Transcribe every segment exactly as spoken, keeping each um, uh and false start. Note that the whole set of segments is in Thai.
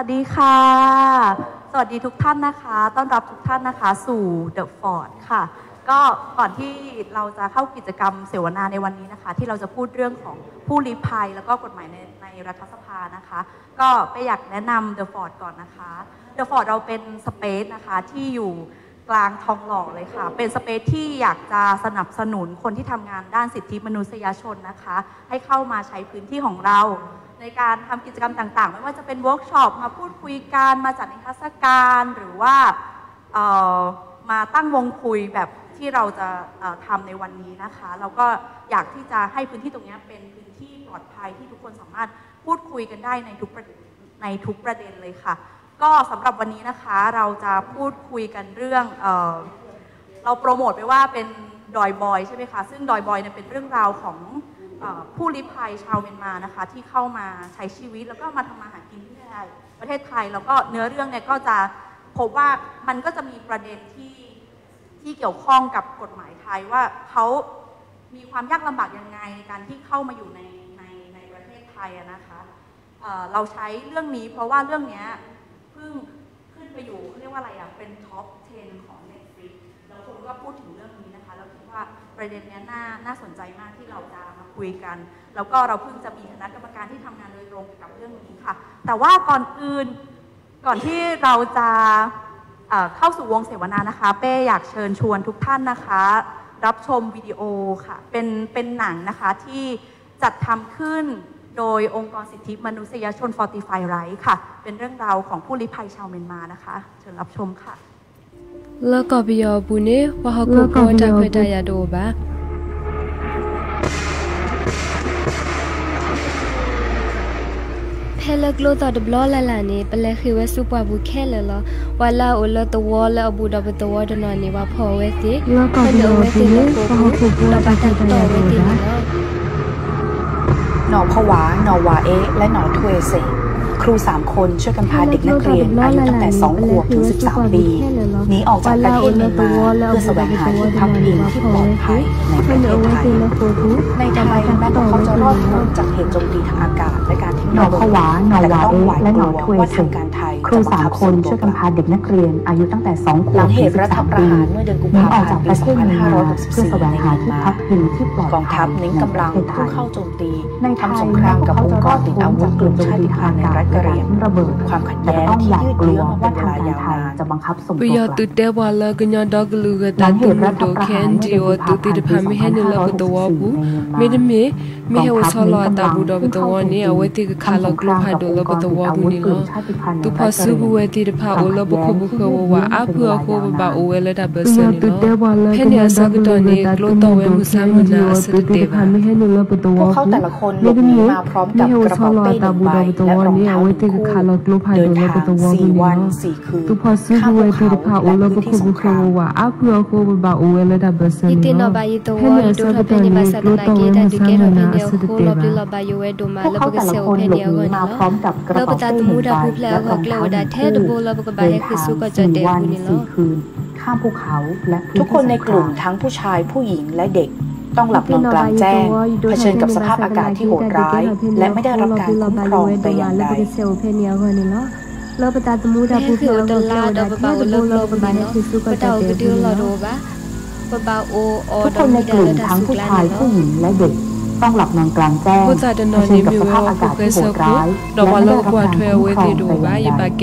วัสดีค่ะสวัสดีทุกท่านนะคะต้อนรับทุกท่านนะคะสู่ The Ford ค่ะก็ก่อนที่เราจะเข้ากิจกรรมเสวนาในวันนี้นะคะที่เราจะพูดเรื่องของผู้ลี้ภัยแล้วก็กฎหมายในในรัฐสภานะคะก็ไปอยากแนะนำ The Ford ก่อนนะคะ The Ford เราเป็นสเปซนะคะที่อยู่กลางทองหล่อเลยค่ะเป็นสเปซที่อยากจะสนับสนุนคนที่ทำงานด้านสิทธิมนุษยชนนะคะให้เข้ามาใช้พื้นที่ของเราในการทำกิจกรรมต่างๆไม่ว่าจะเป็นเวิร์กช็อปมาพูดคุยกันมาจัดนิทรรศการหรือว่ามาตั้งวงคุยแบบที่เราจะทำในวันนี้นะคะเราก็อยากที่จะให้พื้นที่ตรงนี้เป็นพื้นที่ปลอดภัยที่ทุกคนสามารถพูดคุยกันได้ในทุกในทุกประเด็นเลยค่ะก็สำหรับวันนี้นะคะเราจะพูดคุยกันเรื่องเอ่อเราโปรโมทไปว่าเป็นดอยบอยใช่ไหมคะซึ่งดอยบอยเนี่ยเป็นเรื่องราวของผู้ลี้ภัยชาวเมียนมานะคะที่เข้ามาใช้ชีวิตแล้วก็มาทำมาหากินที่ประเทศไทยแล้วก็เนื้อเรื่องเนี่ยก็จะพบว่ามันก็จะมีประเด็นที่ที่เกี่ยวข้องกับกฎหมายไทยว่าเขามีความยากลำบากยังไงในการที่เข้ามาอยู่ในในในประเทศไทยนะคะ เ, เราใช้เรื่องนี้เพราะว่าเรื่องนี้เพิ่งขึ้นไปอยู่เรียกว่าอะไรอ่ะเป็นท็อปสิบของ Netflix แล้วคนก็พูดถึงเรื่องนี้นะคะเราคิดว่าประเด็นนี้น่าน่าสนใจมากที่เราจะมาคุยกันแล้วก็เราเพิ่งจะมีคณะกรรมการที่ทำงานโดยตรงกับเรื่องนี้ค่ะแต่ว่าก่อนอื่นก่อนที่เราจะเข้าสู่วงเสวนานะคะเป้อยากเชิญชวนทุกท่านนะคะรับชมวิดีโอค่ะเป็นเป็นหนังนะคะที่จัดทำขึ้นโดยองค์กรสิทธิมนุษยชน Fortify Rights ค่ะเป็นเรื่องราวของผู้ลี้ภัยชาวเมียนมานะคะเชิญรับชมค่ะแล้วก็บิยอบุเน่ว่าเขาควรจะเพื่อใจยาโดบะเพลกโลตอดบลอลาลานี่เป็นเลยคือว่าสุปาบุแค่เลยละว่าลาอุลตัวละอบูดาบตัวดนนี่ว่าพอเวทีเป็นเอาเวทีแล้วก็บูดาบัตต่อเวทีนี่แล้วหนอผวาหนอวาเอและหนอทเวเซครูสามคนช่วยกันพาเด็กนักเรียนอายุตั้งแต่สองขวบถึงสิบสามปีหนีออกจากประเทศเมียนมาเพื่อแสวงหาที่พักพิงที่ปลอดภัยในประเทศไทยในไทยแม้พวกเขาจะรอดพ้นจากเหตุโจมตีทางอากาศและการทิ้งระเบิดแต่ก็ต้องหวาดกลัวว่าทางการไทยครูสามคนช่วยกันพาเด็กนักเรียนอายุตั้งแต่สองขวบถึงสิบสามปีเมื่อเดือนกุมภาพันธ์ปีสองพันห้าร้อยหกสิบสี่ในเมียนมากองทัพเน้นกำลังพุ่งเข้าโจมตีทำสงครามกับองค์กรติดอาวุธกลุ่มชาติพันธุ์ในรัฐกะเหรี่ยงความขัดแย้งที่ยืดเยื้อมาเป็นเวลายาวนานจะบังคับส่งตัวกลับตุเตวาลกันยาดอกลูกตันตุมโดแคนจิโอตุติดพามิเฮนุลกตัวบุไม่ได้มีไม่เฮวสลาตาบูดอกตัวนี้เอาไว้ที่คาลกลูพาดูลกตัวบุนี่ละตุพาสุบุเวติดพาอุลบุคบุคว่าอาเพื่อคูบบาอุเวลดาเบสนี่ละเพเนียสักตอนนี้กลูตัวเวมุสามุนาสติเตวาพวกเขาแต่ละคนหลบหนีมาพร้อมกับกระเป๋าเป้หนึ่งใบและรองเท้าหนึ่งคู่เดินทางสี่วันสี่คืนข้ามภูเขาและพื้นที่สงครามยิตินอบายิโตวาดูทเพนิบาสตนาเกตาดิเกตเพเนียโคลอบลิลอบายูเวดูมาแล้วก็เซลเพเนียกันแล้วแล้วปตาตมูดาผู้เพลวก็เกลวดาเทดโบแล้วก็บาเฮคิสุก็จะเดบุนี่แล้วข้ามภูเขาและทุกคนในกลุ่มทั้งผู้ชายผู้หญิงและเด็กต้องหลับนอนกลางแจ้งเผชิญกับสภาพอากาศที่โหดร้ายและไม่ได้รับการคุ้มครองแต่อย่างใดแล้วปตาตมูดาผู้เพลวก็เกลวดาเทดโบแล้วก็บาเฮคิสุก็จะเดบุนี่แล้วทุกคนในกลุ่มทั้งผู้ชายผู้หญิงและเด็กต้องหลับนอนกลางแจ้งเผชิญกับสภาพอากาศที่โหดร้ายและไม่ได้รับการคุ้มครองแต่อย่างใด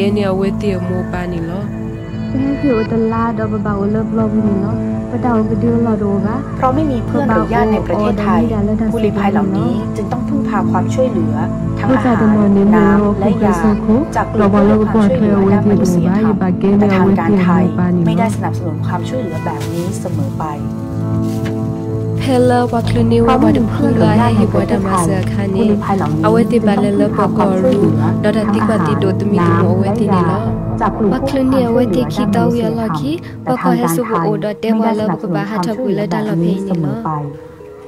คืออุตลาดอบเบาเลิฟลมนี่เนาะปะดาวกระดือลอโดวะเพราะไม่มีเพื่อนหรือญาติในประเทศไทยผู้ลี้ภัยเหล่านี้จึงต้องพึ่งพาความช่วยเหลือทั้งอาหารน้ำและยาจากกลุ่มเพื่อความช่วยเหลือด้านมนุษยธรรมแต่ทางการไทยไม่ได้สนับสนุนความช่วยเหลือแบบนี้เสมอไปเพลว่าคลุนิว่าบัดพูดว่าให้บัดมาเสือคานีเอาไว้ที่บ้านเลปกอรูดอดติกว่าที่โดดมีตัวเอาไว้ที่นี่แล้วว่าคลุนีเอาไว้ที่คิดเอาเวลาคีว่าเขาให้สุบโอดอเตว่าแล้วก็บ้าฮัทบุลดาลเพนี่แล้ว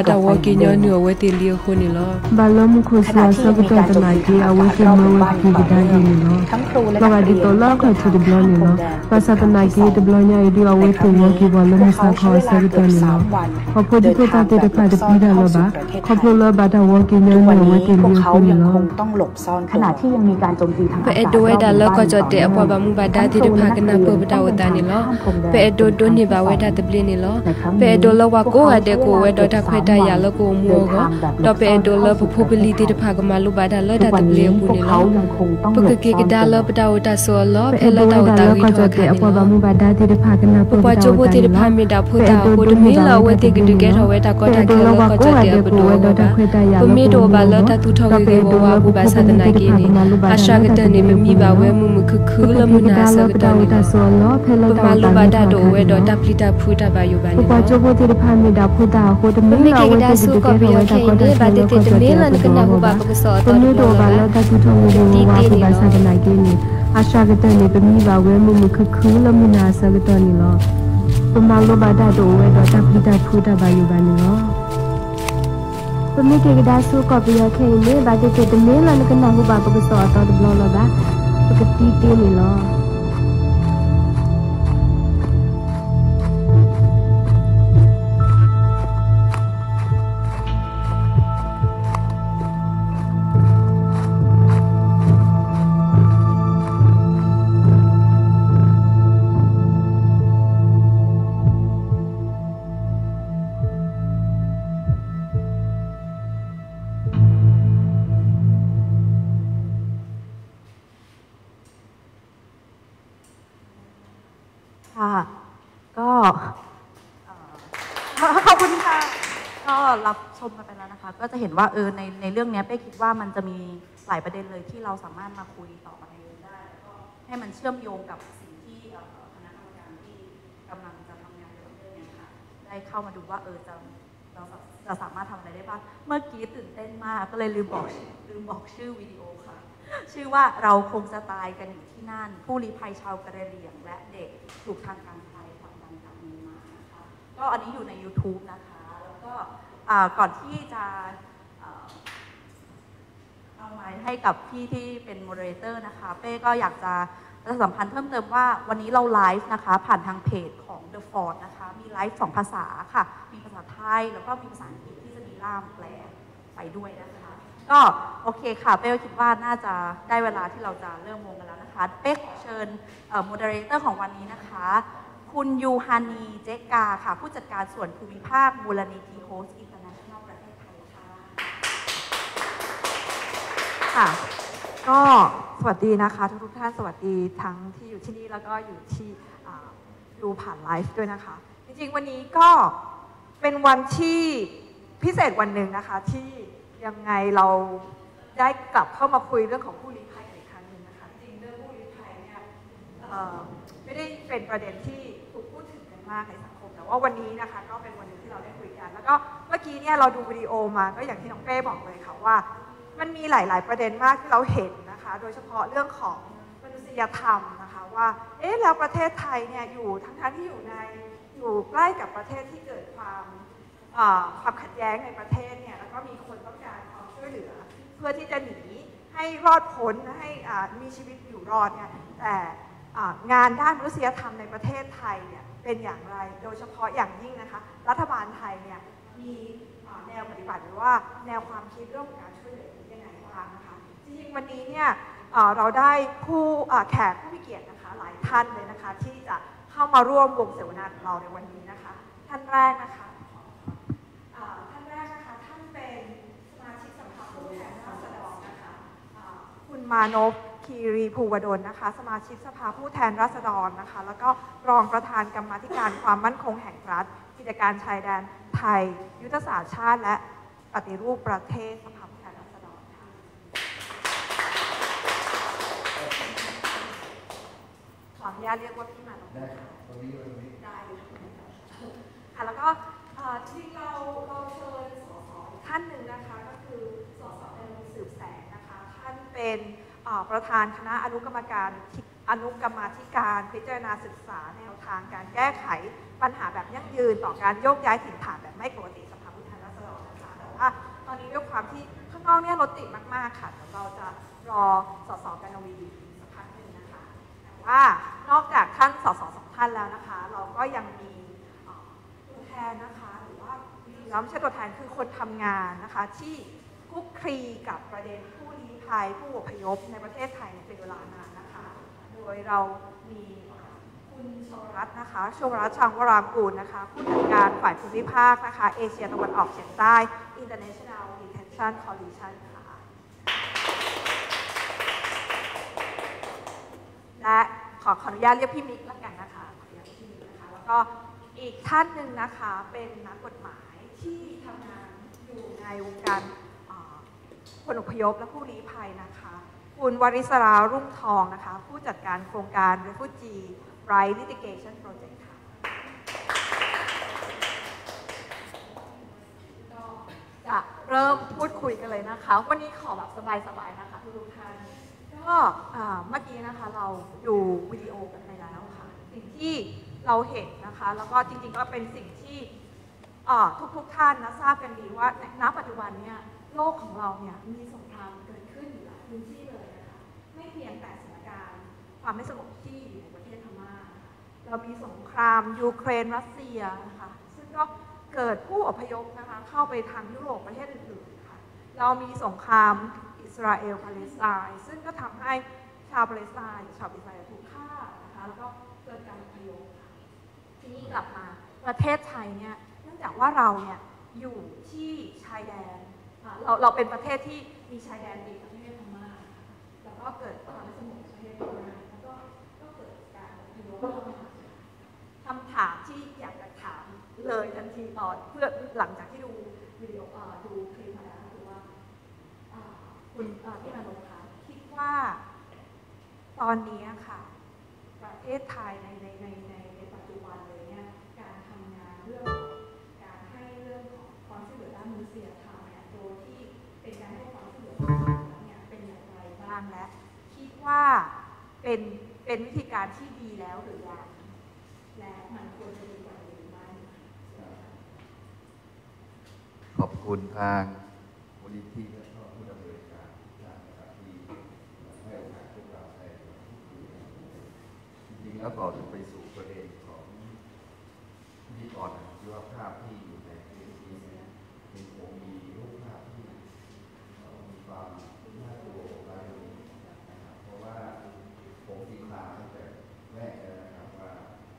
ดาวกิญญาเนื้อเวทีเลียคนนี่ล้อบาลมุคุสวาสกุตตนากีอาวุธเมวกีกิดากีนี่ล้อบางทีตัวล้อขอชุดบลอนี่ล้อภาษาตนากีดบลอนี่ไอเดียอาวุธวกีบาลมุสาขอสกุตนี่ล้อขอบดิโกตาเตเดพาดปีดาล้อบาขอบล้อบาดาวกิญญาเนื้อเวทีเลียคนนี่ล้อต้องหลบซ่อนขณะที่ยังมีการโจมตีทางอากาศเปโดเวดาลก็จะเตะปอบามุบาดาที่เดพากันนาเปบดาวตานี่ล้อเปโดโดนี่บาเวดาตะเบลนี่ล้อเปโดลวาโกอะเดโกเวดอดาควดายาลโกมัวก็ดอเปโดลพพบลิติเดพากมาลุบาดาลดาตะเบลปุนี่ล้อปกเกกดาลบดาวตาโซลอเพลดาวตาวิทวาคันนี่ล้อบาดาที่เดพากันนาเปบปจโบติเดพามีดาพุตาโคดมีลาเวติกดุเกทเวตาก็ตะเกลก็จะเตะบดวบาปมีโดบาลตาตุทเวเกววาบุบาสาตนากีนี่อาชากตนี่มีบาเวมุมุคือคือละมุนาสกตนี่ปมาลุบาดาโดเวดอตาพลิตาพุตาบายุบานี่ปจโบติเดพามีดาพุตาโคดมีลาเวติกดุเกทเวตาก็ตะเกลก็จะเตะบดวบาปมีโดบาลตาตุทเวเกววาบุบาสาตนากีนี่อาชากตนี่มีบาเวมุมุคือคือละมุนาสกตนี่ล้อปมาลุบาดาโดเวดอตาพลิตาพุตาบายุบานี่ล้อปมีเกกดาสุกอบยาเคนี่บาดเตตเมลนกนาหุบาปกสอตอดบลอลบาปกตีเตนี่ล้อค่ะก็ขอบคุณค่ะก็รับชมกันไปแล้วนะคะก็จะเห็นว่าเออในในเรื่องนี้เป้คิดว่ามันจะมีหลายประเด็นเลยที่เราสามารถมาคุยต่อมาในเรื่องได้แล้วก็ให้มันเชื่อมโยงกับสิ่งที่คณะกรรมการที่กำลังจะทำงานในเรื่องนี้ค่ะได้เข้ามาดูว่าเออจะเราจะสามารถทำอะไรได้บ้างเมื่อกี้ตื่นเต้นมากก็เลยลืมบอกลืมบอกชื่อวิดีโอค่ะชื่อว่าเราคงจะตายกันอยู่ที่นั่นผู้ลี้ภัยชาวกะเหรี่ยงและเด็กถูกทางการไทยผลักดันกลับเมียนมานะคะก็อันนี้อยู่ใน ยูทูบ นะคะแล้วก็ก่อนที่จะเอาไม้ให้กับพี่ที่เป็นโมเดเลเตอร์นะคะเป้ก็อยากจะประชาสัมพันธ์เพิ่มเติมว่าวันนี้เราไลฟ์นะคะผ่านทางเพจของ The Ford นะคะมีไลฟ์สองภาษาค่ะมีภาษาไทยแล้วก็มีภาษาอังกฤษที่จะมีล่ามแปลไปด้วยนะคะก็โอเคค่ะเป้คิดว่าน่าจะได้เวลาที่เราจะเริ่มวงกันแล้วนะคะเป้เชิญโมเดเลเตอร์ของวันนี้นะคะคุณยูฮานีเจกาค่ะผู้จัดการส่วนภูมิภาคมูลนิธิโฮสต์อินเตอร์เนชั่นแนลประเทศไทยค่ะค่ะก็สวัสดีนะคะทุกๆท่านสวัสดีทั้งที่อยู่ที่นี่แล้วก็อยู่ที่ดูผ่านไลฟ์ด้วยนะคะจริงๆวันนี้ก็เป็นวันที่พิเศษวันหนึ่งนะคะที่ยังไงเราได้กลับเข้ามาคุยเรื่องของผู้ลี้ภัยอีกครั้งหนึ่งนะคะจริงเรื่องผู้ลี้ภัยเนี่ยไม่ได้เป็นประเด็นที่ถูกพูดถึงกันมากในสังคมแต่ว่าวันนี้นะคะก็เป็นวันหนึ่งที่เราได้คุยกันแล้วก็เมื่อกี้เนี่ยเราดูวิดีโอมาก็อย่างที่น้องเป้บอกเลยค่ะว่ามันมีหลาย ๆประเด็นมากที่เราเห็นนะคะโดยเฉพาะเรื่องของมนุษยธรรมนะคะว่าเอ๊ะแล้วประเทศไทยเนี่ยอยู่ทั้งทั้งที่อยู่ในอยู่ใกล้กับประเทศที่เกิดความความขัดแย้งในประเทศเนี่ยแล้วก็มีคนต้องการความช่วยเหลือเพื่อที่จะหนีให้รอดพ้นให้มีชีวิตอยู่รอดเนี่ยแต่งานด้านมนุษยธรรมในประเทศไทยเนี่ยเป็นอย่างไรโดยเฉพาะอย่างยิ่งนะคะรัฐบาลไทยเนี่ยมีแนวปฏิบัติหรือว่าแนวความคิดเรื่องของการช่วยเหลือยังไงบ้างนะคะจริงๆวันนี้เนี่ยเราได้ผู้แขกผู้มีเกียรตินะคะหลายท่านเลยนะคะที่จะเข้ามาร่วมวงเสวนาของเราในวันนี้นะคะท่านแรกนะคะท่านแรกนะคะท่านเป็นสมาชิกสภาผู้แทนราษฎรนะคะคุณมานพคีรีภูวดลนะคะสมาชิกสภาผู้แทนราษฎรนะคะแล้วก็รองประธานกรรมาธิการความมั่นคงแห่งรัฐกิจการชายแดนไทยยุทธศาสตร์ชาติและปฏิรูปประเทศสภาผู้แทนราษฎรค่ะขออนุญาตเรียกว่าพี่มานพได้ได้ค่ะแล้วก็ที่เราเราเชิญสสท่านหนึ่งนะคะก็คือสสในวงสืบแสงนะคะท่านเป็นประธานคณะอนุกรรมการอนุกรรมาธิการพิจารณาศึกษาแนวทางการแก้ไขปัญหาแบบยั่งยืนต่อการโยกย้ายถิ่นฐานแบบไม่ปกติสภาผู้แทนราษฎรนะคะแต่ว่าตอนนี้ด้วยความที่ข้างนอกเนี่ยรถติดมากๆค่ะเดี๋ยวเราจะรอสสกนวีสักพักหนึ่งนะคะแต่ว่านอกจากท่านสสสองท่านแล้วนะคะเราก็ยังมีตัวแทนนะคะหรือว่าแล้วไม่ใช่ตัวแทนคือคนทำงานนะคะที่คลุกคลีกับประเด็นผู้ลี้ภัยผู้อพยพในประเทศไทยเป็นเวลานานนะคะโดยเรามีคุณชวรัตน์นะคะชวรัตน์ชังวรางกูลนะคะผู้จัดการฝ่ายภูมิภาคนะคะเอเชียตะวันออกเฉียงใต้ International Detention Coalition ค่ะและขอขออนุญาตเรียกพี่มิกแล้วกันนะคะขออนุญาตพี่มิกนะคะแล้วก็อีกท่านหนึ่งนะคะเป็นนักกฎหมายที่ทำงานอยู่ในวงการคนอพยพและผู้ลี้ภัยนะคะคุณวริศรารุ่งทองนะคะผู้จัดการโครงการ Refugee Right Litigation Project ค่ะก็จะเริ่มพูดคุยกันเลยนะคะวันนี้ขอแบบสบายๆนะคะทุกท่านก็เมื่อกี้นะคะเราดูวิดีโอกันไปแล้วค่ะสิ่งที่เราเห็นนะคะแล้วก็จริงๆก็เป็นสิ่งที่ทุกๆท่านนะทราบกันดีว่าณปัจจุบันเนี่ยโลกของเราเนี่ยมีสงครามเกิดขึ้นอยู่หลายพื้นที่เลยนะคะไม่เพียงแต่สถานการณ์ความไม่สงบที่อยู่ในประเทศพม่าเรามีสงครามยูเครนรัสเซียนะคะซึ่งก็เกิดผู้อพยพนะคะเข้าไปทางยุโรปประเทศอื่นๆค่ะเรามีสงครามอิสราเอลปาเลสไตน์ซึ่งก็ทำให้ชาวปาเลสไตน์ชาวอิสราเอลถูกฆ่านะคะแล้วก็เกิดการอพยพทีนี้กลับมาประเทศไทยเนี่ยเนื่องจากว่าเราเนี่ยอยู่ที่ชายแดนเราเราเป็นประเทศที่มีชายแดนติดกับประเทศพม่าแล้วก็เกิดความไม่สงบในประเทศพม่าแล้วก็ก็เกิดการอพยพเข้ามาคำถามที่อยากจะถามเลยทันทีตอนเพื่อหลังจากที่ดูวิดีโอดูคลิปมาแล้วคือว่าคุณพี่มาลงคะคิดว่าตอนนี้ค่ะประเทศไทยในในในในในปัจจุบันเลยเนี่ยการทำงานเรื่องการให้เรื่องของความช่วยเหลือด้านมนุษยธรรมเนี่ยโดยที่เป็นการให้ความช่วยเหลือเนี่ยเป็นอย่างไรบ้างและคิดว่าเป็นเป็นวิธีการที่ดีแล้วหรือยังและมันควรจะดีกว่าหรือไม่ขอบคุณทางมูลนิธิและผู้ดำเนินการนะครับที่ให้โอกาสพวกเราได้จริงๆแล้วต่อไปสู่ประเด็นของพิธีกรชีวภาพที่อยู่ในเวทีนี้เป็นผมมีรูปภาพที่มีความน่ากลัวอะไรนะครับเพราะว่าผมตีความตั้งแต่แรกแล้วนะครับว่า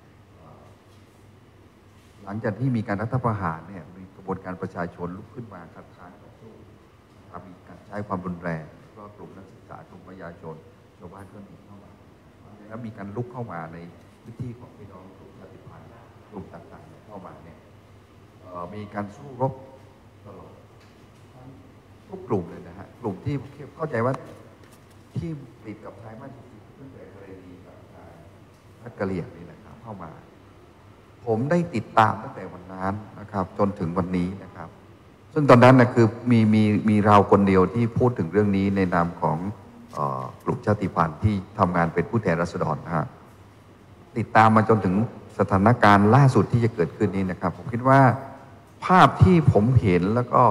หลังจากที่มีการรัฐประหารเนี่ยมีกระบวนการประชาชนลุกขึ้นมาคัดค้านต่อสู้นะครับมีการใช้ความรุนแรงก็กลุ่มนักศึกษากลุ่มประชาชนชาวบ้านก็หนีเข้ามาแล้วมีการลุกเข้ามาในพื้นที่ของพี่น้องกลุ่มชาติพันธุ์กลุ่มต่างๆเข้ามาเนี่ยมีการสู้รบตลอดทุกกลุ่มเลยนะฮะกลุ่มที่เข้าใจว่าที่ติดกับไทยมากที่สุดตั้งแต่กรณีกับทางพักกะเหรี่ยงนี่นะครับเข้ามาผมได้ติดตามตั้งแต่วันนั้นนะครับจนถึงวันนี้นะครับซึ่งตอนนั้นนะคือมีมีมีเราคนเดียวที่พูดถึงเรื่องนี้ในนามของเอ่อกลุ่มชาติพันธุ์ที่ทำงานเป็นผู้แทนราษฎรนะฮะติดตามมาจนถึงสถานการณ์ล่าสุดที่จะเกิดขึ้นนี้นะครับผมคิดว่าภาพที่ผมเห็นแล้วก็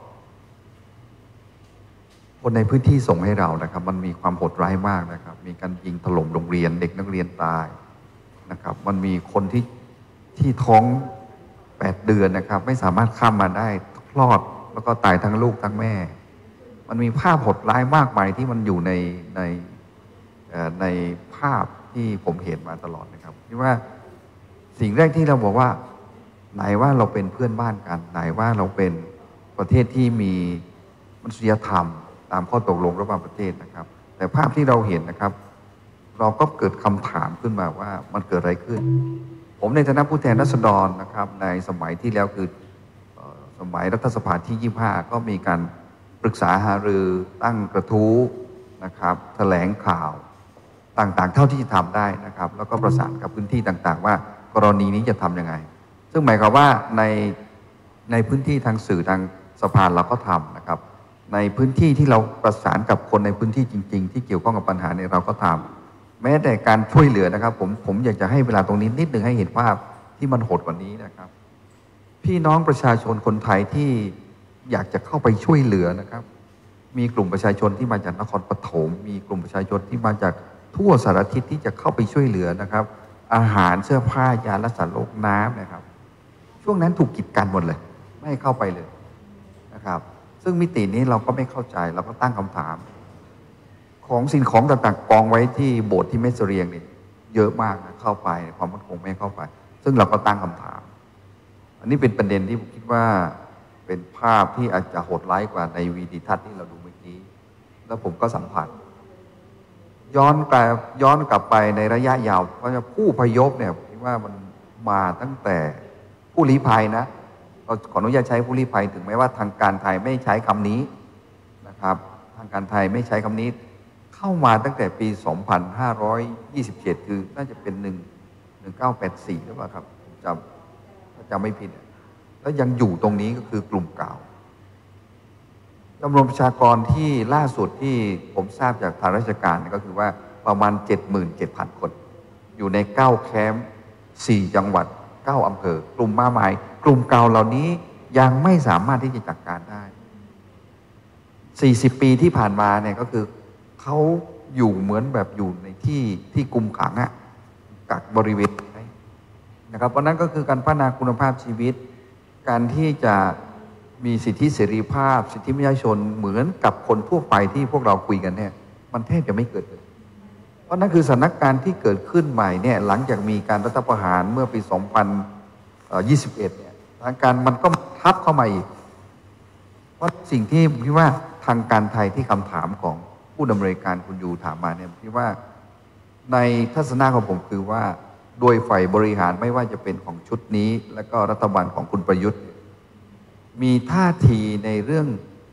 คนในพื้นที่ส่งให้เรานะครับมันมีความโหดร้ายมากนะครับมีการยิงถล่มโรงเรียนเด็กนักเรียนตายนะครับมันมีคนที่ที่ท้องแปดเดือนนะครับไม่สามารถข้ามมาได้คลอดแล้วก็ตายทั้งลูกทั้งแม่มันมีภาพโหดร้ายมากมายที่มันอยู่ในในในภาพที่ผมเห็นมาตลอดนะครับคิดว่าสิ่งแรกที่เราบอกว่าไหนว่าเราเป็นเพื่อนบ้านกันไหนว่าเราเป็นประเทศที่มีมนุษยธรรมตามข้อตกลงระหว่างประเทศนะครับแต่ภาพที่เราเห็นนะครับเราก็เกิดคำถามขึ้นมาว่ามันเกิดอะไรขึ้นผมในฐานะผู้แทนราษฎรนะครับในสมัยที่แล้วคือสมัยรัฐสภาที่ยี่สิบห้าก็มีการปรึกษาหารือตั้งกระทู้นะครับแถลงข่าวต่างๆเท่าที่จะทำได้นะครับแล้วก็ประสานกับพื้นที่ต่างๆว่ากรณีนี้จะทำยังไงซึ่งหมายความว่าในในพื้นที่ทางสื่อทางสภาเราก็ทำนะครับในพื้นที่ที่เราประสานกับคนในพื้นที่จริงๆที่เกี่ยวข้องกับปัญหาเนี่ยเราก็ทำแม้แต่การช่วยเหลือนะครับผมผมอยากจะให้เวลาตรงนี้นิดนึงให้เห็นภาพที่มันโหดกว่านี้นะครับพี่น้องประชาชนคนไทยที่อยากจะเข้าไปช่วยเหลือนะครับมีกลุ่มประชาชนที่มาจากนครปฐมมีกลุ่มประชาชนที่มาจากทั่วสารทิศที่จะเข้าไปช่วยเหลือนะครับอาหารเสื้อผ้ายารักษาโรคน้ำนะครับช่วงนั้นถูกกีดกันหมดเลยไม่ให้เข้าไปเลยนะครับซึ่งมิตินี้เราก็ไม่เข้าใจเราก็ตั้งคำถามของสิ่งของต่างๆกองไว้ที่โบสถ์ที่เมสเรียงนี่เยอะมากนะเข้าไปความมั่นคงไม่เข้าไปซึ่งเราก็ตั้งคำถามอันนี้เป็นประเด็นที่ผมคิดว่าเป็นภาพที่อาจจะโหดร้ายกว่าในวีดีทัศน์ที่เราดูเมื่อกี้แล้วผมก็สัมผัสย้อนกลับย้อนกลับไปในระยะยาวเพราะว่าผู้พยพเนี่ยผมคิดว่ามันมาตั้งแต่ผู้ลี้ภัยนะเราขออนุญาตใช้ผู้ลี้ภัยถึงแม้ว่าทางการไทยไม่ใช้คำนี้นะครับทางการไทยไม่ใช้คำนี้เข้ามาตั้งแต่ปี สองพันห้าร้อยยี่สิบเจ็ด คือน่าจะเป็นหนึ่ง หนึ่งเก้าแปดสี่หรือเปล่าครับจำถ้าจำไม่ผิดแล้วยังอยู่ตรงนี้ก็คือกลุ่มเก่าจำนวนประชากรที่ล่าสุดที่ผมทราบจากทางราชการก็คือว่าประมาณ เจ็ดหมื่นเจ็ดพัน คนอยู่ในเก้าแคมป์สี่จังหวัดเก้าอำเภอกลุ่มมาใหม่กลุ่มเก่าเหล่านี้ยังไม่สามารถที่จะจัดการได้สี่สิบปีที่ผ่านมาเนี่ยก็คือเขาอยู่เหมือนแบบอยู่ในที่ที่กุมขังอะกักบริเวณนะครับเพราะนั้นก็คือการพัฒนาคุณภาพชีวิตการที่จะมีสิทธิเสรีภาพสิทธิมนุษยชนเหมือนกับคนทั่วไปที่พวกเราคุยกันเนี่ยมันแทบจะไม่เกิดเลยเพราะนั่นคือสถานการณ์ที่เกิดขึ้นใหม่เนี่ยหลังจากมีการรัฐประหารเมื่อปี สองพันยี่สิบเอ็ด เนี่ยสถานการณ์มันก็ทับเข้ามาอีกเพราะสิ่งที่ผมคิดว่าทางการไทยที่คำถามของผู้ดำเนินการคุณยูถามมาเนี่ยผมคิดว่าในทัศนะของผมคือว่าโดยฝ่ายบริหารไม่ว่าจะเป็นของชุดนี้และก็รัฐบาลของคุณประยุทธ์มีท่าทีในเรื่อง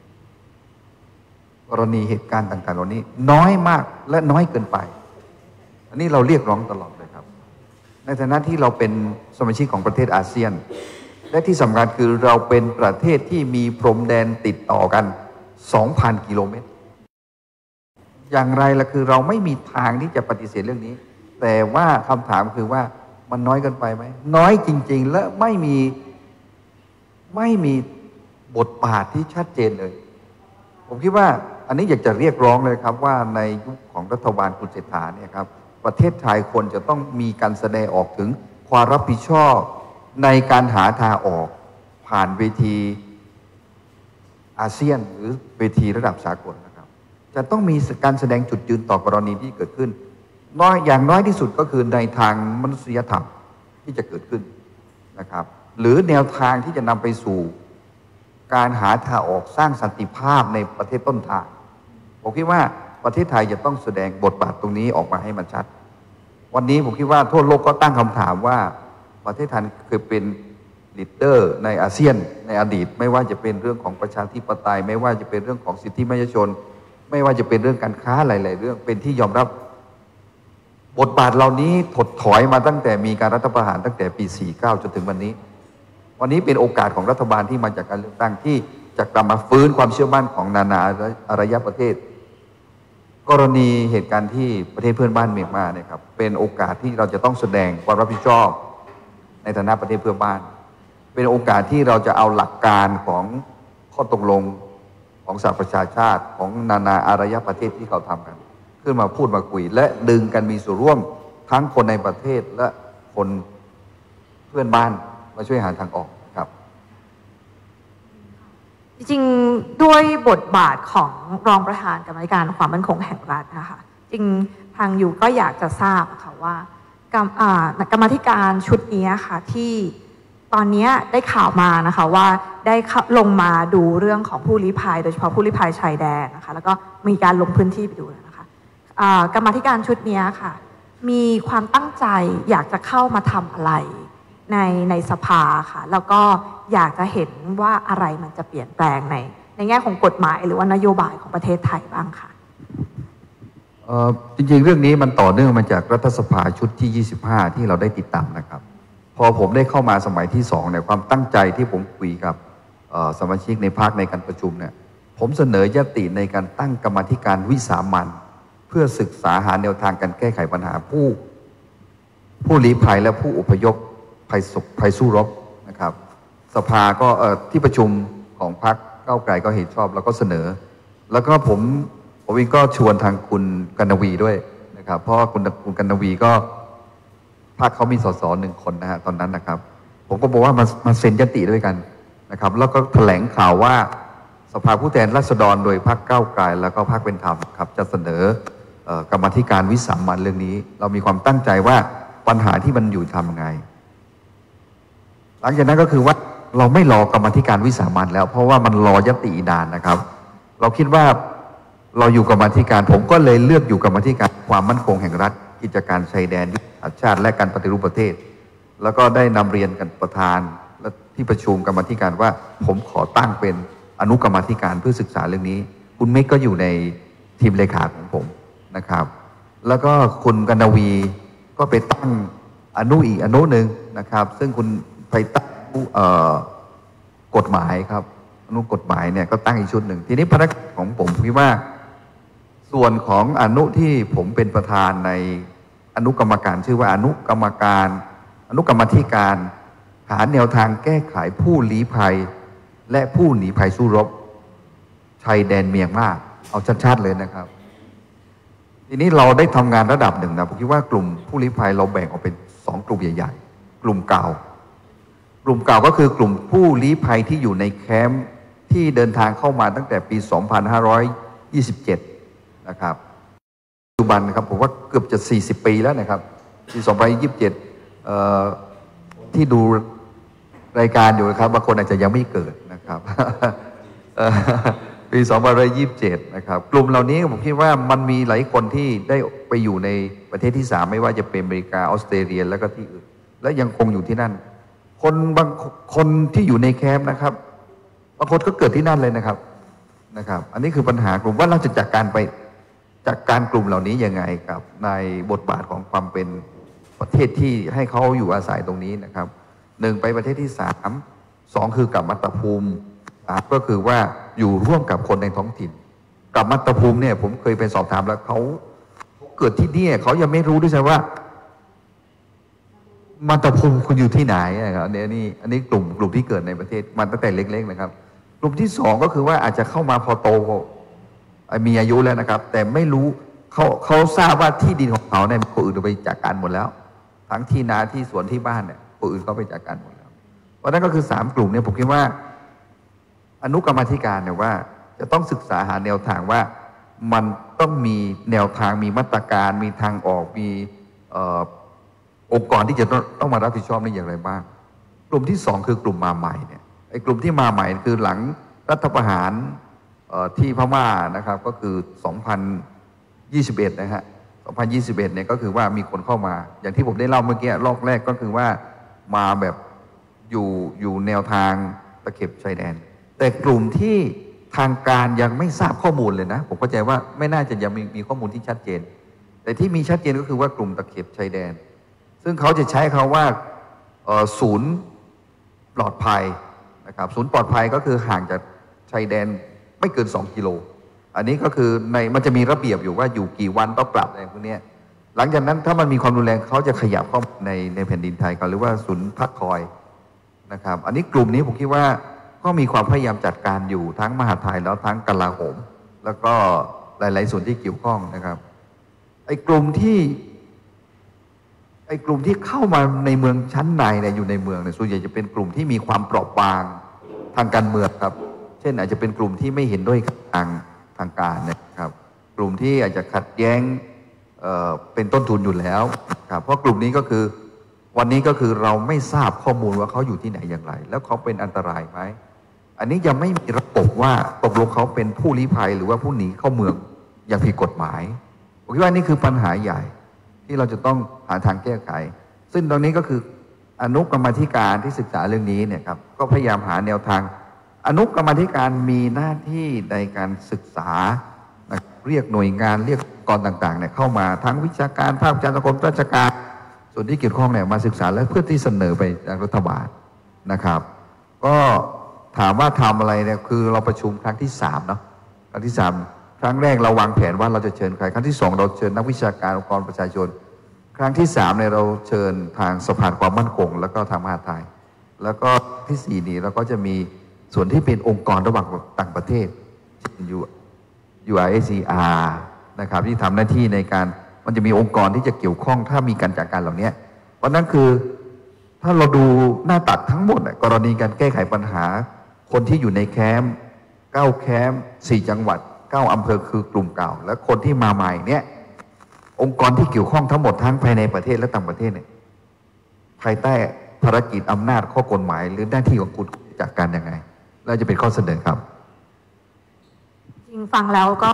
กรณีเหตุการณ์ต่างๆเหล่านี้น้อยมากและน้อยเกินไปอันนี้เราเรียกร้องตลอดเลยครับในฐานะที่เราเป็นสมาชิกของประเทศอาเซียนและที่สำคัญคือเราเป็นประเทศที่มีพรมแดนติดต่อกัน สองพัน กิโลเมตรอย่างไรล่ะคือเราไม่มีทางที่จะปฏิเสธเรื่องนี้แต่ว่าคำถามคือว่ามันน้อยเกินไปไหมน้อยจริงๆและไม่มีไม่มีบทบาทที่ชัดเจนเลยผมคิดว่าอันนี้อยากจะเรียกร้องเลยครับว่าในยุคของรัฐบาลคุณเศรษฐาเนี่ยครับประเทศไทยควรจะต้องมีการแสดงออกถึงความรับผิดชอบในการหาทางออกผ่านเวทีอาเซียนหรือเวทีระดับสากลนะครับจะต้องมีการแสดงจุดยืนต่อกรณีที่เกิดขึ้นน้อยอย่างน้อยที่สุดก็คือในทางมนุษยธรรมที่จะเกิดขึ้นนะครับหรือแนวทางที่จะนำไปสู่การหาทางออกสร้างสันติภาพในประเทศต้นทางผมคิดว่าประเทศไทยจะต้องแสดงบทบาทตรงนี้ออกมาให้มันชัดวันนี้ผมคิดว่าทั่วโลกก็ตั้งคำถามว่าประเทศไทยเคยเป็นลีดเดอร์ในอาเซียนในอดีตไม่ว่าจะเป็นเรื่องของประชาธิปไตยไม่ว่าจะเป็นเรื่องของสิทธิมนุษยชนไม่ว่าจะเป็นเรื่องการค้าหลายๆเรื่องเป็นที่ยอมรับบทบาทเหล่านี้ถดถอยมาตั้งแต่มีการรัฐประหารตั้งแต่ปีสี่สิบเก้าจนถึงวันนี้วันนี้เป็นโอกาสของรัฐบาลที่มาจากการเลือกตั้งที่จะกลับมาฟื้นความเชื่อมั่นของนานาอารยประเทศกรณีเหตุการณ์ที่ประเทศเพื่อนบ้านเมียนมาเนี่ยครับเป็นโอกาสที่เราจะต้องแสดงความรับผิดชอบในฐานะประเทศเพื่อนบ้านเป็นโอกาสที่เราจะเอาหลักการของข้อตกลงของสหประชาชาติของนานาอารยประเทศที่เขาทำกันขึ้นมาพูดมาคุยและดึงกันมีส่วนร่วมทั้งคนในประเทศและคนเพื่อนบ้านมาช่วยหาทางออกครับจริงๆด้วยบทบาทของรองประธานกรรมการความมั่นคงแห่งรัฐนะคะจริงทางอยู่ก็อยากจะทราบค่ะว่ากรรมกรรมธิการชุดนี้ค่ะที่ตอนนี้ได้ข่าวมานะคะว่าได้ลงมาดูเรื่องของผู้ลี้ภัยโดยเฉพาะผู้ลี้ภัยชายแดนนะคะแล้วก็มีการลงพื้นที่ไปดูนะคะกรรมธิการชุดนี้ค่ะมีความตั้งใจอยากจะเข้ามาทำอะไรในในสภาค่ะแล้วก็อยากจะเห็นว่าอะไรมันจะเปลี่ยนแปลงในในแง่ของกฎหมายหรือว่านโยบายของประเทศไทยบ้างค่ะจริงๆเรื่องนี้มันต่อเนื่องมาจากรัฐสภาชุดที่ยี่สิบห้าที่เราได้ติดตามนะครับพอผมได้เข้ามาสมัยที่สองเนี่ยความตั้งใจที่ผมคุยกับสมาชิกในภาคในการประชุมเนี่ยผมเสนอยติในการตั้งกรรมธิการวิสามัญเพื่อศึกษาหาแนวทางการแก้ไขปัญหาผู้ผู้ลี้ภัยและผู้อพยพภัยสุขภัยสู้รบนะครับสภาก็ที่ประชุมของพรรคก้าวไกลก็เห็นชอบแล้วก็เสนอแล้วก็ผมผมเองก็ชวนทางคุณกนวีด้วยนะครับเพราะคุณคุณกนวีก็พรรคเขามีสสหนึ่งคนนะฮะตอนนั้นนะครับผมก็บอกว่ามามาเซ็นยติด้วยกันนะครับแล้วก็แถลงข่าวว่าสภาผู้แทนราษฎรโดยพรรคก้าวไกลแล้วก็พรรคเป็นธรรมครับจะเสนอกรรมธิการวิสามัญเรื่องนี้เรามีความตั้งใจว่าปัญหาที่มันอยู่ทำไงหลังจากนั้นก็คือว่าเราไม่รอกรรมธิการวิสามัญแล้วเพราะว่ามันรอยติอีนานนะครับเราคิดว่าเราอยู่กรรมธิการผมก็เลยเลือกอยู่กรรมธิการความมั่นคงแห่งรัฐกิจการชายแดนยุทธศาสตร์ชาติและการปฏิรูปประเทศแล้วก็ได้นำเรียนกันประธานและที่ประชุมกรรมธิการว่าผมขอตั้งเป็นอนุกรรมธิการเพื่อศึกษาเรื่องนี้คุณเมฆก็อยู่ในทีมเลขาของผมนะครับแล้วก็คุณกนวีก็ไปตั้งอนุอีกอนุหนึ่งนะครับซึ่งคุณไปตั้งกฎหมายครับอนุกฎหมายเนี่ยก็ตั้งอีกชุดหนึ่งทีนี้ภารกิจของผมคิดว่าส่วนของอนุที่ผมเป็นประธานในอนุกรรมการชื่อว่าอนุกรรมการอนุกรรมธิการหาแนวทางแก้ไขผู้ลี้ภัยและผู้หนีภัยสู้รบชายแดนเมียนมาเอาชัดๆเลยนะครับทีนี้เราได้ทำงานระดับหนึ่งนะผมคิดว่ากลุ่มผู้ลี้ภัยเราแบ่งออกเป็นสองกลุ่มใหญ่ๆกลุ่มเก่ากลุ่มเก่าก็คือกลุ่มผู้ลี้ภัยที่อยู่ในแคมป์ที่เดินทางเข้ามาตั้งแต่ปี สองพันห้าร้อยยี่สิบเจ็ด นะครับปัจจุบันนะครับผมว่าเกือบจะสี่สิบปีแล้วนะครับปี สองพันห้าร้อยยี่สิบเจ็ด เอ่อที่ดูรายการอยู่นะครับบางคนอาจจะยังไม่เกิดนะครับปี สองพันห้าร้อยยี่สิบเจ็ด นะครับกลุ่มเหล่านี้ผมคิดว่ามันมีหลายคนที่ได้ไปอยู่ในประเทศที่สามไม่ว่าจะเป็นอเมริกาออสเตรเลียแล้วก็ที่อื่นและยังคงอยู่ที่นั่นคนบางคนที่อยู่ในแคมป์นะครับบางคนก็เกิดที่นั่นเลยนะครับนะครับอันนี้คือปัญหากลุ่มว่าเราจะจัดการไปจัดการกลุ่มเหล่านี้ยังไงกับในบทบาทของความเป็นประเทศที่ให้เขาอยู่อาศัยตรงนี้นะครับหนึ่งไปประเทศที่สามสองคือกลับมัตตภูมิก็คือว่าอยู่ร่วมกับคนในท้องถิ่นกลับมัตตภูมิเนี่ยผมเคยไปสอบถามแล้วเขาเกิดที่นี่เขายังไม่รู้ด้วยใช่ว่ามัตตภูมิคุณอยู่ที่ไหนนะครับอันนี้อันนี้กลุ่มกลุ่มที่เกิดในประเทศมันตั้งแต่เล็กๆนะครับกลุ่มที่สองก็คือว่าอาจจะเข้ามาพอโตมีอายุแล้วนะครับแต่ไม่รู้เขาเขาทราบว่าที่ดินของเขาเนี่ยคนอื่นไปจัดการหมดแล้วทั้งที่นาที่สวนที่บ้านเนี่ยคนอื่นเขาไปจัดการหมดแล้วเพราะนั้นก็คือสามกลุ่มเนี่ยผมคิดว่าอนุกรรมธิการเนี่ยว่าจะต้องศึกษาหาแนวทางว่ามันต้องมีแนวทางมีมาตรการมีทางออกมีองค์กรที่จะต้องต้องมารับผิดชอบนี่อย่างไรบ้างกลุ่มที่สองคือกลุ่มมาใหม่เนี่ยไอ้กลุ่มที่มาใหม่คือหลังรัฐประหารที่พม่านะครับก็คือสองพันยี่สิบเอ็ดนะฮะสองพันยี่สิบเอ็ดเนี่ยก็คือว่ามีคนเข้ามาอย่างที่ผมได้เล่าเมื่อกี้รอบแรกก็คือว่ามาแบบอยู่อยู่แนวทางตะเข็บชายแดนแต่กลุ่มที่ทางการยังไม่ทราบข้อมูลเลยนะผมเข้าใจว่าไม่น่าจะยังมีมีข้อมูลที่ชัดเจนแต่ที่มีชัดเจนก็คือว่ากลุ่มตะเข็บชายแดนซึ่งเขาจะใช้คำว่าศูนย์ปลอดภัยนะครับศูนย์ปลอดภัยก็คือห่างจากชายแดนไม่เกินสองกิโลอันนี้ก็คือในมันจะมีระเบียบอยู่ว่าอยู่กี่วันต้องกลับอะไรพวกนี้หลังจากนั้นถ้ามันมีความรุนแรงเขาจะขยับเข้าในในแผ่นดินไทยกันหรือว่าศูนย์พักคอยนะครับอันนี้กลุ่มนี้ผมคิดว่าก็มีความพยายามจัดการอยู่ทั้งมหาดไทยแล้วทั้งกลาโหมแล้วก็หลายๆส่วนที่เกี่ยวข้องนะครับไอ้กลุ่มที่ไอ้กลุ่มที่เข้ามาในเมืองชั้นในเนี่ยอยู่ในเมืองเนี่ยส่วนใหญ่จะเป็นกลุ่มที่มีความเปราะบางทางการเมืองครับเช่นอาจจะเป็นกลุ่มที่ไม่เห็นด้วยทางทางการนะครับกลุ่มที่อาจจะขัดแย้งเอ่อเป็นต้นทุนอยู่แล้วครับเพราะกลุ่มนี้ก็คือวันนี้ก็คือเราไม่ทราบข้อมูลว่าเขาอยู่ที่ไหนอย่างไร แล้วเขาเป็นอันตรายไหมอันนี้ยังไม่มีระบบว่าตกลงเขาเป็นผู้ลี้ภัยหรือว่าผู้หนีเข้าเมืองอย่างผิดกฎหมายผมคิดว่านี่คือปัญหาใหญ่ที่เราจะต้องหาทางแก้ไขซึ่งตอนนี้ก็คืออนุกรรมาธิการที่ศึกษาเรื่องนี้เนี่ยครับก็พยายามหาแนวทางอนุกรรมาธิการมีหน้าที่ในการศึกษาเรียกหน่วยงานเรียกองค์กรต่างๆเนี่ยเข้ามาทั้งวิชาการภาควิชาสังคมราชการส่วนที่เกี่ยวข้องเนี่ยมาศึกษาและเพื่อที่เสนอไปยังรัฐบาลนะครับก็ถามว่าทำอะไรเนี่ยคือเราประชุมครั้งที่สามเนาะครั้งที่สามครั้งแรกเราวางแผนว่าเราจะเชิญใครครั้งที่สองเราเชิญนักวิชาการองค์กรประชาชนครั้งที่สามเนี่ยเราเชิญทางสภาความมั่นคงแล้วก็ทางมหาดไทยแล้วก็ที่สี่นี่เราก็จะมีส่วนที่เป็นองค์กรระหว่างต่างประเทศเช่น ยู อาร์ เอส ซี อาร์ นะครับที่ทำหน้าที่ในการมันจะมีองค์กรที่จะเกี่ยวข้องถ้ามีการจัดการเหล่านี้เพราะนั้นคือถ้าเราดูหน้าตัดทั้งหมดกรณีการแก้ไขปัญหาคนที่อยู่ในแคมป์เก้าแคมป์สี่จังหวัดเก้าอำเภอคือกลุ่มเก่าและคนที่มาใหม่เนี่ยองค์กรที่เกี่ยวข้องทั้งหมดทั้งภายในประเทศและต่างประเทศเนี่ยภายใต้ภารกิจอำนาจข้อกฎหมายหรือหน้าที่ของคุณจัดการยังไงแล้วจะเป็นข้อเสนอครับจริงฟังแล้วก็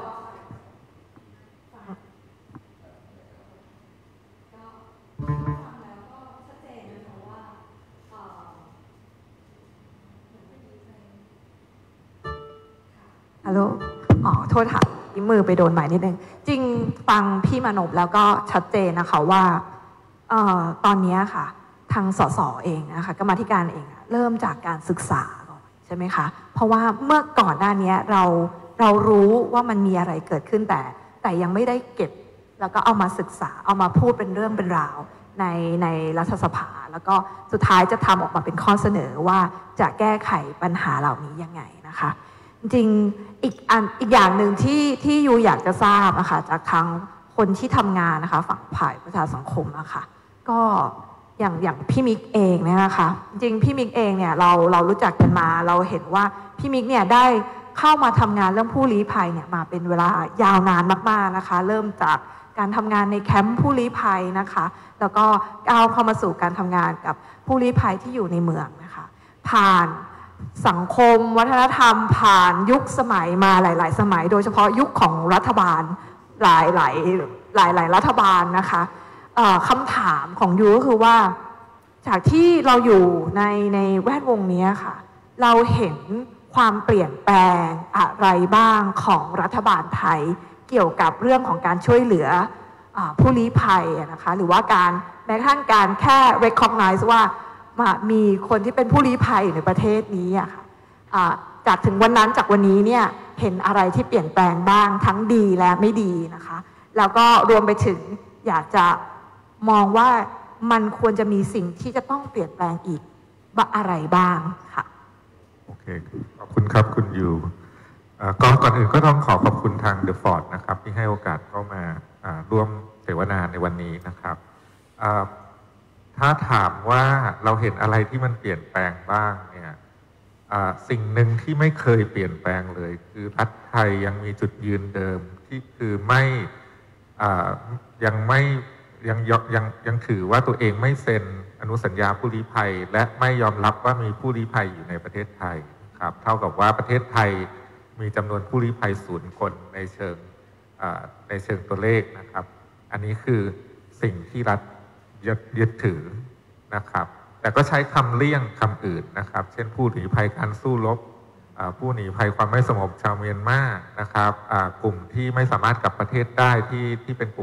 ฮัลโหลอ๋อโทษค่ะยิ้มมือไปโดนหมายนิดนึงจริงฟังพี่มนพแล้วก็ชัดเจนนะคะว่าเอ่อตอนนี้ค่ะทางสสเองนะคะกรรมาธิการเองเริ่มจากการศึกษาก่อนใช่ไหมคะเพราะว่าเมื่อก่อนหน้านี้เราเรารู้ว่ามันมีอะไรเกิดขึ้นแต่แต่ยังไม่ได้เก็บแล้วก็เอามาศึกษาเอามาพูดเป็นเรื่องเป็นราวในในรัฐสภาแล้วก็สุดท้ายจะทำออกมาเป็นข้อเสนอว่าจะแก้ไขปัญหาเหล่านี้ยังไงนะคะจริงอีกอันอีกอย่างหนึ่งที่ที่ยูอยากจะทราบนะคะจากทางคนที่ทำงานนะคะฝั่งฝ่ายประชาสังคมนะคะก็อย่างอย่างพี่มิกเองเนี่ยนะคะจริงพี่มิกเองเนี่ยเราเรารู้จักกันมาเราเห็นว่าพี่มิกเนี่ยได้เข้ามาทำงานเรื่องผู้ลี้ภัยเนี่ยมาเป็นเวลายาวนานมากๆนะคะเริ่มจากการทำงานในแคมป์ผู้ลี้ภัยนะคะแล้วก็ก้าวเข้ามาสู่การทำงานกับผู้ลี้ภัยที่อยู่ในเมืองนะคะผ่านสังคมวัฒนธรรมผ่านยุคสมัยมาหลายๆสมัยโดยเฉพาะยุคของรัฐบาลหลายหลายหลายหลายรัฐบาลนะคะคำถามของยูก็คือว่าจากที่เราอยู่ในในแวดวงนี้ค่ะเราเห็นความเปลี่ยนแปลงอะไรบ้างของรัฐบาลไทยเกี่ยวกับเรื่องของการช่วยเหลือผู้ลี้ภัยนะคะหรือว่าการแม้กระทั่งการแค่ recognize ว่ามีคนที่เป็นผู้ลี้ภัยอยู่ในประเทศนี้อะค่ะจากถึงวันนั้นจากวันนี้เนี่ยเห็นอะไรที่เปลี่ยนแปลงบ้างทั้งดีและไม่ดีนะคะแล้วก็รวมไปถึงอยากจะมองว่ามันควรจะมีสิ่งที่จะต้องเปลี่ยนแปลงอีกอะไรบ้างค่ะโอเคขอบคุณครับคุณยูก่อนก่อนอื่นก็ต้องขอขอบคุณทาง The Ford นะครับที่ให้โอกาสเข้ามาร่วมเสวนาในวันนี้นะครับถ้าถามว่าเราเห็นอะไรที่มันเปลี่ยนแปลงบ้างเนี่ยสิ่งหนึ่งที่ไม่เคยเปลี่ยนแปลงเลยคือรัฐไทยยังมีจุดยืนเดิมที่คือไม่ยังไม่ยังยังยังถือว่าตัวเองไม่เซ็นอนุสัญญาผู้ลี้ภัยและไม่ยอมรับว่ามีผู้ลี้ภัยอยู่ในประเทศไทยครับเท่ากับว่าประเทศไทยมีจำนวนผู้ลี้ภัยศูนย์คนในเชิงในเชิงตัวเลขนะครับอันนี้คือสิ่งที่รัฐยึดถือนะครับแต่ก็ใช้คำเลี่ยงคำอื่นนะครับเช่นผู้หนีภัยการสู้รบผู้หนีภัยความไม่สงบชาวเมียนมานะครับกลุ่มที่ไม่สามารถกลับประเทศได้ที่ที่เป็นกลุ่ม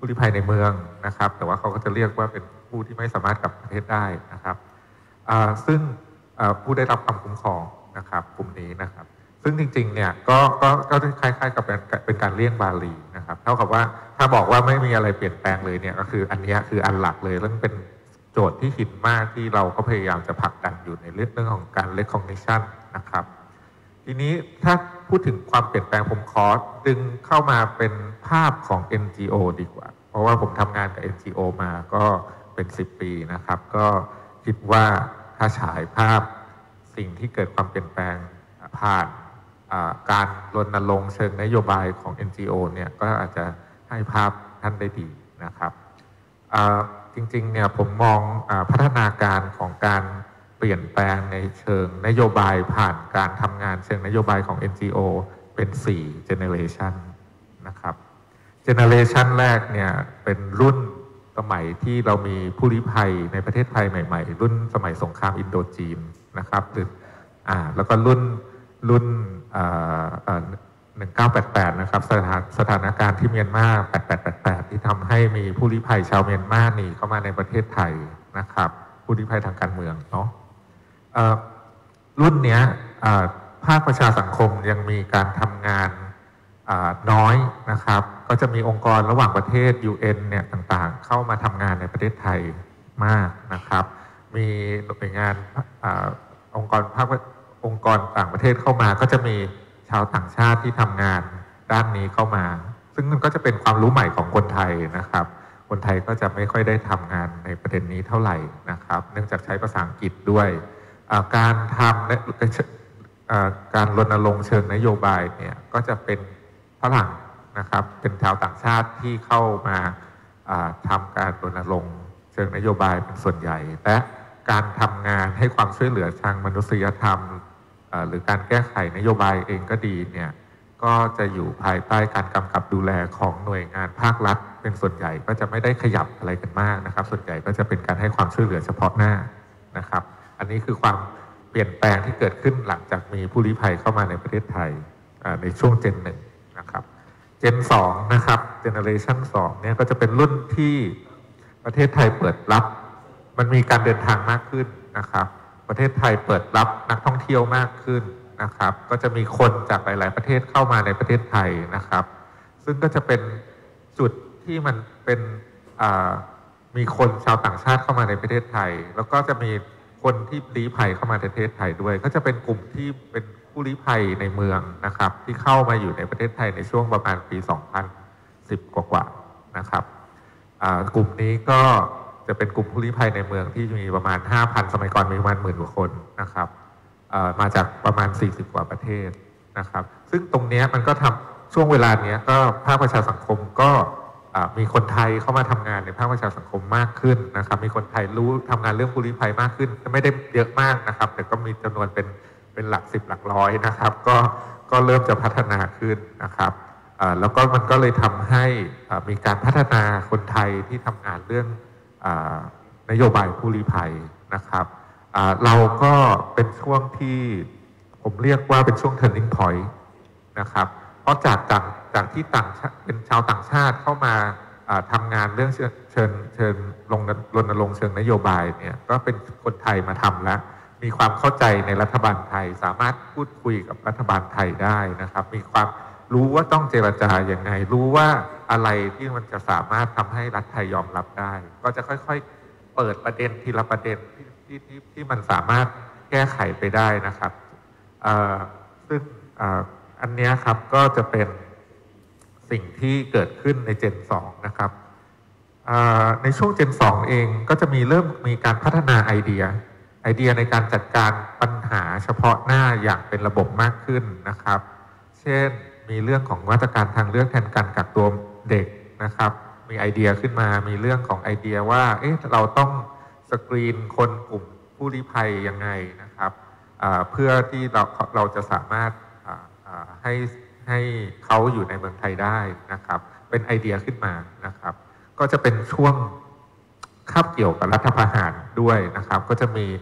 ผู้ลี้ภัยในเมืองนะครับแต่ว่าเขาก็จะเรียกว่าเป็นผู้ที่ไม่สามารถกลับประเทศได้นะครับซึ่งผู้ได้รับความคุ้มครองนะครับกลุ่มนี้นะครับซึ่งจริงๆเนี่ยก็ก็ก็คล้ายๆกับเป็นเป็นการเลี่ยงบาลีนะครับเท่ากับว่าถ้าบอกว่าไม่มีอะไรเปลี่ยนแปลงเลยเนี่ยก็คืออันนี้คืออันหลักเลยเรื่องเป็นโจทย์ที่หินมากที่เราก็พยายามจะผลักดันอยู่ในเรื่องของการ recognition นะครับทีนี้ถ้าพูดถึงความเปลี่ยนแปลงผมขอดึงเข้ามาเป็นภาพของ เอ็น จี โอ ดีกว่าเพราะว่าผมทำงานกับ เอ็น จี โอ มาก็เป็นสิบปีนะครับก็คิดว่าถ้าฉายภาพสิ่งที่เกิดความเปลี่ยนแปลงผ่านการรณรงค์เชิงนโยบายของ เอ็น จี โอ เนี่ยก็อาจจะให้ภาพท่านได้ดีนะครับจริงๆเนี่ยผมมองพัฒนาการของการเปลี่ยนแปลงในเชิงนโยบายผ่านการทำงานเชิงนโยบายของ เอ็น จี โอ เป็นสี่ generation นะครับ generation แรกเนี่ยเป็นรุ่นสมัยที่เรามีผู้ลี้ภัยในประเทศไทยใหม่ๆรุ่นสมัยสงครามอินโดจีนนะครับหรืออ่าแล้วก็รุ่นรุ่นหนึ่งเก้าแปดแปดนะครับสถานสถานการณ์ที่เมียนมาแปดแปดแปดแปดที่ทำให้มีผู้ลี้ภัยชาวเมียนมาหนีเข้ามาในประเทศไทยนะครับผู้ลี้ภัยทางการเมืองเนาะรุ่นนี้ภาคประชาสังคมยังมีการทำงานน้อยนะครับก็จะมีองค์กรระหว่างประเทศ ยู เอ็น เนี่ยต่างๆเข้ามาทำงานในประเทศไทยมากนะครับมีหน่วยงานองค์กรภาคองค์กรต่างประเทศเข้ามาก็จะมีชาวต่างชาติที่ทำงานด้านนี้เข้ามาซึ่งมันก็จะเป็นความรู้ใหม่ของคนไทยนะครับคนไทยก็จะไม่ค่อยได้ทำงานในประเด็นนี้เท่าไหร่นะครับเนื่องจากใช้ภาษาอังกฤษด้วยการทำและการรณรงค์เชิงนโยบายเนี่ยก็จะเป็นฝรั่งนะครับเป็นชาวต่างชาติที่เข้ามาทำการรณรงค์เชิงนโยบายเป็นส่วนใหญ่และการทำงานให้ความช่วยเหลือทางมนุษยธรรมหรือการแก้ไขนโยบายเองก็ดีเนี่ยก็จะอยู่ภายใต้การกำกับดูแลของหน่วยงานภาครัฐเป็นส่วนใหญ่ก็จะไม่ได้ขยับอะไรกันมากนะครับส่วนใหญ่ก็จะเป็นการให้ความช่วยเหลือเฉพาะหน้านะครับอันนี้คือความเปลี่ยนแปลงที่เกิดขึ้นหลังจากมีผู้ลี้ภัยเข้ามาในประเทศไทยในช่วงเจนหนึ่งนะครับเจนสองนะครับเจเนอเรชันสองเนี่ยก็จะเป็นรุ่นที่ประเทศไทยเปิดรับมันมีการเดินทางมากขึ้นนะครับประเทศไทยเปิดรับนักท่องเที่ยวมากขึ้นนะครับก็จะมีคนจากหลายๆประเทศเข้ามาในประเทศไทยนะครับซึ่งก็จะเป็นจุดที่มันเป็นมีคนชาวต่างชาติเข้ามาในประเทศไทยแล้วก็จะมีคนที่ลี้ภัยเข้ามาในประเทศไทยด้วยก็จะเป็นกลุ่มที่เป็นผู้ลี้ภัยในเมืองนะครับที่เข้ามาอยู่ในประเทศไทยในช่วงประมาณปีสองพันสิบกว่าๆนะครับกลุ่มนี้ก็จะเป็นกลุ่มผู้ลี้ภัยในเมืองที่มีประมาณ ห้าพัน สมัยก่อนมีประมาณหมื่นกว่าคนนะครับมาจากประมาณสี่สิบกว่าประเทศนะครับซึ่งตรงนี้มันก็ทำช่วงเวลานี้ก็ภาคประชาสังคมก็มีคนไทยเข้ามาทำงานในภาคประชาสังคมมากขึ้นนะครับมีคนไทยรู้ทำงานเรื่องผู้ลี้ภัยมากขึ้นไม่ได้เยอะมากนะครับแต่ก็มีจำนวนเป็นเป็นหลักสิบหลักร้อยนะครับก็ก็เริ่มจะพัฒนาขึ้นนะครับแล้วก็มันก็เลยทำให้มีการพัฒนาคนไทยที่ทำงานเรื่องนโยบายผู้ลี้ภัยนะครับเราก็เป็นช่วงที่ผมเรียกว่าเป็นช่วง turning point นะครับเพราะจากจากจากที่ต่างเป็นชาวต่างชาติเข้ามาทำงานเรื่องเชิญเชิญเชิญลงรณรงค์เชิงนโยบายเนี่ยก็เป็นคนไทยมาทำแล้วมีความเข้าใจในรัฐบาลไทยสามารถพูดคุยกับรัฐบาลไทยได้นะครับมีความรู้ว่าต้องเจรจาอย่างไงรู้ว่าอะไรที่มันจะสามารถทำให้รัฐไทยยอมรับได้ก็จะค่อยๆเปิดประเด็นทีละประเด็นที่ที่ที่ที่มันสามารถแก้ไขไปได้นะครับซึ่งอันนี้ครับก็จะเป็นสิ่งที่เกิดขึ้นในเจนสองนะครับในช่วงเจนสองเองก็จะมีเริ่มมีการพัฒนาไอเดียไอเดียในการจัดการปัญหาเฉพาะหน้าอย่างเป็นระบบมากขึ้นนะครับเช่นมีเรื่องของมาตรการทางเลือกแทนการกักตัวเด็กนะครับมีไอเดียขึ้นมามีเรื่องของไอเดียว่าเอ๊ะเราต้องสกรีนคนกลุ่มผู้ลี้ภัยยังไงนะครับเพื่อที่เราเราจะสามารถให้ให้เขาอยู่ในเมืองไทยได้นะครับเป็นไอเดียขึ้นมานะครับก็จะเป็นช่วงคาบเกี่ยวกับรัฐประหารด้วยนะครับก็จะมี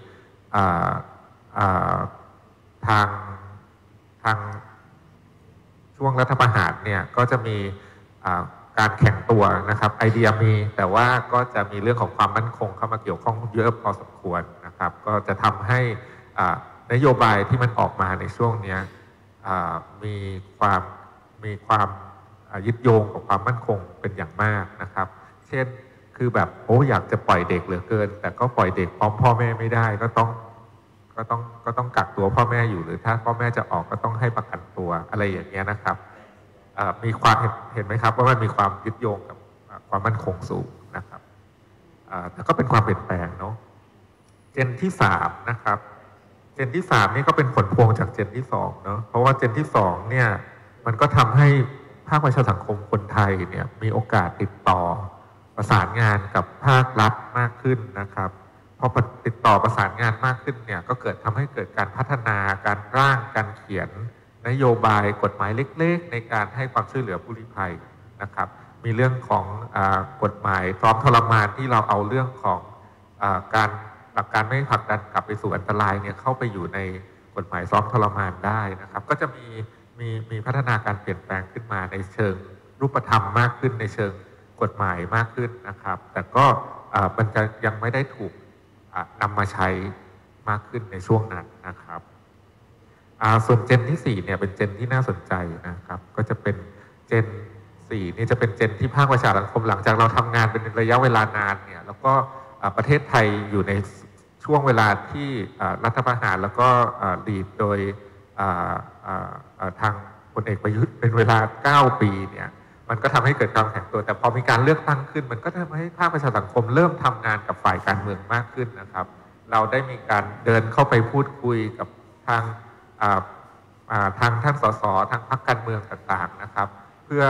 ทางทางช่วงรัฐประหารเนี่ยก็จะมีการแข่งตัวนะครับไอเดียมีแต่ว่าก็จะมีเรื่องของความมั่นคงเข้ามาเกี่ยวข้องเยอะพอสมควรนะครับก็จะทำให้นโยบายที่มันออกมาในช่วงนี้มีความมีความยึดโยงกับความมั่นคงเป็นอย่างมากนะครับเช่นคือแบบโอ้อยากจะปล่อยเด็กเหลือเกินแต่ก็ปล่อยเด็กพร้อมพ่อแม่ไม่ได้ก็ต้องก็ต้องก็ต้องกักตัวพ่อแม่อยู่หรือถ้าพ่อแม่จะออกก็ต้องให้ประกันตัวอะไรอย่างเงี้ยนะครับมีความเห็นเห็นไหมครับว่ามันมีความยึดโยงกับความมั่นคงสูงนะครับแต่ก็เป็นความเปลี่ยนแปลงเนาะเจนที่สามนะครับเจนที่สามนี่ก็เป็นผลพวงจากเจนที่สองเนาะเพราะว่าเจนที่สองเนี่ยมันก็ทำให้ภาคประชาสังคมคนไทยเนี่ยมีโอกาสติดต่อประสานงานกับภาครัฐมากขึ้นนะครับพอติดต่อประสานงานมากขึ้นเนี่ยก็เกิดทำให้เกิดการพัฒนาการร่างการเขียนนโยบายกฎหมายเล็กๆในการให้ความช่วยเหลือผู้ลี้ภัยนะครับมีเรื่องของกฎหมายพร้อมทรมานที่เราเอาเรื่องของการหลักการไม่ผลักดันกลับไปสู่อันตรายเนี่ยเข้าไปอยู่ในกฎหมายซ้อมทรมานได้นะครับก็จะมีมีมีพัฒนาการเปลี่ยนแปลงขึ้นมาในเชิงรูปธรรมมากขึ้นในเชิงกฎหมายมากขึ้นนะครับแต่ก็มันจะยังไม่ได้ถูกนำมาใช้มากขึ้นในช่วงนั้นนะครับส่วนเจนที่สี่เนี่ยเป็นเจนที่น่าสนใจนะครับก็จะเป็นเจนสี่นี่จะเป็นเจนที่ภาคประชาสังคมหลังจากเราทำงานเป็นระยะเวลานานเนี่ยแล้วก็ประเทศไทยอยู่ในช่วงเวลาที่รัฐประหารแล้วก็ลีดโดยทางพลเอกประยุทธ์เป็นเวลาเก้าปีเนี่ยมันก็ทำให้เกิดการแข่งตัวแต่พอมีการเลือกตั้งขึ้นมันก็ทำให้ภาคประชาสังคมเริ่มทำงานกับฝ่ายการเมืองมากขึ้นนะครับเราได้มีการเดินเข้าไปพูดคุยกับทางทางท่านสสทางพรรคการเมืองต่างๆนะครับเพื่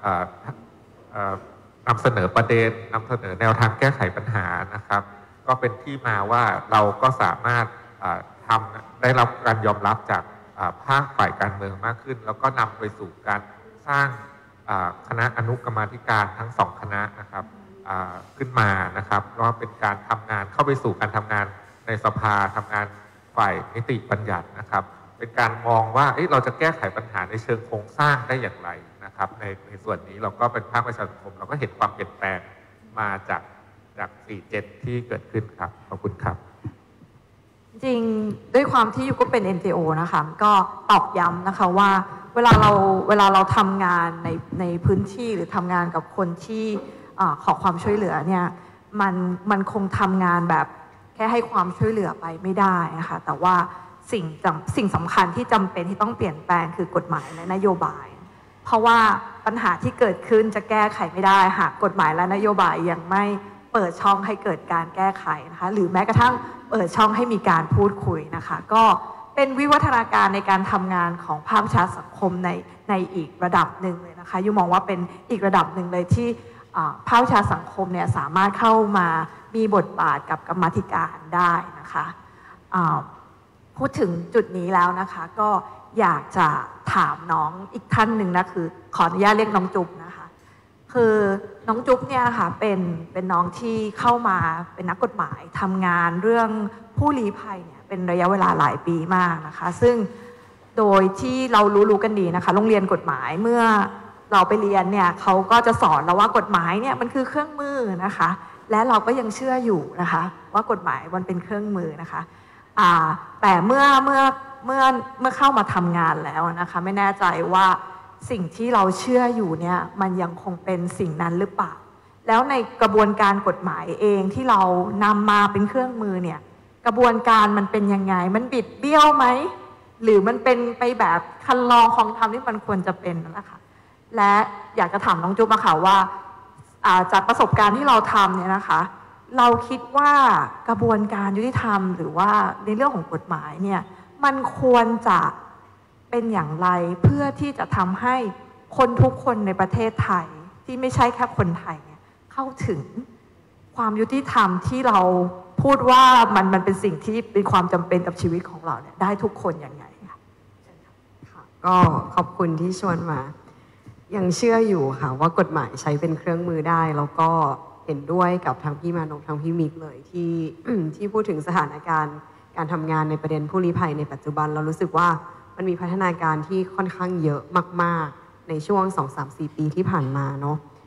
อนำเสนอประเด็นนำเสนอแนวทางแก้ไขปัญหานะครับก็เป็นที่มาว่าเราก็สามารถทำได้รับการยอมรับจากภาคฝ่ายการเมืองมากขึ้นแล้วก็นำไปสู่การสร้างคณะอนุกรรมาธิการทั้งสองคณะนะครับขึ้นมานะครับก็เป็นการทำงานเข้าไปสู่การทำงานในสภาทำงานฝ่ายนิติบัญญัตินะครับเป็นการมองว่าเราจะแก้ไขปัญหาในเชิงโครงสร้างได้อย่างไรนะครับในในส่วนนี้เราก็เป็นภาคประชาสังคมเราก็เห็นความเปลี่ยนแปลงมาจากจากสี่เจนที่เกิดขึ้นครับขอบคุณครับจริงด้วยความที่ยูก็เป็น เอ็น จี โอ นะคะก็ตอกย้ำนะคะว่าเวลาเราเวลาเราทำงานในในพื้นที่หรือทำงานกับคนที่ขอความช่วยเหลือเนี่ยมันมันคงทำงานแบบแค่ให้ความช่วยเหลือไปไม่ได้นะคะแต่ว่าสิ่งสิ่งสำคัญที่จำเป็นที่ต้องเปลี่ยนแปลงคือกฎหมายและนโยบายเพราะว่าปัญหาที่เกิดขึ้นจะแก้ไขไม่ได้หากกฎหมายและนโยบายยังไม่เปิดช่องให้เกิดการแก้ไขนะคะหรือแม้กระทั่งเปิดช่องให้มีการพูดคุยนะคะก็เป็นวิวัฒนาการในการทำงานของภาคประชาสังคมในในอีกระดับหนึ่งเลยนะคะยูมองว่าเป็นอีกระดับหนึ่งเลยที่ภาคประชาสังคมเนี่ยสามารถเข้ามามีบทบาทกับกรรมาธิการได้นะคะพูดถึงจุดนี้แล้วนะคะก็อยากจะถามน้องอีกท่านหนึ่งนะคือขออนุญาตเรียกน้องจุ๊บนะคะคือน้องจุ๊บเนี่ยนะคะเป็นเป็นน้องที่เข้ามาเป็นนักกฎหมายทำงานเรื่องผู้ลี้ภัยเนี่ยเป็นระยะเวลาหลายปีมากนะคะซึ่งโดยที่เรารู้ๆกันดีนะคะโรงเรียนกฎหมายเมื่อเราไปเรียนเนี่ยเขาก็จะสอนเราว่ากฎหมายเนี่ยมันคือเครื่องมือนะคะและเราก็ยังเชื่ออยู่นะคะว่ากฎหมายมันเป็นเครื่องมือนะคะแต่เมื่อเมื่อเมื่อเมื่อเข้ามาทำงานแล้วนะคะไม่แน่ใจว่าสิ่งที่เราเชื่ออยู่เนี่ยมันยังคงเป็นสิ่งนั้นหรือเปล่าแล้วในกระบวนการกฎหมายเองที่เรานำมาเป็นเครื่องมือเนี่ยกระบวนการมันเป็นยังไงมันบิดเบี้ยวไหมหรือมันเป็นไปแบบคันลองของธรรมที่มันควรจะเป็นนั่นแหละค่ะและอยากจะถามน้องจุ๊บมาค่ะว่าจากประสบการณ์ที่เราทำเนี่ยนะคะเราคิดว่ากระบวนการยุติธรรมหรือว่าในเรื่องของกฎหมายเนี่ยมันควรจะเป็นอย่างไรเพื่อที่จะทำให้คนทุกคนในประเทศไทยที่ไม่ใช่แค่คนไทยเนี่ยเข้าถึงความยุติธรรมที่เราพูดว่ามันมันเป็นสิ่งที่เป็นความจำเป็นกับชีวิตของเราเนี่ยได้ทุกคนอย่างไรค่ะก็ขอบคุณที่ชวนมายังเชื่ออยู่ค่ะว่ากฎหมายใช้เป็นเครื่องมือได้แล้วก็เห็นด้วยกับทางพี่มานพทางพี่มิกเลยที่ ที่พูดถึงสถานการณ์การทำงานในประเด็นผู้ลี้ภัยในปัจจุบันเรารู้สึกว่ามันมีพัฒนาการที่ค่อนข้างเยอะมากๆในช่วง สอง สาม สี่ ปีที่ผ่านมาเนาะ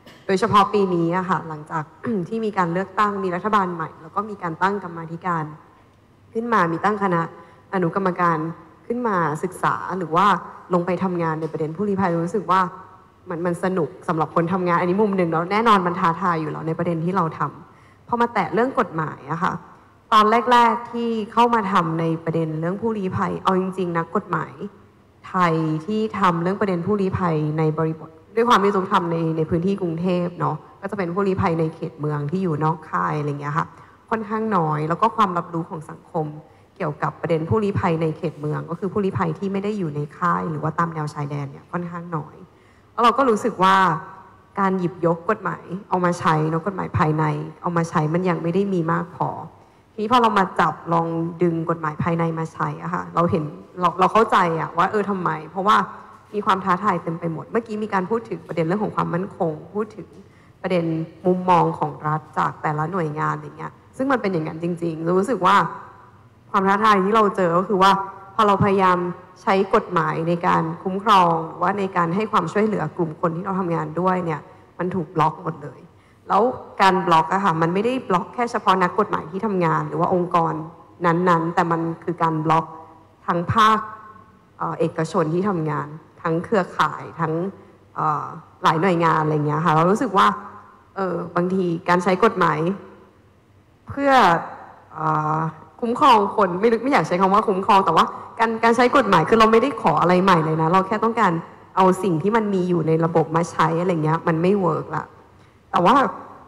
โดยเฉพาะปีนี้อะค่ะหลังจาก ที่มีการเลือกตั้งมีรัฐบาลใหม่แล้วก็มีการตั้งกรรมาธิการขึ้นมามีตั้งคณะอนุกรรมการขึ้นมาศึกษาหรือว่าลงไปทำงานในประเด็นผู้ลี้ภัยรู้สึกว่ามันมันสนุกสำหรับคนทำงานอันนี้มุมหนึ่งแล้วแน่นอนมันท้าทายอยู่แล้วในประเด็นที่เราทำพอมาแตะเรื่องกฎหมายอะค่ะตอนแรกๆที่เข้ามาทำในประเด็นเรื่องผู้ลี้ภัยเอาจริงๆนะกฎหมายไทยที่ทำเรื่องประเด็นผู้ลี้ภัยในบริบทด้วยความที่ทุกทำในในพื้นที่กรุงเทพเนาะก็จะเป็นผู้ลี้ภัยในเขตเมืองที่อยู่นอกค่ายอะไรเงี้ยค่ะค่อนข้างน้อยแล้วก็ความรับรู้ของสังคมเกี่ยวกับประเด็นผู้ลี้ภัยในเขตเมืองก็คือผู้ลี้ภัยที่ไม่ได้อยู่ในค่ายหรือว่าตามแนวชายแดนเนี่ยค่อนข้างน้อยแล้วเราก็รู้สึกว่าการหยิบยกกฎหมายเอามาใช้เนาะกฎหมายภายในเอามาใช้มันยังไม่ได้มีมากพอทีนี้พอเรามาจับลองดึงกฎหมายภายในมาใช้อะค่ะเราเห็นเราเราเข้าใจอะว่าเออทำไมเพราะว่ามีความท้าทายเต็มไปหมดเมื่อกี้มีการพูดถึงประเด็นเรื่องของความมั่นคงพูดถึงประเด็นมุมมองของรัฐจากแต่ละหน่วยงานอย่างเงี้ยซึ่งมันเป็นอย่างนั้นจริงๆรู้สึกว่าความท้าทายที่เราเจอก็คือว่าพอเราพยายามใช้กฎหมายในการคุ้มครองหรือว่าในการให้ความช่วยเหลือกลุ่มคนที่เราทำงานด้วยเนี่ยมันถูกบล็อกหมดเลยแล้วการบล็อกอะค่ะมันไม่ได้บล็อกแค่เฉพาะนักกฎหมายที่ทำงานหรือว่าองค์กรนั้นๆแต่มันคือการบล็อกทั้งภาคเอกชนที่ทำงานทั้งเครือข่ายทั้งหลายหน่วยงานอะไรเงี้ยค่ะเรารู้สึกว่าเออบางทีการใช้กฎหมายเพื่อคุ้มครองคนไม่ไม่อยากใช้คำว่าคุ้มครองแต่ว่าการการใช้กฎหมายคือเราไม่ได้ขออะไรใหม่เลยนะเราแค่ต้องการเอาสิ่งที่มันมีอยู่ในระบบมาใช้อะไรเงี้ยมันไม่เวิร์กละแต่ว่า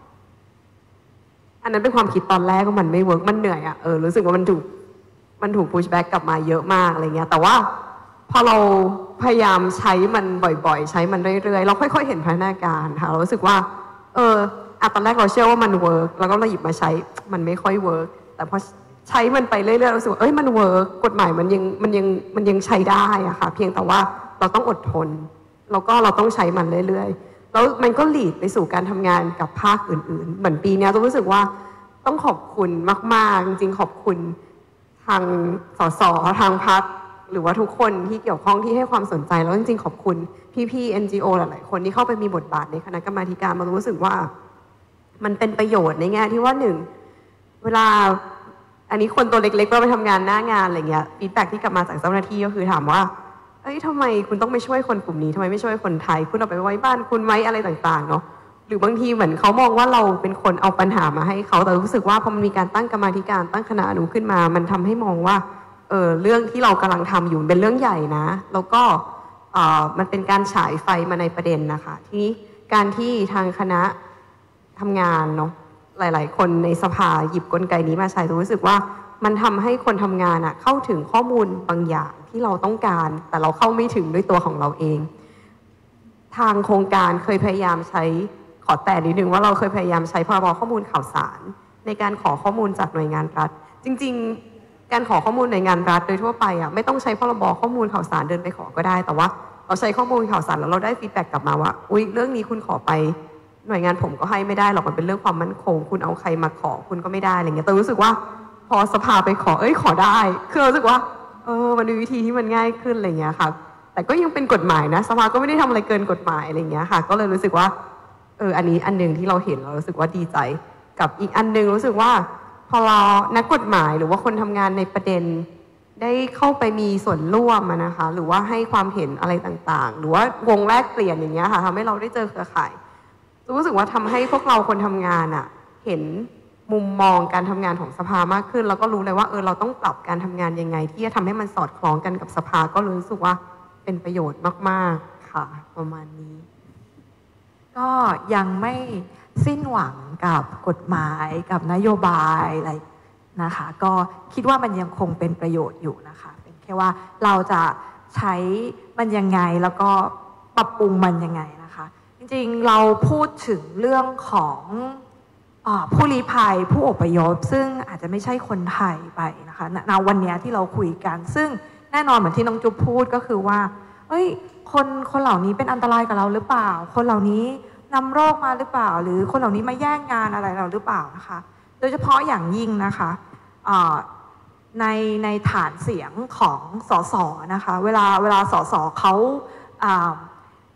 อันนั้นเป็นความคิดตอนแรกว่ามันไม่เวิร์กมันเหนื่อยอะเออรู้สึกว่ามันถูกมันถูกพุชแบ็กกลับมาเยอะมากอะไรเงี้ยแต่ว่าพอเราพยายามใช้มันบ่อยๆใช้มันเรื่อยๆเราค่อยๆเห็นพัฒนาการค่ะเรารู้สึกว่าเอออะตอนแรกเราเชื่อว่ามันเวิร์กแล้วก็เราหยิบมาใช้มันไม่ค่อยเวิร์กแต่พอใช้มันไปเรื่อยๆรู้สึกว่าเอ้ยมันเวิร์กกฎหมายมันยังมันยังมันยังใช้ได้อะค่ะเพียงแต่ว่าเราต้องอดทนแล้วก็เราต้องใช้มันเรื่อยๆแล้วมันก็หลีดไปสู่การทำงานกับภาคอื่นๆเหมือนปีนี้ต้องรู้สึกว่าต้องขอบคุณมากๆจริงๆขอบคุณทางสสทางพรรคหรือว่าทุกคนที่เกี่ยวข้องที่ให้ความสนใจแล้วจริงๆขอบคุณพี่ๆ เอ็น จี โอ หลายๆคนที่เข้าไปมีบทบาทในคณะกรรมาธิการมารู้สึกว่ามันเป็นประโยชน์ในแง่ที่ว่าหนึ่งเวลาอันนี้คนตัวเล็กๆเราไปทำงานหน้างานอะไรเงี้ยฟีดแบ็กที่กลับมาจากเจ้าหน้าที่ก็คือถามว่าเอ้ยทำไมคุณต้องไปช่วยคนกลุ่มนี้ทำไมไม่ช่วยคนไทยคุณเอาไปไว้บ้านคุณไว้อะไรต่างๆเนาะหรือบางทีเหมือนเขามองว่าเราเป็นคนเอาปัญหามาให้เขาแต่รู้สึกว่าพอมันมีการตั้งกรรมาธิการตั้งคณะอนุขึ้นมามันทำให้มองว่าเออเรื่องที่เรากำลังทำอยู่เป็นเรื่องใหญ่นะแล้วก็เออมันเป็นการฉายไฟมาในประเด็นนะคะทีนี้การที่ทางคณะทำงานเนาะหลายๆคนในสภาหยิบกลไกนี้มาใช้รู้สึกว่ามันทำให้คนทำงานอะเข้าถึงข้อมูลบางอย่างที่เราต้องการแต่เราเข้าไม่ถึงด้วยตัวของเราเองทางโครงการเคยพยายามใช้ขอแต่นิดนึงว่าเราเคยพยายามใช้พรบข้อมูลข่าวสารในการขอข้อมูลจากหน่วยงานรัฐจริงๆการขอข้อมูลหน่วยงานรัฐโดยทั่วไปอะไม่ต้องใช้พรบข้อมูลข่าวสารเดินไปขอก็ได้แต่ว่าเราใช้ข้อมูลข่าวสารแล้วเราได้ฟีดแบ็กกลับมาว่าอุ๊ยเรื่องนี้คุณขอไปหน่วยงานผมก็ให้ไม่ได้หรอกมันเป็นเรื่องความมั่นคงคุณเอาใครมาขอคุณก็ไม่ได้อะไรเงี้ยแต่รู้สึกว่าพอสภาไปขอเอ้ยขอได้คือรู้สึกว่าเออมันมีวิธีที่มันง่ายขึ้นอะไรเงี้ยค่ะแต่ก็ยังเป็นกฎหมายนะสภาก็ไม่ได้ทำอะไรเกินกฎหมายอะไรเงี้ยค่ะก็เลยรู้สึกว่าเอออันนี้อันหนึ่งที่เราเห็นเรารู้สึกว่าดีใจกับอีกอันหนึ่งรู้สึกว่าพอเรานักกฎหมายหรือว่าคนทำงานในประเด็นได้เข้าไปมีส่วนร่วมนะคะหรือว่าให้ความเห็นอะไรต่างๆหรือว่าวงแลกเปลี่ยนอย่างเงี้ยค่ะทำให้เราได้เจอเครือข่ายรู้สึกว่าทำให้พวกเราคนทำงานอ่ะเห็นมุมมองการทำงานของสภามากขึ้นแล้วก็รู้เลยว่าเออเราต้องปรับการทำงานยังไงที่จะทำให้มันสอดคล้องกันกับสภาก็รู้สึกว่าเป็นประโยชน์มากๆค่ะประมาณนี้ก็ยังไม่สิ้นหวังกับกฎหมายกับนโยบายอะไรนะคะก็คิดว่ามันยังคงเป็นประโยชน์อยู่นะคะเป็นแค่ว่าเราจะใช้มันยังไงแล้วก็ปรับปรุงมันยังไงนะคะจริงๆเราพูดถึงเรื่องของผู้ลี้ภัยผู้อพยพซึ่งอาจจะไม่ใช่คนไทยไปนะคะณวันนี้ที่เราคุยกันซึ่งแน่นอนเหมือนที่น้องจุ๊บพูดก็คือว่าเอ้ยคนคนเหล่านี้เป็นอันตรายกับเราหรือเปล่าคนเหล่านี้นำโรคมาหรือเปล่าหรือคนเหล่านี้มาแย่งงานอะไรเราหรือเปล่านะคะโดยเฉพาะอย่างยิ่งนะคะในในฐานเสียงของสสนะคะเวลาเวลาสสเขา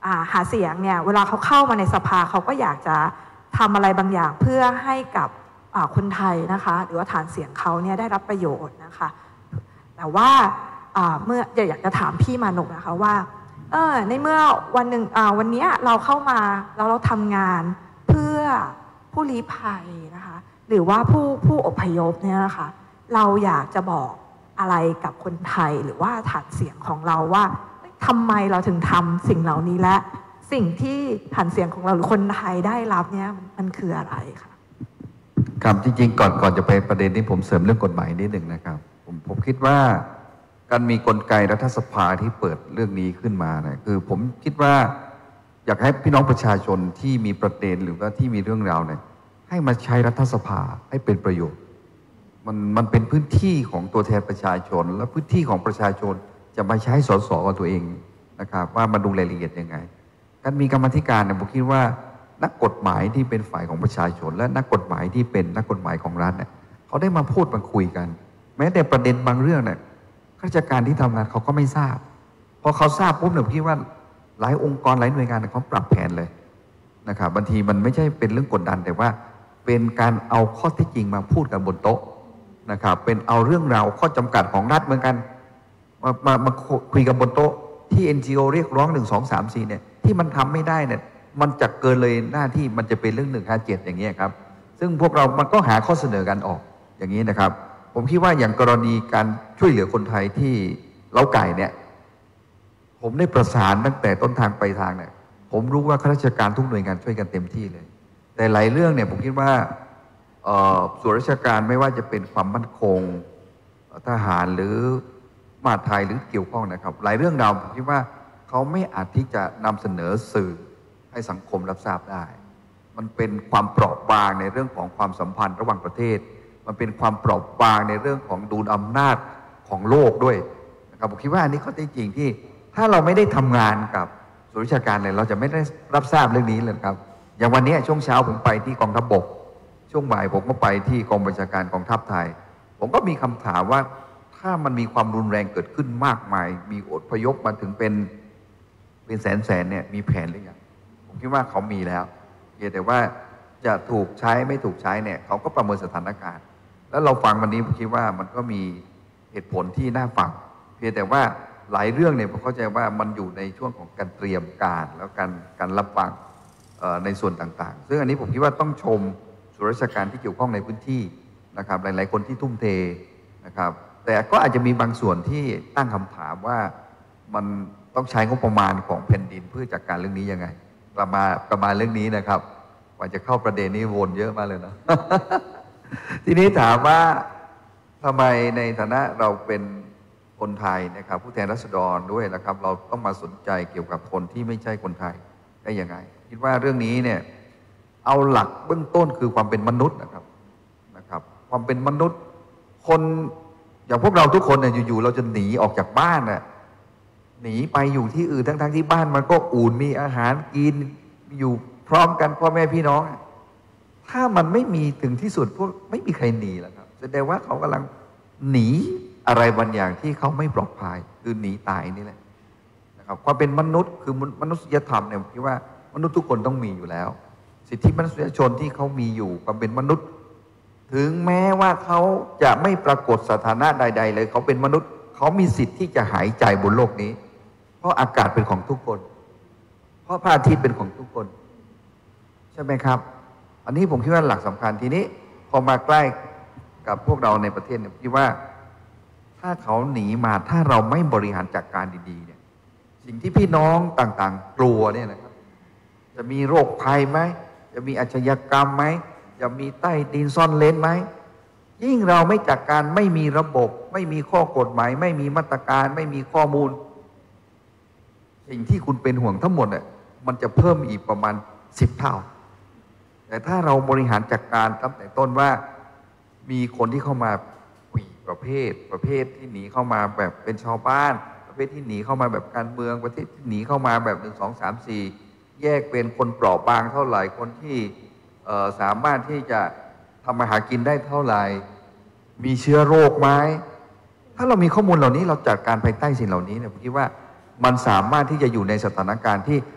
หาเสียงเนี่ยเวลาเขาเข้ามาในสภาเขาก็อยากจะทำอะไรบางอย่างเพื่อให้กับคนไทยนะคะหรือว่าฐานเสียงเขาเนี่ยได้รับประโยชน์นะคะแต่ว่าเมื่ออยากจะถามพี่มานกนะคะว่าเออในเมื่อวันหนึ่งวันนี้เราเข้ามาแล้วเราทำงานเพื่อผู้ลี้ภัยนะคะหรือว่าผู้ผู้อพยพเนี่ยนะคะเราอยากจะบอกอะไรกับคนไทยหรือว่าฐานเสียงของเราว่าทำไมเราถึงทำสิ่งเหล่านี้และสิ่งที่ฐานเสียงของเราหรือคนไทยได้รับเนี่ยมันคืออะไรคะครับจริงๆก่อนก่อนจะไปประเด็นนี้ผมเสริมเรื่องกฎหมายนิดหนึ่งนะครับผมผมคิดว่าการมีกลไกรัฐสภาที่เปิดเรื่องนี้ขึ้นมาเนี่ยคือผมคิดว่าอยากให้พี่น้องประชาชนที่มีประเด็นหรือว่าที่มีเรื่องราวเนี่ยให้มาใช้รัฐสภาให้เป็นประโยชน์มันมันเป็นพื้นที่ของตัวแทนประชาชนและพื้นที่ของประชาชนจะมาใช้สสกับตัวเองนะครับว่ามาดูรายละเอียดยังไงการมีกรรมธิการเนี่ยผมคิดว่านักกฎหมายที่เป็นฝ่ายของประชาชนและนักกฎหมายที่เป็นนักกฎหมายของรัฐเนี่ยเขาได้มาพูดมาคุยกันแม้แต่ประเด็นบางเรื่องเนี่ยข้าราชการที่ทำงานเขาก็ไม่ทราบพอเขาทราบปุ๊บเนี่ยผมคิดว่าหลายองค์กรหลายหน่วยงานเขาปรับแผนเลยนะครับบางทีมันไม่ใช่เป็นเรื่องกดดันแต่ว่าเป็นการเอาข้อเท็จจริงมาพูดกันบนโต๊ะนะครับเป็นเอาเรื่องราวข้อจำกัดของรัฐเหมือนกันมามามาคุยกันบนโต๊ะที่ เอ็น จี โอ เรียกร้องหนึ่งสองสามสี่เนี่ยที่มันทำไม่ได้เนี่ยมันจะเกินเลยหน้าที่มันจะเป็นเรื่องหนึ่งห้าเจ็ดอย่างเงี้ยครับซึ่งพวกเรามันก็หาข้อเสนอกันออกอย่างนี้นะครับผมคิดว่าอย่างกรณีการช่วยเหลือคนไทยที่เล้าไก่เนี่ยผมได้ประสานตั้งแต่ต้นทางไปทางเนี่ยผมรู้ว่าข้าราชการทุกหน่วยงานช่วยกันเต็มที่เลยแต่หลายเรื่องเนี่ยผมคิดว่าส่วนราชการไม่ว่าจะเป็นความมั่นคงทหารหรือมหาดไทยหรือเกี่ยวข้องนะครับหลายเรื่องราวผมคิดว่าเขาไม่อาจที่จะนำเสนอสื่อให้สังคมรับทราบได้มันเป็นความเปราะบางในเรื่องของความสัมพันธ์ระหว่างประเทศมันเป็นความเปราะบางในเรื่องของดุลอำนาจของโลกด้วยนะครับผมคิดว่าอันนี้ข้อเท็จจริงที่ถ้าเราไม่ได้ทำงานกับส่วนราชการเลยเราจะไม่ได้รับทราบเรื่องนี้เลยครับอย่างวันนี้ช่วงเช้าผมไปที่กองทัพบกช่วงบ่ายผมก็ไปที่กองบัญชาการกองทัพไทยผมก็มีคำถามว่าถ้ามันมีความรุนแรงเกิดขึ้นมากมายมีอพยพมาถึงเป็นเป็นแสนแสนเนี่ยมีแผนหรือยังผมคิดว่าเขามีแล้วเพียงแต่ว่าจะถูกใช้ไม่ถูกใช้เนี่ยเขาก็ประเมินสถานการณ์แล้วเราฟังวันนี้ผมคิดว่ามันก็มีเหตุผลที่น่าฟังเพียงแต่ว่าหลายเรื่องเนี่ยผมเข้าใจว่ามันอยู่ในช่วงของการเตรียมการแล้วการการรับฟังในส่วนต่างๆซึ่งอันนี้ผมคิดว่าต้องชมส่วนราชการที่เกี่ยวข้องในพื้นที่นะครับหลายๆคนที่ทุ่มเทนะครับแต่ก็อาจจะมีบางส่วนที่ตั้งคำถามว่ามันต้องใช้งบประมาณของแผ่นดินเพื่อจัดการเรื่องนี้ยังไงประมาณประมาณเรื่องนี้นะครับกว่าจะเข้าประเด็นนี้วนเยอะมากเลยนะ ทีนี้ถามว่าทำไมในฐานะเราเป็นคนไทยนะครับผู้แทนราษฎรด้วยนะครับเราต้องมาสนใจเกี่ยวกับคนที่ไม่ใช่คนไทยได้ยังไงคิดว่าเรื่องนี้เนี่ยเอาหลักเบื้องต้นคือความเป็นมนุษย์นะครับนะครับความเป็นมนุษย์คนอย่างพวกเราทุกคนเนี่ยอยู่ๆเราจะหนีออกจากบ้านน่ะหนีไปอยู่ที่อื่นทั้งๆที่บ้านมันก็อุ่นมีอาหารกินอยู่พร้อมกันพ่อแม่พี่น้องถ้ามันไม่มีถึงที่สุดพวกไม่มีใครหนีแล้วครับแสดงว่าเขากำลังหนีอะไรบางอย่างที่เขาไม่ปลอดภัยคือหนีตายนี่แหละนะครับความเป็นมนุษย์คือมนุษยธรรมเนี่ยผมคิดว่ามนุษย์ทุกคนต้องมีอยู่แล้วสิทธิมนุษยชนที่เขามีอยู่ความเป็นมนุษย์ถึงแม้ว่าเขาจะไม่ปรากฏสถานะใดๆเลยเขาเป็นมนุษย์เขามีสิทธิ์ที่จะหายใจบนโลกนี้เพราะอากาศเป็นของทุกคนเพราะพระอาทิตย์เป็นของทุกคนใช่ไหมครับอันนี้ผมคิดว่าหลักสำคัญทีนี้พอมาใกล้กับพวกเราในประเทศเนี่ยคิดว่าถ้าเขาหนีมาถ้าเราไม่บริหารจัดการดีๆเนี่ยสิ่งที่พี่น้องต่างๆกลัวเนี่ยนะครับจะมีโรคภัยไหมจะมีอาชญากรรมไหมจะมีใต้ดินซ่อนเลนไหมยิ่งเราไม่จัดการไม่มีระบบไม่มีข้อกฎหมายไม่มีมาตรการไม่มีข้อมูลสิ่งที่คุณเป็นห่วงทั้งหมดเนี่ยมันจะเพิ่มอีกประมาณสิบเท่าแต่ถ้าเราบริหารจัดการตั้งแต่ต้นว่ามีคนที่เข้ามากี่ประเภทประเภทที่หนีเข้ามาแบบเป็นชาวบ้านประเภทที่หนีเข้ามาแบบการเมืองประเภทที่หนีเข้ามาแบบหนึ่งสองสามสี่แยกเป็นคนเปราะบางเท่าไหร่คนที่สามารถที่จะทำมาหากินได้เท่าไหร่มีเชื้อโรคไหมถ้าเรามีข้อมูลเหล่านี้เราจัดการภายใต้สิ่งเหล่านี้เนี่ยผมคิดว่ามันสามารถที่จะอยู่ในสถานการณ์ที่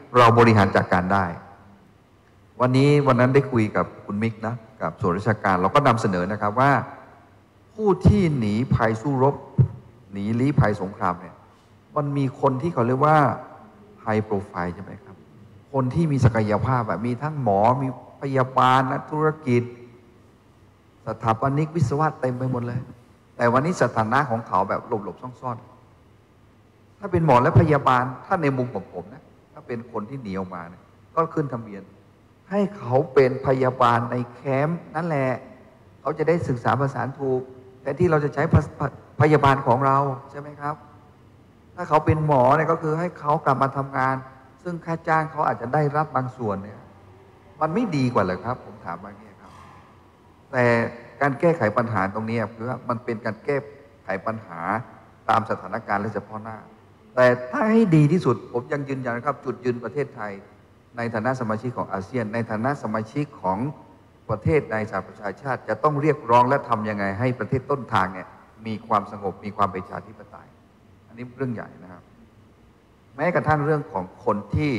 เราบริหารจัดการได้วันนี้วันนั้นได้คุยกับคุณมิกนะกับส่วนราชการเราก็นำเสนอนะครับว่าผู้ที่หนีภัยสู้รบหนีลี้ภัยสงครามเนี่ยมันมีคนที่เขาเรียกว่าไฮโปรไฟล์ใช่ไหมครับคนที่มีศักยภาพแบบมีทั้งหมอมีพยาบาลนักธุรกิจสถาปนิกวิศวะเต็มไปหมดเลยแต่วันนี้สถานะของเขาแบบหลบๆซ่อนๆถ้าเป็นหมอและพยาบาลถ้าในมุมของผมนะถ้าเป็นคนที่หนีออกมาเนี่ยก็ขึ้นทะเบียนให้เขาเป็นพยาบาลในแคมป์นั่นแหละเขาจะได้ศึกษาภาษาถูกแต่ที่เราจะใช้พยาบาลของเราใช่ไหมครับถ้าเขาเป็นหมอเนี่ยก็คือให้เขากลับมาทำงานซึ่งค่าจ้างเขาอาจจะได้รับบางส่วนเนี่ยมันไม่ดีกว่าเหรอครับผมถามมาเนี่ยครับแต่การแก้ไขปัญหาตรงนี้คือว่ามันเป็นการแก้ไขปัญหาตามสถานการณ์และเฉพาะหน้าแต่ถ้าให้ดีที่สุดผมยังยืนยันครับจุดยืนประเทศไทยในฐานะสมาชิกของอาเซียนในฐานะสมาชิกของประเทศในสหประชาชาติจะต้องเรียกร้องและทำยังไงให้ประเทศต้นทางเนี่ยมีความสงบมีความเป็นประชาธิปไตยอันนี้เรื่องใหญ่นะครับแม้กระทั่งเรื่องของคนที่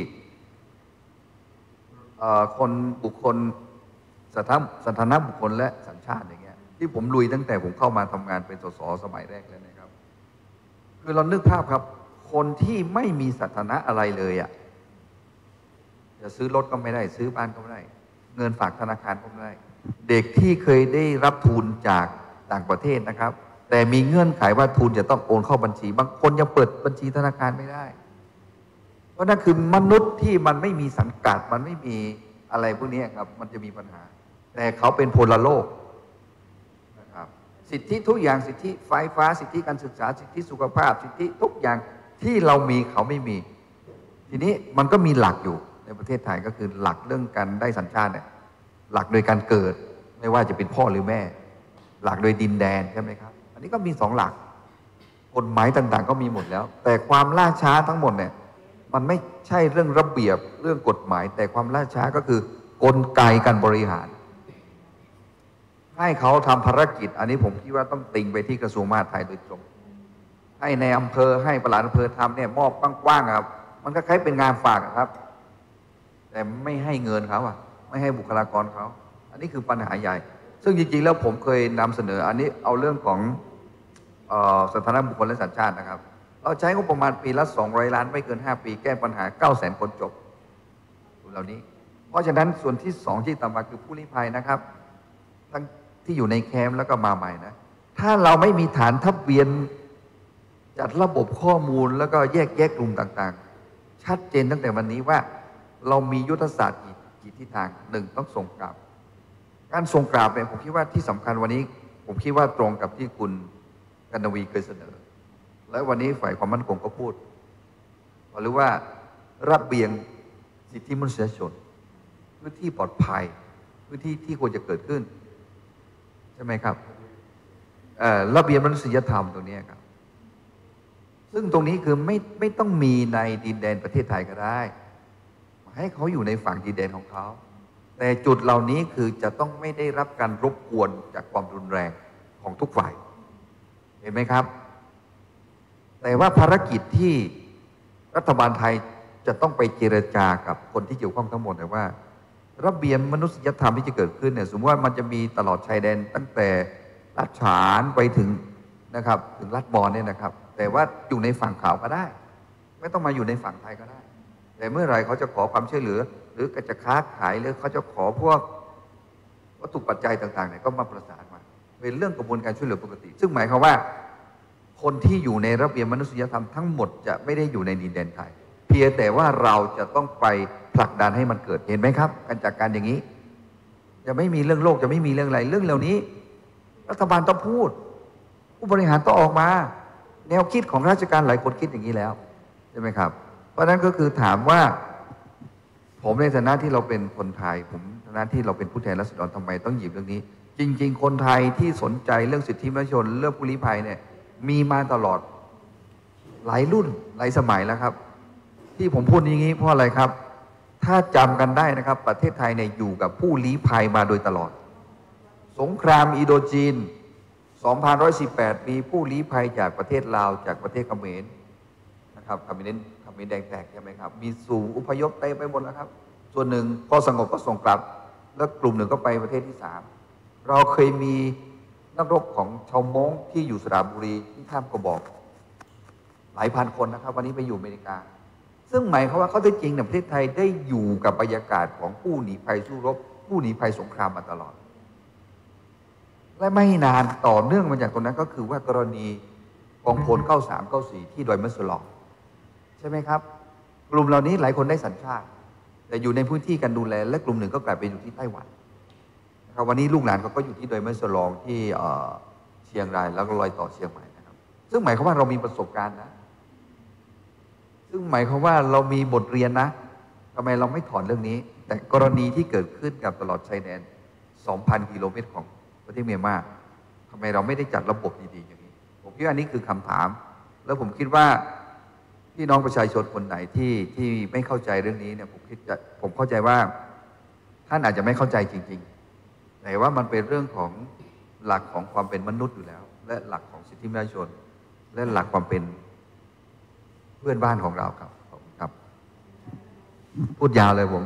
คนบุคคลสถาสถานะบุคคลและสัญชาติอย่างเงี้ยที่ผมลุยตั้งแต่ผมเข้ามาทำงานเป็นสสสมัยแรกเลยนะครับคือเรานึกภาพครับคนที่ไม่มีสถานะอะไรเลยอ่ะจะซื้อรถก็ไม่ได้ซื้อบ้านก็ไม่ได้เงินฝากธนาคารก็ไม่ได้เด็กที่เคยได้รับทุนจากต่างประเทศนะครับแต่มีเงื่อนไขว่าทุนจะต้องโอนเข้าบัญชีบางคนยังเปิดบัญชีธนาคารไม่ได้เพราะนั่นคือมนุษย์ที่มันไม่มีสังกัดมันไม่มีอะไรพวกนี้ครับมันจะมีปัญหาแต่เขาเป็นพลโลกนะครับสิทธิทุกอย่างสิทธิไฟฟ้าสิทธิการศึกษาสิทธิสุขภาพสิทธิทุกอย่างที่เรามีเขาไม่มีทีนี้มันก็มีหลักอยู่ในประเทศไทยก็คือหลักเรื่องการได้สัญชาติเนี่ยหลักโดยการเกิดไม่ว่าจะเป็นพ่อหรือแม่หลักโดยดินแดนใช่ไหมครับอันนี้ก็มีสองหลักกฎหมายต่างๆก็มีหมดแล้วแต่ความล่าช้าทั้งหมดเนี่ยมันไม่ใช่เรื่องระเบียบเรื่องกฎหมายแต่ความล่าช้าก็คือกลไกการบริหารให้เขาทำภารกิจอันนี้ผมคิดว่าต้องติงไปที่กระทรวงมหาดไทยโดยตรงให้ในอำเภอให้ปลัดอำเภอทำเนี่ยมอบกว้างๆครับมันก็คล้ายเป็นงานฝากครับแต่ไม่ให้เงินเขาอ่ะไม่ให้บุคลากรเขาอันนี้คือปัญหาใหญ่ซึ่งจริงๆแล้วผมเคยนำเสนออันนี้เอาเรื่องของเอ่อสถานะบุคคลและสัญชาตินะครับเราใช้งบประมาณปีละสองร้อยล้านไม่เกินห้าปีแก้ปัญหาเก้าแสนคนจบเหล่านี้เพราะฉะนั้นส่วนที่สองที่ตามมาคือผู้ลี้ภัยนะครับทั้งที่อยู่ในแคมป์แล้วก็มาใหม่นะถ้าเราไม่มีฐานทะเบียนจัดระบบข้อมูลแล้วก็แยกแยะกลุ่มต่างๆชัดเจนตั้งแต่วันนี้ว่าเรามียุทธศาสตร์กี่กี่ทิศทางหนึ่งต้องส่งกลับการส่งกลับเนี่ยผมคิดว่าที่สำคัญวันนี้ผมคิดว่าตรงกับที่คุณกนวีเคยเสนอและวันนี้ฝ่ายความมั่นคงก็พูดหรือว่าระเบียงสิทธิมนุษยชนพื้นที่ปลอดภัยพื้นที่ที่ควรจะเกิดขึ้นใช่ไหมครับระเบียงมนุษยธรรมตรงนี้ครับซึ่งตรงนี้คือไม่ไม่ต้องมีในดินแดนประเทศไทยก็ได้ให้เขาอยู่ในฝั่งดินแดนของเขาแต่จุดเหล่านี้คือจะต้องไม่ได้รับการรบกวนจากความรุนแรงของทุกฝ่ายเห็นไหมครับแต่ว่าภารกิจที่รัฐบาลไทยจะต้องไปเจรจากับคนที่เกี่ยวข้องทั้งหมดแต่ว่าระเบียบมนุษยธรรมที่จะเกิดขึ้นเนี่ยสมมติว่ามันจะมีตลอดชายแดนตั้งแต่ลัดฉานไปถึงนะครับถึงลัดบอนเนี่ยนะครับแต่ว่าอยู่ในฝั่งขาวก็ได้ไม่ต้องมาอยู่ในฝั่งไทยก็ได้แต่เมื่อไหร่เขาจะขอความช่วยเหลือหรือจะค้าขายหรือเขาจะขอพวกวัตถุปัจจัยต่างๆเนี่ยก็มาประสานมาเป็นเรื่องกระบวนการช่วยเหลือปกติซึ่งหมายความว่าคนที่อยู่ในระเบียบมนุษยธรรมทั้งหมดจะไม่ได้อยู่ในดินแดนไทยเพียงแต่ว่าเราจะต้องไปผลักดันให้มันเกิดเห็นไหมครับการจัดการอย่างนี้จะไม่มีเรื่องโลกจะไม่มีเรื่องอะไรเรื่องเหล่านี้รัฐบาลต้องพูดผู้บริหารต้องออกมาแนวคิดของราชการหลายคนคิดอย่างนี้แล้วใช่ไหมครับเพราะนั้นก็คือถามว่าผมในฐานะที่เราเป็นคนไทยผมในฐานะที่เราเป็นผู้แทนราษฎรทำไมต้องหยิบเรื่องนี้จริงๆคนไทยที่สนใจเรื่องสิทธิมนุษยชนเรื่องผู้ลี้ภัยเนี่ยมีมาตลอดหลายรุ่นหลายสมัยแล้วครับที่ผมพูดอย่างนี้เพราะอะไรครับถ้าจำกันได้นะครับประเทศไทยเนี่ยอยู่กับผู้ลี้ภัยมาโดยตลอดสงครามอินโดจีนสองพันหนึ่งร้อยสิบแปดมีผู้ลี้ภัยจากประเทศลาวจากประเทศเขมรนะครับเขมรเขมมีแดงแตกใช่ไหมครับมีสู่อพยพเต็มไปหมดแล้วครับส่วนหนึ่งพอสงบก็ส่งกลับแล้วกลุ่มหนึ่งก็ไปประเทศที่สามเราเคยมีนักรบของชาวม้งที่อยู่สระบุรีที่ข้ามกระบอกหลายพันคนนะครับวันนี้ไปอยู่อเมริกาซึ่งหมายความว่าเขาได้จริงในประเทศไทยได้อยู่กับบรรยากาศของผู้หนีภัยสู้รบผู้หนีภัยสงครามมาตลอดและไม่นานต่อเนื่องมาจากตรงนั้นก็คือว่ากรณีกองพลเก้าสาม เก้าสี่ที่ดอยมะสลองใช่ไหมครับกลุ่มเหล่านี้หลายคนได้สัญชาติแต่อยู่ในพื้นที่การดูแลและกลุ่มหนึ่งก็กลายไปอยู่ที่ไต้หวันนะครับวันนี้ลูกหลานเขาก็อยู่ที่ดอยมะสลองที่เชียงรายแล้วก็ลอยต่อเชียงใหม่นะครับซึ่งหมายความว่าเรามีประสบการณ์นะซึ่งหมายความว่าเรามีบทเรียนนะทำไมเราไม่ถอนเรื่องนี้แต่กรณีที่เกิดขึ้นกับตลอดชายแดน สองพัน กิโลเมตรของประเทศเมียนมาทำไมเราไม่ได้จัดระบบดีๆอย่างนี้ผมคิดว่านี้คือคำถามแล้วผมคิดว่าพี่น้องประชาชนคนไหนที่ที่ไม่เข้าใจเรื่องนี้เนี่ยผมคิดจะผมเข้าใจว่าท่านอาจจะไม่เข้าใจจริงๆแต่ว่ามันเป็นเรื่องของหลักของความเป็นมนุษย์อยู่แล้วและหลักของสิทธิมนุษยชนและหลักความเป็นเพื่อนบ้านของเราครับครับพูดยาวเลยผม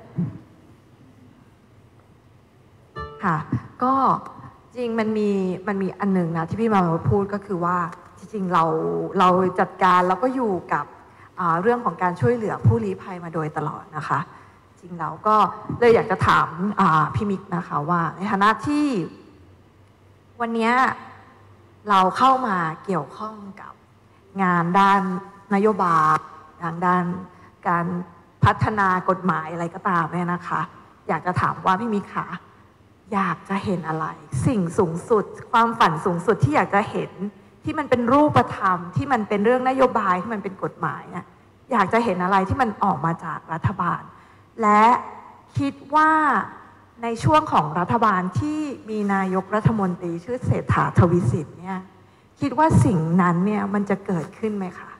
ค่ะก็จริงมันมีมันมีอันหนึ่งนะที่พี่มาพูดก็คือว่าจริงๆเราเราจัดการแล้วก็อยู่กับเรื่องของการช่วยเหลือผู้ลี้ภัยมาโดยตลอดนะคะจริงเราก็เลยอยากจะถามพี่มิกนะคะว่าในฐานะที่วันนี้เราเข้ามาเกี่ยวข้องกับงานด้านนโยบายทางด้านการพัฒนากฎหมายอะไรก็ตามเนี่ยนะคะอยากจะถามว่าพี่มิกคะอยากจะเห็นอะไรสิ่งสูงสุดความฝันสูงสุดที่อยากจะเห็นที่มันเป็นรูปธรรมที่มันเป็นเรื่องนโยบายที่มันเป็นกฎหมายเนี่ยอยากจะเห็นอะไรที่มันออกมาจากรัฐบาลและคิดว่าในช่วงของรัฐบาลที่มีนายกรัฐมนตรีชื่อเศรษฐาทวีสินเนี่ยคิดว่าสิ่งนั้นเนี่ยมันจะเกิดขึ้นไหมคะ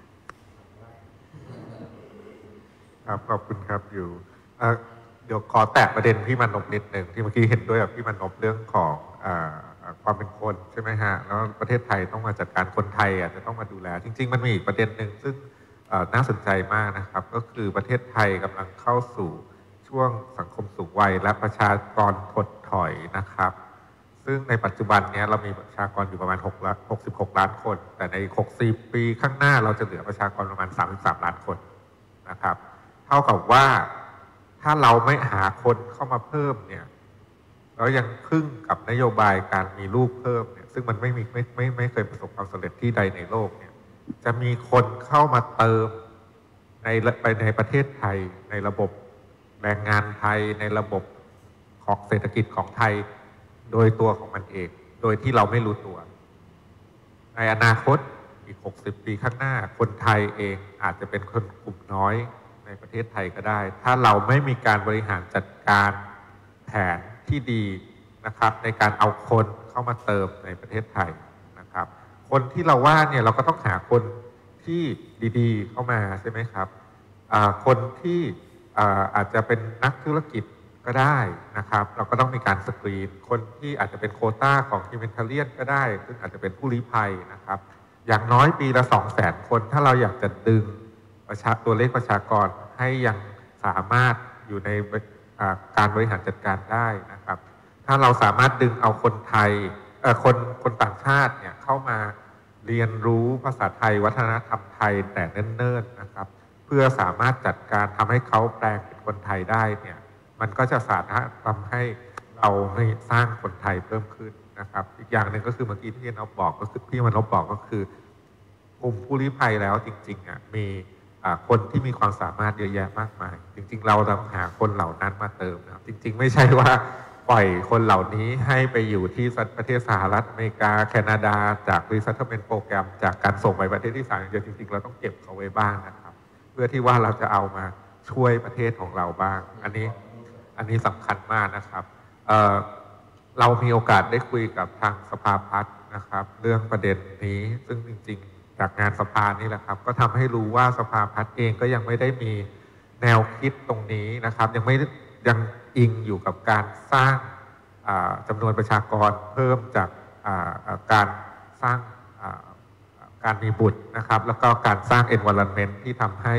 ครับขอบคุณครับอยู่เดี๋ยวขอแตะประเด็นพี่มนพนิดหนึ่งที่เมื่อกี้เห็นด้วยกับพี่มนพเรื่องของความเป็นคนใช่ไหมฮะแล้วประเทศไทยต้องมาจัดการคนไทยอาจจะต้องมาดูแลจริงๆมันมีอีกประเด็นหนึ่งซึ่งน่าสนใจมากนะครับก็คือประเทศไทยกำลังเข้าสู่ช่วงสังคมสูงวัยและประชากรถดถอยนะครับซึ่งในปัจจุบันนี้เรามีประชากรอยู่ประมาณหกสิบหกล้านคนแต่ในหกสิบปีข้างหน้าเราจะเหลือประชากรประมาณสามสิบสามล้านคนนะครับเท่ากับว่าถ้าเราไม่หาคนเข้ามาเพิ่มเนี่ยแล้วยังพึ่งกับนโยบายการมีลูกเพิ่มเนี่ยซึ่งมันไม่มีไม่ไม่ไม่เคยประสบความสำเร็จที่ใดในโลกเนี่ยจะมีคนเข้ามาเติมในไปในประเทศไทยในระบบแรงงานไทยในระบบของเศรษฐกิจของไทยโดยตัวของมันเองโดยที่เราไม่รู้ตัวในอนาคตอีกหกสิบปีข้างหน้าคนไทยเองอาจจะเป็นคนกลุ่มน้อยในประเทศไทยก็ได้ถ้าเราไม่มีการบริหารจัดการแผนที่ดีนะครับในการเอาคนเข้ามาเติมในประเทศไทยนะครับคนที่เราว่าเนี่ยเราก็ต้องหาคนที่ดีๆเข้ามาใช่ไหมครับคนที่อาจจะเป็นนักธุรกิจก็ได้นะครับเราก็ต้องมีการสกรีนคนที่อาจจะเป็นโควต้าของฮิวแมนเทเรียนก็ได้ซึ่งอาจจะเป็นผู้ลี้ภัยนะครับอย่างน้อยปีละสองแสนคนถ้าเราอยากจะดึงประชาตัวเลขประชากรให้ยังสามารถอยู่ในการบริหารจัดการได้นะครับถ้าเราสามารถดึงเอาคนไทยคนคนต่างชาติเนี่ยเข้ามาเรียนรู้ภาษาไทยวัฒนธรรมไทยแต่เนิ่นๆนะครับเพื่อสามารถจัดการทำให้เขาแปลงเป็นคนไทยได้เนี่ยมันก็จะสามารถทำให้เราไม่สร้างคนไทยเพิ่มขึ้นนะครับอีกอย่างหนึ่งก็คือเมื่อกี้ที่เราบอกก็คือพี่มนพบอกก็คือกลุ่มผู้ลี้ภัยแล้วจริงๆอ่ะมีคนที่มีความสามารถเยอะแยะมากมายจริงๆเราต้องหาคนเหล่านั้นมาเติมนะจริงๆไม่ใช่ว่าปล่อยคนเหล่านี้ให้ไปอยู่ที่ประเทศสหรัฐอเมริกาแคนาดาจาก Resettlement Program จากการส่งไปประเทศที่สามเดียวจริงๆเราต้องเก็บเขาไว้บ้างนะครับเพื่อที่ว่าเราจะเอามาช่วยประเทศของเราบ้างอันนี้อันนี้สำคัญมากนะครับเอ่อเรามีโอกาสได้คุยกับทางสภาพัฒน์นะครับเรื่องประเด็นนี้ซึ่งจริงๆจากงานสภานี่แหละครับก็ทำให้รู้ว่าสภาพัฒน์เองก็ยังไม่ได้มีแนวคิดตรงนี้นะครับยังไม่ยังอิงอยู่กับการสร้างจำนวนประชากรเพิ่มจากการสร้างการมีบุตรนะครับแล้วก็การสร้าง environment ที่ทำให้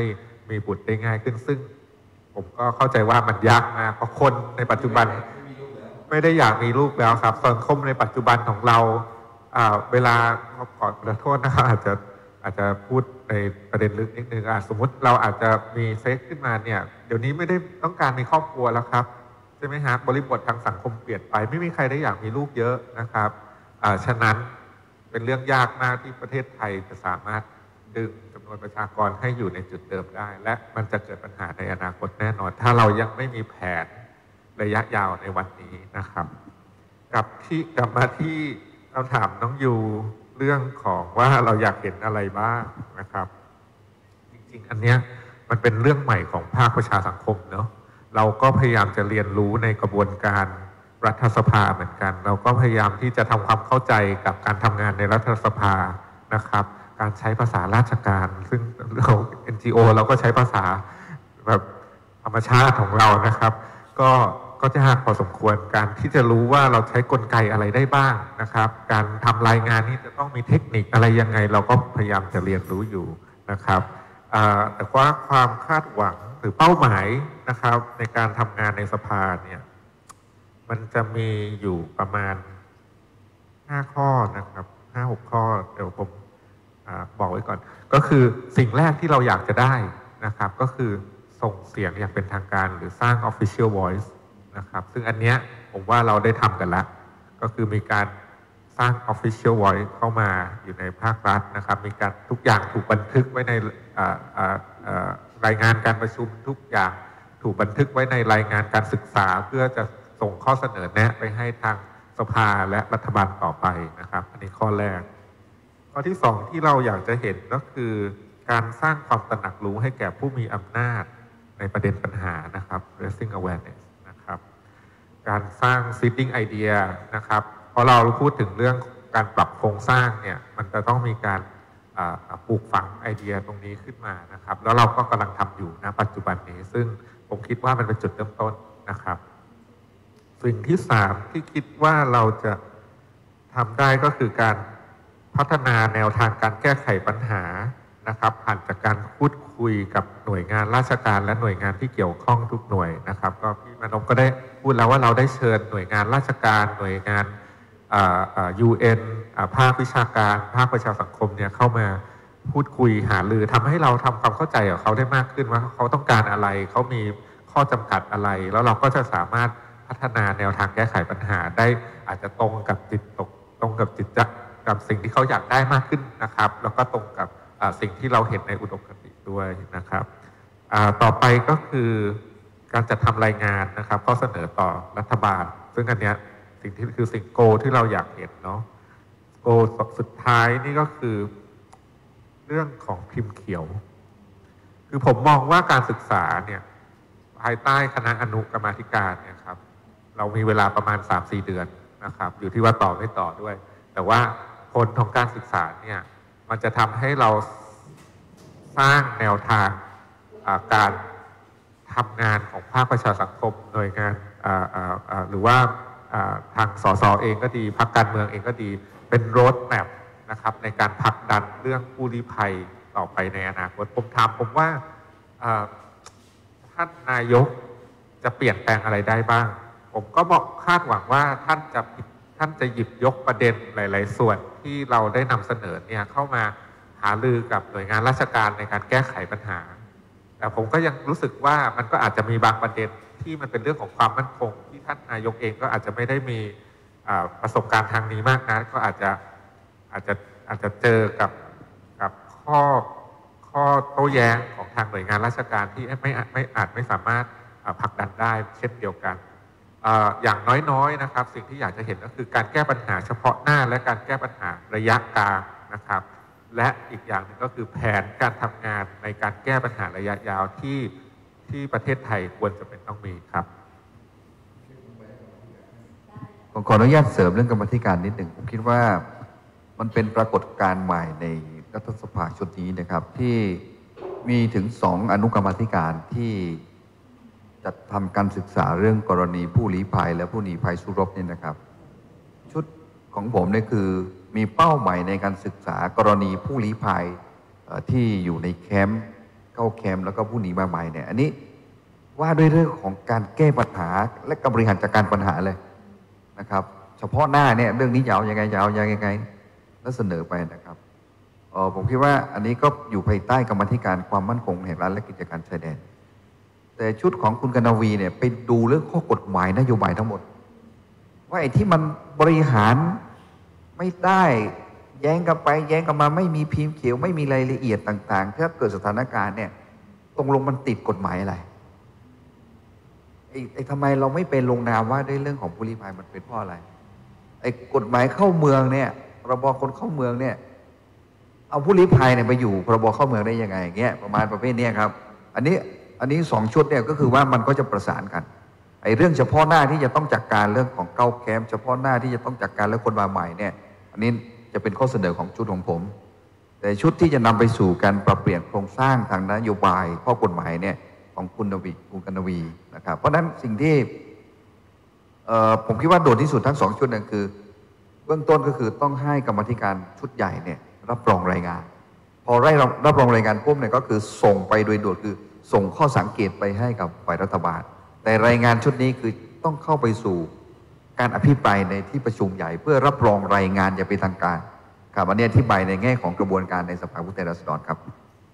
มีบุตรได้ง่ายขึ้นซึ่งผมก็เข้าใจว่ามันยากมากเพราะคนในปัจจุบันไม่ได้อยากมีลูกแล้วครับสังคมในปัจจุบันของเราเวลาขอขอโทษนะครับอาจจะอาจจะพูดในประเด็นลึกนิดนึงสมมติเราอาจจะมีเซ็กขึ้นมาเนี่ยเดี๋ยวนี้ไม่ได้ต้องการมีครอบครัวแล้วครับใช่ไหมฮะบริบททางสังคมเปลี่ยนไปไม่มีใครได้อยากมีลูกเยอะนะครับฉะนั้นเป็นเรื่องยากมากที่ประเทศไทยจะสามารถดึงจำนวนประชากรให้อยู่ในจุดเดิมได้และมันจะเกิดปัญหาในอนาคตแน่นอนถ้าเรายังไม่มีแผนระยะยาวในวันนี้นะครับกับที่กลับมาที่เราถามน้องยูเรื่องของว่าเราอยากเห็นอะไรบ้างนะครับจริงๆอันเนี้ยมันเป็นเรื่องใหม่ของภาคประชาสังคมเนาะเราก็พยายามจะเรียนรู้ในกระบวนการรัฐสภาเหมือนกันเราก็พยายามที่จะทำความเข้าใจกับการทำงานในรัฐสภานะครับการใช้ภาษาราชการซึ่งเรา เอ็น จี โอ เราก็ใช้ภาษาแบบธรรมชาติของเรานะครับก็ก็จะยากพอสมควรการที่จะรู้ว่าเราใช้กลไกอะไรได้บ้างนะครับการทำรายงานนี้จะต้องมีเทคนิคอะไรยังไงเราก็พยายามจะเรียนรู้อยู่นะครับแต่ว่าความคาดหวังหรือเป้าหมายนะครับในการทำงานในสภาเนี่ยมันจะมีอยู่ประมาณห้าข้อนะครับห้าหกข้อเดี๋ยวผมอบอกไว้ก่อนก็คือสิ่งแรกที่เราอยากจะได้นะครับก็คือส่งเสียงอย่างเป็นทางการหรือสร้าง official voice นะครับซึ่งอันเนี้ยผมว่าเราได้ทำกันแล้วก็คือมีการสร้าง official voice เข้ามาอยู่ในภาครัฐนะครับมีการทุกอย่างถูกบันทึกไว้ในรายงานการประชุมทุกอย่างถูกบันทึกไว้ในรายงานการศึกษาเพื่อจะส่งข้อเสนอแนะไปให้ทางสภาและรัฐบาลต่อไปนะครับอันนี้ข้อแรกข้อที่สองที่เราอยากจะเห็นก็คือการสร้างความตระหนักรู้ให้แก่ผู้มีอำนาจในประเด็นปัญหานะครับ raising awareness นะครับการสร้าง seeding idea นะครับเพราะเราพูดถึงเรื่องการปรับโครงสร้างเนี่ยมันจะต้องมีการปลูกฝังไอเดียตรงนี้ขึ้นมานะครับแล้วเราก็กำลังทำอยู่นะปัจจุบันนี้ซึ่งผมคิดว่ามันเป็นจุดเริ่มต้นนะครับสิ่งที่สามที่คิดว่าเราจะทำได้ก็คือการพัฒนาแนวทางการแก้ไขปัญหานะครับผ่านจากการพูดคุยกับหน่วยงานราชการและหน่วยงานที่เกี่ยวข้องทุกหน่วยนะครับก็พี่มนพก็ได้พูดแล้วว่าเราได้เชิญหน่วยงานราชการหน่วยงานยู เอ็น ภาควิชาการภาคประชาสังคมเนี่ยเข้ามาพูดคุยหารือทำให้เราทำความเข้าใจกับเขาได้มากขึ้นว่าเขาต้องการอะไรเขามีข้อจำกัดอะไรแล้วเราก็จะสามารถพัฒนาแนวทางแก้ไขปัญหาได้อาจจะตรงกับจิตตกตรงกับจิตกับสิ่งที่เขาอยากได้มากขึ้นนะครับแล้วก็ตรงกับสิ่งที่เราเห็นในอุดมคติด้วยนะครับต่อไปก็คือการจัดทำรายงานนะครับข้อเสนอต่อรัฐบาลซึ่งอันเนี้ยสิ่งที่คือสิ่งโกที่เราอยากเห็นเนาะโกสุดท้ายนี่ก็คือเรื่องของพิมพ์เขียวคือผมมองว่าการศึกษาเนี่ยภายใต้คณะอนุกรรมาธิการเนี่ยครับเรามีเวลาประมาณ สามถึงสี่ เดือนนะครับอยู่ที่ว่าต่อไม่ต่อด้วยแต่ว่าผลของการศึกษาเนี่ยมันจะทำให้เราสร้างแนวทางการทำงานของภาคประชาสังคมหน่วยงานหรือว่าทางสสเองก็ดีพรรคการเมืองเองก็ดีเป็นโรดแมพนะครับในการผลักดันเรื่องผู้ลี้ภัยต่อไปในอนาคตผมถามผมว่าท่านนายกจะเปลี่ยนแปลงอะไรได้บ้างผมก็บอกคาดหวังว่าท่านจะท่านจะหยิบยกประเด็นหลายๆส่วนที่เราได้นำเสนอเนี่ยเข้ามาหารือกับหน่วยงานราชการในการแก้ไขปัญหาแต่ผมก็ยังรู้สึกว่ามันก็อาจจะมีบางประเด็นที่มันเป็นเรื่องของความมั่นคงที่ท่านนายกเองก็อาจจะไม่ได้มีประสบการณ์ทางนี้มากนะก็อาจจะอาจจะอาจจะเจอกับกับข้อข้อโต้แย้งของทางหน่วยงานราชการที่ไม่ไม่อาจไม่สามารถผลักดันได้เช่นเดียวกันอย่างน้อยๆนะครับสิ่งที่อยากจะเห็นก็คือการแก้ปัญหาเฉพาะหน้าและการแก้ปัญหาระยะกลางนะครับและอีกอย่างหนึ่งก็คือแผนการทำงานในการแก้ปัญหาระยะยาวที่ที่ประเทศไทยควรจะเป็นต้องมีครับผมขออนุญาตเสริมเรื่องกรรมธิการนิดหนึ่งผมคิดว่ามันเป็นปรากฏการณ์ใหม่ในรัฐสภาชุดนี้นะครับที่มีถึงสองอนุกรรมาธิการที่จัดทำการศึกษาเรื่องกรณีผู้ลี้ภัยและผู้หนีภัยสู้รบนี่นะครับชุดของผมเนี่ยคือมีเป้าหมายในการศึกษากรณีผู้ลี้ภัยที่อยู่ในแคมป์เข้าแคมป์แล้วก็ผู้หนีมาใหม่เนี่ยอันนี้ว่าด้วยเรื่องของการแก้ปัญหาและการบริหารจัดการปัญหาเลยนะครับเฉพาะหน้าเนี่ยเรื่องนี้ยาวยังไงยาวยังไงแล้วเสนอไปนะครับเออผมคิดว่าอันนี้ก็อยู่ภายใต้กรรมาธิการความมั่นคงแห่งรัฐและกิจการชายแดนแต่ชุดของคุณกนวีเนี่ยไปดูเรื่องข้อกฎหมายนโยบายทั้งหมดว่าไอ้ที่มันบริหารไม่ได้แย้งกันไปแย้งกันมาไม่มีพิมพ์เขียวไม่มีรายละเอียดต่างๆถ้าเกิดสถานการณ์เนี่ยตรงลงมันติดกฎหมายอะไรไอ้ไอ้ทำไมเราไม่เป็นลงนามว่าด้วยเรื่องของผู้ลี้ภัยมันเป็นเพราะอะไรไอ้กฎหมายเข้าเมืองเนี่ยพรบคนเข้าเมืองเนี่ยเอาผู้ลี้ภัยเนี่ยไปอยู่พรบเข้าเมืองได้ยังไงอย่างเงี้ยประมาณประเภทนี้ครับอันนี้อันนี้สองชุดเนี่ยก็คือว่ามันก็จะประสานกันไอ้เรื่องเฉพาะหน้าที่จะต้องจัดการเรื่องของเก้าแคมป์เฉพาะหน้าที่จะต้องจัดการเรื่องคนมาใหม่เนี่ยอันนี้จะเป็นข้อเสนอของชุดของผมแต่ชุดที่จะนำไปสู่การปรับเปลี่ยนโครงสร้างทางนโยบายข้อกฎหมายเนี่ยของคุณนวีคุณกนวีนะครับเพราะฉะนั้นสิ่งที่ผมคิดว่าโดดที่สุดทั้งสองชุดนั่นคือเบื้องต้นก็คือต้องให้กรรมธิการชุดใหญ่เนี่ยรับรองรายงานพอได้รับรองรายงานปุ๊บเนี่ยก็คือส่งไปโดยด่วนคือส่งข้อสังเกตไปให้กับฝ่ายรัฐบาลแต่รายงานชุดนี้คือต้องเข้าไปสู่การอภิปรายในที่ประชุมใหญ่เพื่อรับรองรายงานอย่างเป็นทางการครับอันนี้อธิบายในแง่ของกระบวนการในสภาผู้แทนราษฎรครับ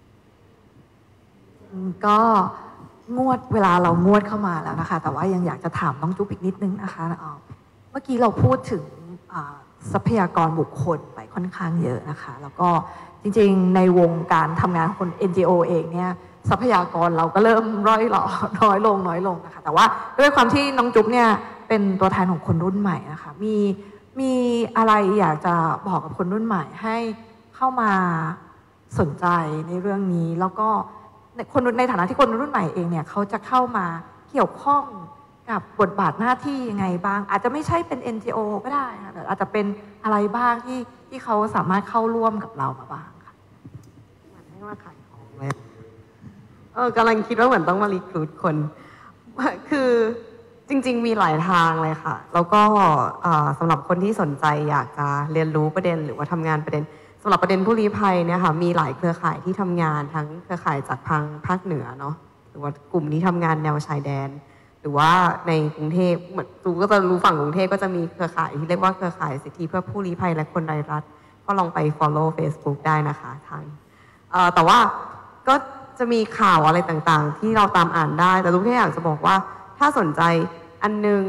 ก็งวดเวลาเรางวดเข้ามาแล้วนะคะแต่ว่ายังอยากจะถามน้องจุ๊บอีกนิดนึงนะคะเมื่อกี้เราพูดถึงทรัพยากรบุคคลไปค่อนข้างเยอะนะคะแล้วก็จริงๆในวงการทำงานของคน เอ็น จี โอ เองเนี่ยทรัพยากรเราก็เริ่มร่อยหล่อน้อยลงน้อยลงนะคะแต่ว่าด้วยความที่น้องจุ๊บเนี่ยเป็นตัวแทนของคนรุ่นใหม่นะคะมีมีอะไรอยากจะบอกกับคนรุ่นใหม่ให้เข้ามาสนใจในเรื่องนี้แล้วก็คนในฐานะที่คนรุ่นใหม่เองเนี่ยเขาจะเข้ามาเกี่ยวข้องกับบทบาทหน้าที่ยังไงบ้างอาจจะไม่ใช่เป็น เอ็น จี โอ ก็ได้ค่ะแต่อาจจะเป็นอะไรบ้างที่ที่เขาสามารถเข้าร่วมกับเรามาบ้างค่ะมันไม่ว่าขายของเลยเออกำลังคิดว่าเหมือนต้องมารีครูทคนคือจริงๆมีหลายทางเลยค่ะแล้วก็สำหรับคนที่สนใจอยากจะเรียนรู้ประเด็นหรือว่าทำงานประเด็นสำหรับประเด็นผู้ลี้ภัยเนี่ยค่ะมีหลายเครือข่ายที่ทำงานทั้งเครือข่ายจากทางภาคเหนือเนาะหรือว่ากลุ่มที่ทำงานแนวชายแดนหรือว่าในกรุงเทพเหมือนตูก็จะรู้ฝั่งกรุงเทพก็จะมีเครือข่ายที่เรียกว่าเครือข่ายสิทธิเพื่อผู้ลี้ภัยและคนไร้รัฐก็ลองไป follow Facebook ได้นะคะทางแต่ว่าก็จะมีข่าวอะไรต่างๆที่เราตามอ่านได้แต่ตูแค่อยากจะบอกว่าถ้าสนใจอันนึง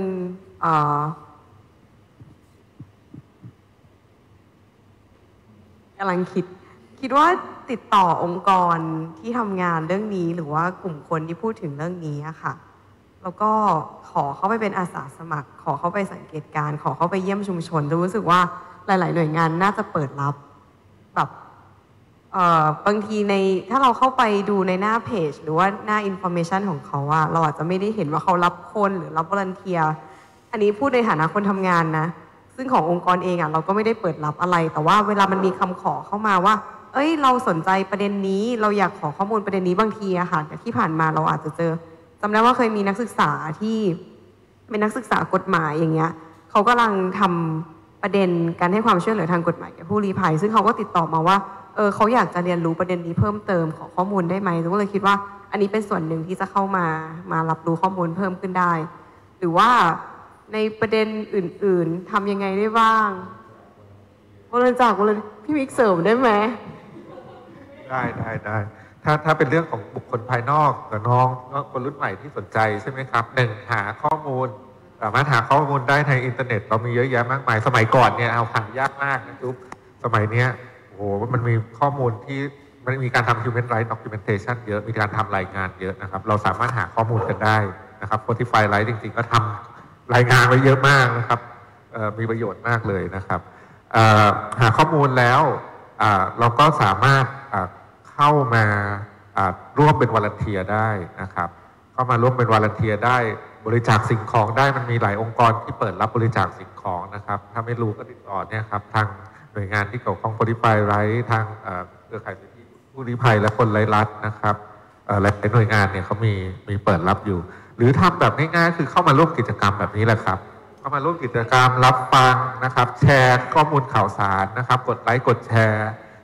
กำลังคิดคิดว่าติดต่อองค์กรที่ทำงานเรื่องนี้หรือว่ากลุ่มคนที่พูดถึงเรื่องนี้อะค่ะแล้วก็ขอเข้าไปเป็นอาสาสมัครขอเข้าไปสังเกตการขอเข้าไปเยี่ยมชุมชนจะรู้สึกว่าหลายๆหน่วยงานน่าจะเปิดรับแบบบางทีในถ้าเราเข้าไปดูในหน้าเพจหรือว่าหน้าอินโฟเมชันของเขาอะเราอาจจะไม่ได้เห็นว่าเขารับคนหรือรับวอลันเทียร์อันนี้พูดในฐานะคนทำงานนะซึ่งขององค์กรเองอะเราก็ไม่ได้เปิดรับอะไรแต่ว่าเวลามันมีคำขอเข้ามาว่าเอ้ยเราสนใจประเด็นนี้เราอยากขอข้อมูลประเด็นนี้บางทีอะค่ะที่ผ่านมาเราอาจจะเจอจำได้ว่าเคยมีนักศึกษาที่เป็นนักศึกษากฎหมายอย่างเงี้ยเขากำลังทำประเด็นการให้ความช่วยเหลือทางกฎหมายแก่ผู้ลี้ภัยซึ่งเขาก็ติดต่อมาว่าเออเขาอยากจะเรียนรู้ประเด็นนี้เพิ่มเติมขอข้อมูลได้ไหมก็เลยคิดว่าอันนี้เป็นส่วนหนึ่งที่จะเข้ามามารับรู้ข้อมูลเพิ่มขึ้นได้หรือว่าในประเด็นอื่นๆทำยังไงได้บ้างบริจาคเลยพี่มิกเสริมได้ไหมได้ได้ได้ถ้าถ้าเป็นเรื่องของบุคคลภายนอกกับน้องคนรุ่นใหม่ที่สนใจใช่ไหมครับหนึ่งหาข้อมูลสามารถหาข้อมูลได้ทางอินเทอร์เน็ตเรามีเยอะแยะมากมายสมัยก่อนเนี่ยเอาหายากมากนะจุ๊บสมัยเนี้ยโอ้โหมันมีข้อมูลที่มันมีการทำ human rights documentation เยอะมีการทำรายงานเยอะนะครับเราสามารถหาข้อมูลกันได้นะครับ Spotify Live จริงๆก็ทำรายงานไว้เยอะมากนะครับมีประโยชน์มากเลยนะครับหาข้อมูลแล้วเราก็สามารถเข้ามาร่วมเป็นวอลันเทียร์ได้นะครับเข้ามาร่วมเป็นวอลันเทียร์ได้บริจาคสิ่งของได้มันมีหลายองค์กรที่เปิดรับบริจาคสิ่งของนะครับถ้าไม่รู้ก็ติดต่อเนี่ยครับทางหน่วยงานที่เกี่ยวข้อง Spotify Live ทางเครือข่ายสิทธิผู้ลี้ภัยและคนไร้รัฐนะครับหลายหน่วยงานเนี่ยเขามีมีเปิดรับอยู่หรือทำแบบง่ายๆคือเข้ามาร่วมกิจกรรมแบบนี้แหละครับเข้ามาร่วมกิจกรรมรับฟังนะครับแชร์ข้อมูลข่าวสารนะครับกดไลค์กดแชร์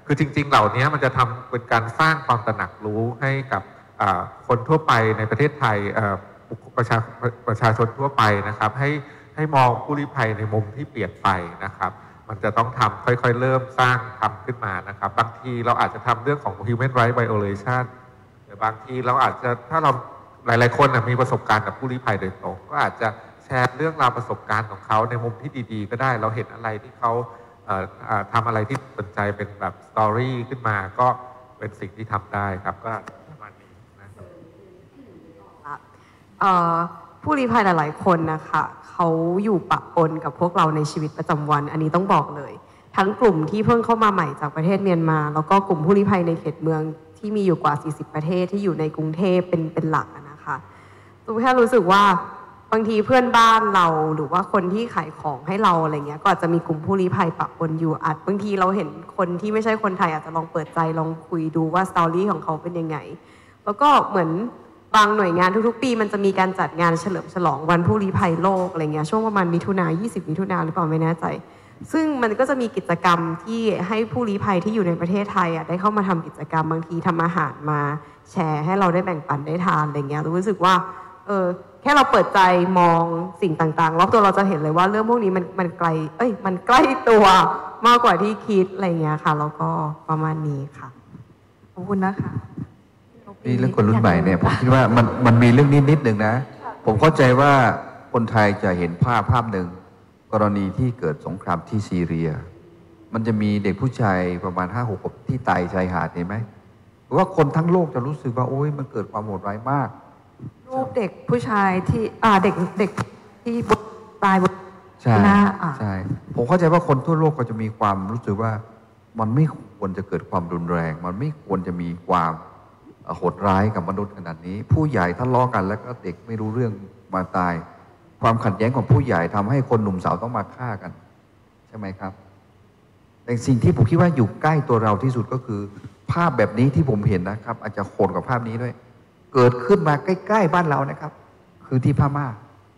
คือจริงๆเหล่านี้มันจะทำเป็นการสร้างความตระหนักรู้ให้กับคนทั่วไปในประเทศไทยประชาประชาชนทั่วไปนะครับให้ให้มองผู้ลี้ภัยในมุมที่เปลี่ยนไปนะครับมันจะต้องทำค่อยๆเริ่มสร้างทำขึ้นมานะครับบางทีเราอาจจะทำเรื่องของ human rights violation หรือบางทีเราอาจจะถ้าเราหลายๆคนมีประสบการณ์กับผู้ลี้ภัยโดยตรงก็อาจจะแชร์เรื่องราวประสบการณ์ของเขาในมุมที่ดีๆก็ได้เราเห็นอะไรที่เขาทำอะไรที่สนใจเป็นแบบสตอรี่ขึ้นมาก็เป็นสิ่งที่ทำได้ครับก็ประมาณนี้นะครับผู้ลี้ภัยหลายๆคนนะคะเขาอยู่ปะปนกับพวกเราในชีวิตประจำวันอันนี้ต้องบอกเลยทั้งกลุ่มที่เพิ่งเข้ามาใหม่จากประเทศเมียนมาแล้วก็กลุ่มผู้ลี้ภัยในเขตเมืองที่มีอยู่กว่าสี่สิบประเทศที่อยู่ในกรุงเทพเป็นเป็นหลักนะคะตุ้มแค่รู้สึกว่าบางทีเพื่อนบ้านเราหรือว่าคนที่ขายของให้เราอะไรเงี้ยก็อาจจะมีกลุ่มผู้ลี้ภัยปะปนอยู่อาจบางทีเราเห็นคนที่ไม่ใช่คนไทยอาจจะลองเปิดใจลองคุยดูว่าสตอรี่ของเขาเป็นยังไงแล้วก็เหมือนบางหน่วยงานทุกๆปีมันจะมีการจัดงานเฉลิมฉลองวันผู้ลี้ภัยโลกอะไรเงี้ยช่วงประมาณมิถุนายี่สิบมิถุนาหรือเปล่าไม่แน่ใจซึ่งมันก็จะมีกิจกรรมที่ให้ผู้ลี้ภัยที่อยู่ในประเทศไทยอ่ะได้เข้ามาทำกิจกรรมบางทีทำอาหารมาแชร์ให้เราได้แบ่งปันได้ทานอะไรเงี้ยรู้สึกว่าเออแค่เราเปิดใจมองสิ่งต่างๆรอบตัวเราจะเห็นเลยว่าเรื่องพวกนี้มันมันไกลเอ้ยมันใกล้ตัวมากกว่าที่คิดอะไรเงี้ยค่ะแล้วก็ประมาณนี้ค่ะขอบคุณนะคะนี่เรื่องคนรุ่นใหม่เนี่ยผมคิดว่ามันมันมีเรื่องนิดนิดหนึ่งนะผมเข้าใจว่าคนไทยจะเห็นภาพภาพหนึ่งกรณีที่เกิดสงครามที่ซีเรียมันจะมีเด็กผู้ชายประมาณห้าหกคนที่ตายชายหาดเห็นไหมเพราะว่าคนทั้งโลกจะรู้สึกว่าโอ้ยมันเกิดความโหดร้ายมากรูปเด็กผู้ชายที่อ่าเด็กเด็กที่ตายบนใช่ใช่ผมเข้าใจว่าคนทั่วโลกก็จะมีความรู้สึกว่ามันไม่ควรจะเกิดความรุนแรงมันไม่ควรจะมีความโหดร้ายกับมนุษย์ขนาดนี้ผู้ใหญ่ทะเลาะกันแล้วก็เด็กไม่รู้เรื่องมาตายความขัดแย้งของผู้ใหญ่ทำให้คนหนุ่มสาวต้องมาฆ่ากันใช่ไหมครับแต่สิ่งที่ผมคิดว่าอยู่ใกล้ตัวเราที่สุดก็คือภาพแบบนี้ที่ผมเห็นนะครับอาจจะโหดกว่าภาพนี้ด้วยเกิดขึ้นมาใกล้ๆบ้านเรานะครับคือที่พม่า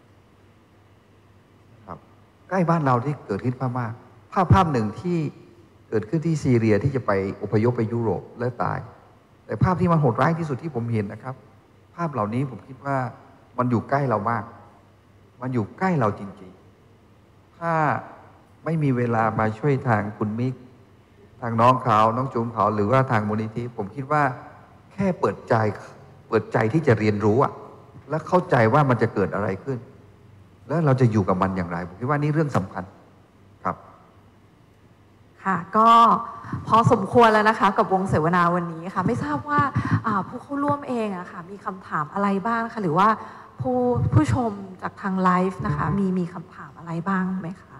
ครับใกล้บ้านเราที่เกิดขึ้นพม่าภาพภาพหนึ่งที่เกิดขึ้นที่ซีเรียที่จะไปอพยพไปยุโรปและตายแต่ภาพที่มันโหดร้ายที่สุดที่ผมเห็นนะครับภาพเหล่านี้ผมคิดว่ามันอยู่ใกล้เรามากมันอยู่ใกล้เราจริงๆถ้าไม่มีเวลามาช่วยทางคุณมิกทางน้องเขาน้องจุ๋มเขาหรือว่าทางมูลนิธิผมคิดว่าแค่เปิดใจเปิดใจที่จะเรียนรู้อะและเข้าใจว่ามันจะเกิดอะไรขึ้นแล้วเราจะอยู่กับมันอย่างไรผมคิดว่านี่เรื่องสำคัญครับค่ะก็พอสมควรแล้วนะคะกับวงเสวนาวันนี้ค่ะไม่ทราบว่าผู้เข้าร่วมเองอะค่ะมีคำถามอะไรบ้างคะหรือว่าผู้ผู้ชมจากทางไลฟ์นะคะมีมีคำถามอะไรบ้างไหมคะ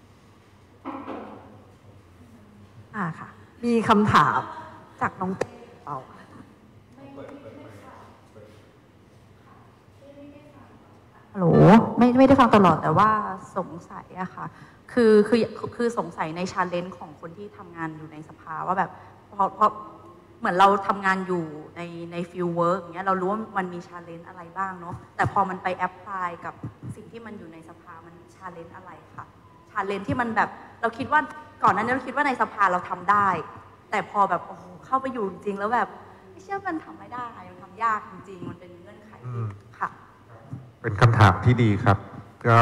อ่าค่ะมีคำถามจากน้องเต้เปาฮัลโหลไม่ไม่ได้ฟังตลอดแต่ว่าสงสัยอะค่ะคือคือคือสงสัยในชาเลนจ์ของคนที่ทำงานอยู่ในสภาว่าแบบเพราะเพราะเหมือนเราทำงานอยู่ในในฟิลเวิร์กอย่างเงี้ยเรารู้ว่ามันมีชาเลนจ์อะไรบ้างเนาะแต่พอมันไปแอพพลายกับสิ่งที่มันอยู่ในสภามันชาเลนจ์อะไรค่ะชาเลนจ์ที่มันแบบเราคิดว่าก่อนหน้านี้เราคิดว่าในสภาเราทำได้แต่พอแบบโอ้โหเข้าไปอยู่จริงๆแล้วแบบไม่เชื่อมันทำไม่ได้มันทำยากจริงๆมันเป็นเงื่อนไขค่ะเป็นคำถามที่ดีครับก็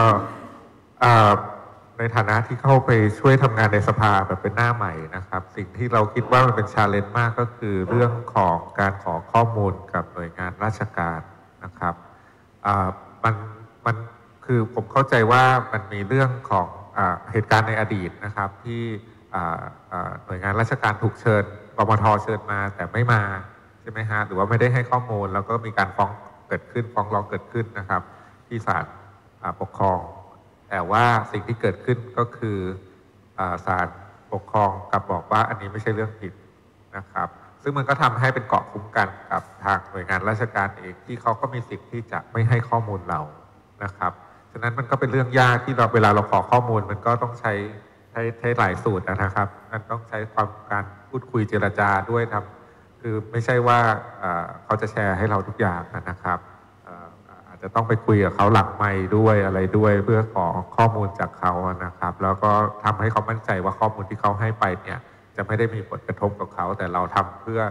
ในฐานะที่เข้าไปช่วยทำงานในสภาแบบเป็นหน้าใหม่นะครับสิ่งที่เราคิดว่ามันเป็นชาเลนจ์มากก็คือเรื่องของการขอข้อมูลกับหน่วยงานราชการนะครับมันมันคือผมเข้าใจว่ามันมีเรื่องของเหตุการณ์ในอดีตนะครับที่หน่วยงานราชการถูกเชิญปปท.เชิญมาแต่ไม่มาใช่ไหมฮะหรือว่าไม่ได้ให้ข้อมูลแล้วก็มีการฟ้องเกิดขึ้นฟ้องร้องเกิดขึ้นนะครับที่ศาลปกครองแต่ว่าสิ่งที่เกิดขึ้นก็คือศาลปกครองกลับบอกว่าอันนี้ไม่ใช่เรื่องผิดนะครับซึ่งมันก็ทำให้เป็นเกราะคุ้มกันกับทางหน่วยงานราชการเองที่เขาก็มีสิทธิ์ที่จะไม่ให้ข้อมูลเรานะครับฉะนั้นมันก็เป็นเรื่องยากที่เราเวลาเราขอข้อมูลมันก็ต้องใช้ใช้ใช้หลายสูตรนะครับมันต้องใช้ความการพูดคุยเจรจาด้วยทำคือไม่ใช่ว่าเขาจะแชร์ให้เราทุกอย่างนะครับจะต้องไปคุยกับเขาหลังไมค์ด้วยอะไรด้วยเพื่อขอข้อมูลจากเขานะครับแล้วก็ทำให้เขามั่นใจว่าข้อมูลที่เขาให้ไปเนี่ยจะไม่ได้มีผลกระทบกับเขาแต่เราทำเพื่อ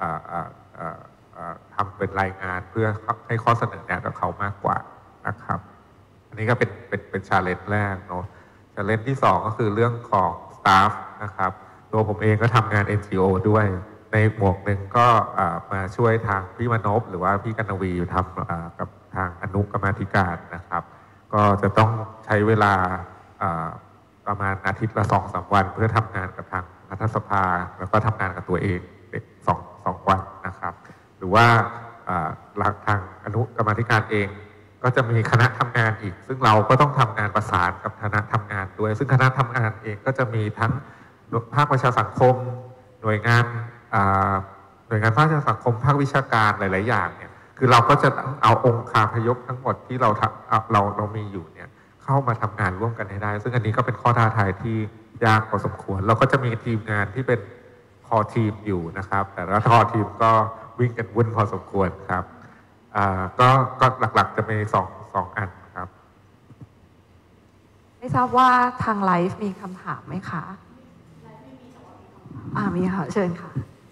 ทำเป็นรายงานเพื่อให้ข้อเสนอแนะกับเขามากกว่านะครับอันนี้ก็เป็นเป็นเป็นชาเลนจ์แรกเนาะชาเลนจ์ที่สองก็คือเรื่องของสตาฟนะครับตัวผมเองก็ทำงาน เอ็น จี โอ ด้วยในหมวกหนึ่งก็มาช่วยทางพี่มนพหรือว่าพี่กนวีอยู่ทำกับทางอนุกรรมาธิการนะครับก็จะต้องใช้เวลาประมาณอาทิตย์ละสองสามวันเพื่อทำงานกับทางรัฐสภาแล้วก็ทำงานกับตัวเองสองสองวันนะครับหรือว่าหลักทางอนุกรรมาธิการเองก็จะมีคณะทำงานอีกซึ่งเราก็ต้องทำงานประสานกับคณะทำงานด้วยซึ่งคณะทำงานเองก็จะมีทั้งภาคประชาสังคมหน่วยงานหน่วยงานภาคประชาสังคมภาควิชาการหลายๆอย่างเนี่ยคือเราก็จะเอาองค์คาพยพทั้งหมดที่เราเราเรามีอยู่เนี่ยเข้ามาทำงานร่วมกันให้ได้ซึ่งอันนี้ก็เป็นข้อท้าทายที่ยากพอสมควรเราก็จะมีทีมงานที่เป็นคอทีมอยู่นะครับแต่ละคอทีมก็วิ่งกันวุ่นพอสมควรครับก็ก็หลักๆจะมีสองสองอันครับไม่ทราบว่าทางไลฟ์มีคำถามไหมคะอ่ามีค่ะเชิญค่ะ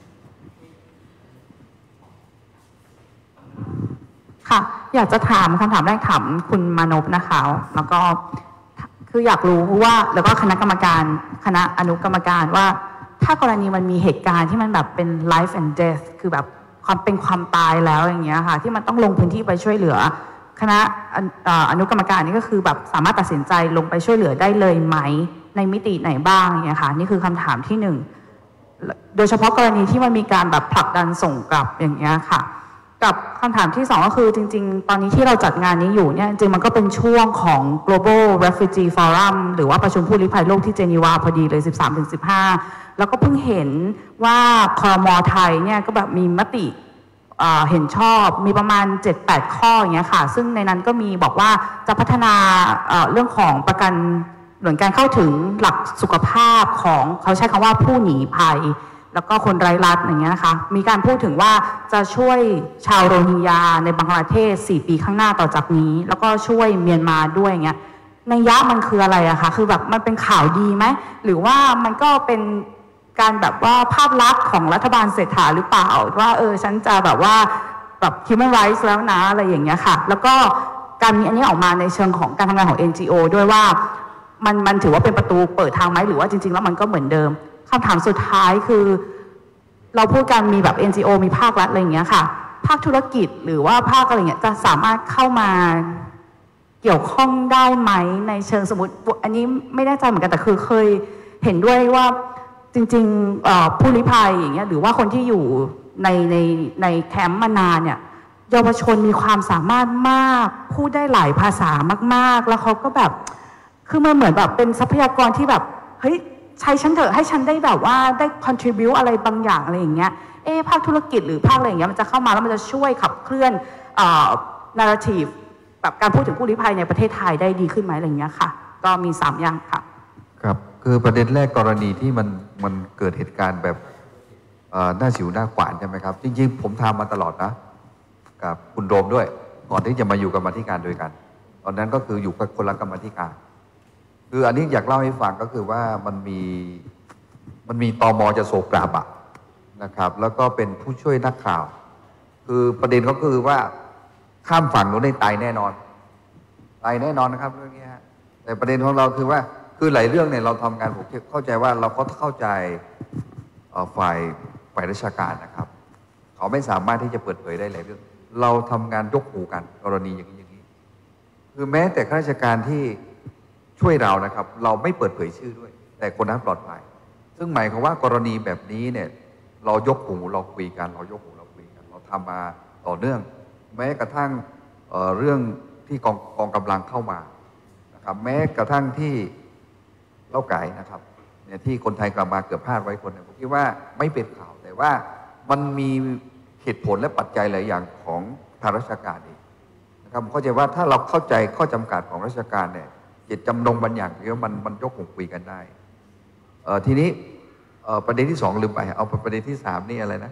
ค่ะอยากจะถามคำถามแรกถามคุณมานพนะคะแล้วก็คืออยากรู้ว่าแล้วก็คณะกรรมการคณะอนุกรรมการว่าถ้ากรณีมันมีเหตุการณ์ที่มันแบบเป็น life and death คือแบบความเป็นความตายแล้วอย่างเงี้ยค่ะที่มันต้องลงพื้นที่ไปช่วยเหลือคณะอนุกรรมการนี่ก็คือแบบสามารถตัดสินใจลงไปช่วยเหลือได้เลยไหมในมิติไหนบ้างอย่างเงี้ยค่ะนี่คือคำถามที่หนึ่งโดยเฉพาะกรณีที่มันมีการแบบผลักดันส่งกลับอย่างเงี้ยค่ะกับคำถามที่สองก็คือจริงๆตอนนี้ที่เราจัดงานนี้อยู่เนี่ยจริงๆมันก็เป็นช่วงของ global refugee forum หรือว่าประชุมผู้ลี้ภัยโลกที่เจนีวาพอดีเลย สิบสามถึงสิบห้า แล้วก็เพิ่งเห็นว่าครม.ไทยเนี่ยก็แบบมีมติเห็นชอบมีประมาณ เจ็ดแปด ข้ออย่างเงี้ยค่ะซึ่งในนั้นก็มีบอกว่าจะพัฒนาเรื่องของประกันเหมือนการเข้าถึงหลักสุขภาพของเขาใช้คำว่าผู้หนีภัยแล้วก็คนไร้รัฐอย่างเงี้ยนะคะมีการพูดถึงว่าจะช่วยชาวโรฮิงญาในบังกลาเทศสี่ปีข้างหน้าต่อจากนี้แล้วก็ช่วยเมียนมาด้วยอย่างเงี้ยนัยยะมันคืออะไรอะคะคือแบบมันเป็นข่าวดีไหมหรือว่ามันก็เป็นการแบบว่าภาพลักษณ์ของรัฐบาลเศรษฐาหรือเปล่าว่าเออฉันจะแบบว่าแบบ human rights แล้วนะอะไรอย่างเงี้ยค่ะแล้วก็การมีอันนี้ออกมาในเชิงของการทำงานของ เอ็น จี โอ ด้วยว่ามันมันถือว่าเป็นประตูเปิดทางไหมหรือว่าจริงๆแล้วมันก็เหมือนเดิมคำถามสุดท้ายคือเราพูดกันมีแบบ เอ็น จี โอ มีภาครัฐอะไรอย่างเงี้ยค่ะภาคธุรกิจหรือว่าภาคอะไรเงี้ยจะสามารถเข้ามาเกี่ยวข้องได้ไหมในเชิงสมมติอันนี้ไม่แน่ใจเหมือนกันแต่คือเคยเห็นด้วยว่าจริงๆผู้ลี้ภัยอย่างเงี้ยหรือว่าคนที่อยู่ในในในแคมป์มานานเนี่ยเยาวชนมีความสามารถมากพูดได้หลายภาษามากๆแล้วเขาก็แบบคือมันเหมือนแบบเป็นทรัพยากรที่แบบเฮ้ยใช้ฉันเถอะให้ฉันได้แบบว่าได้ contribute อะไรบางอย่างอะไรอย่างเงี้ยเอ๊ะภาคธุรกิจหรือภาคอะไรอย่างเงี้ยมันจะเข้ามาแล้วมันจะช่วยขับเคลื่อนเอ่อ narrative แบบการพูดถึงผู้ลี้ภัยในประเทศไทยได้ดีขึ้นไหมอะไรอย่างเงี้ยค่ะก็มีสามอย่างค่ะครับคือประเด็นแรกกรณีที่มันมันเกิดเหตุการณ์แบบหน้าสิวหน้าขวานใช่ไหมครับจริงๆผมทำมาตลอดนะกับคุณโดมด้วยก่อนที่จะมาอยู่กรรมาธิการด้วยกันตอนนั้นก็คืออยู่กับคนละกรรมาธิการคืออันนี้อยากเล่าให้ฟังก็คือว่ามันมีมันมีตม.จะโศกกราบอะนะครับแล้วก็เป็นผู้ช่วยนักข่าวคือประเด็นก็คือว่าข้ามฝั่งโน้นได้ตายแน่นอนตายแน่นอนนะครับเรื่องนี้ฮะแต่ประเด็นของเราคือว่าคือหลายเรื่องเนี่ยเราทำงานผมเข้าใจว่าเราก็เข้าใจฝ่ายฝ่ายราชการนะครับเขาไม่สามารถที่จะเปิดเผยได้หลายเรื่องเราทำงานยกหูกันกรณีอย่างนี้อย่างนี้คือแม้แต่ข้าราชการที่ช่วยเรานะครับเราไม่เปิดเผยชื่อด้วยแต่คนนั้นปลอดภัยซึ่งหมายความว่ากรณีแบบนี้เนี่ยเรายกหูเราคุยกันเรายกหูเราคุยกันเราทำมาต่อเนื่องแม้กระทั่ง เอ่อ เรื่องที่กองกองกำลังเข้ามานะครับแม้กระทั่งที่เล่าไก่นะครับเนี่ยที่คนไทยกลับมาเกือบพลาดไว้คนนึงผมคิดว่าไม่เป็นข่าวแต่ว่ามันมีเหตุผลและปัจจัยหลายอย่างของทางราชการเองนะครับเข้าใจว่าถ้าเราเข้าใจข้อจำกัดของราชการเนี่ยเจตจำนงบางอย่างที่ว่ามันมันยกหูคุยกันได้เอ่อทีนี้เอ่อประเด็นที่สองลืมไปเอาประเด็นที่สามนี่อะไรนะ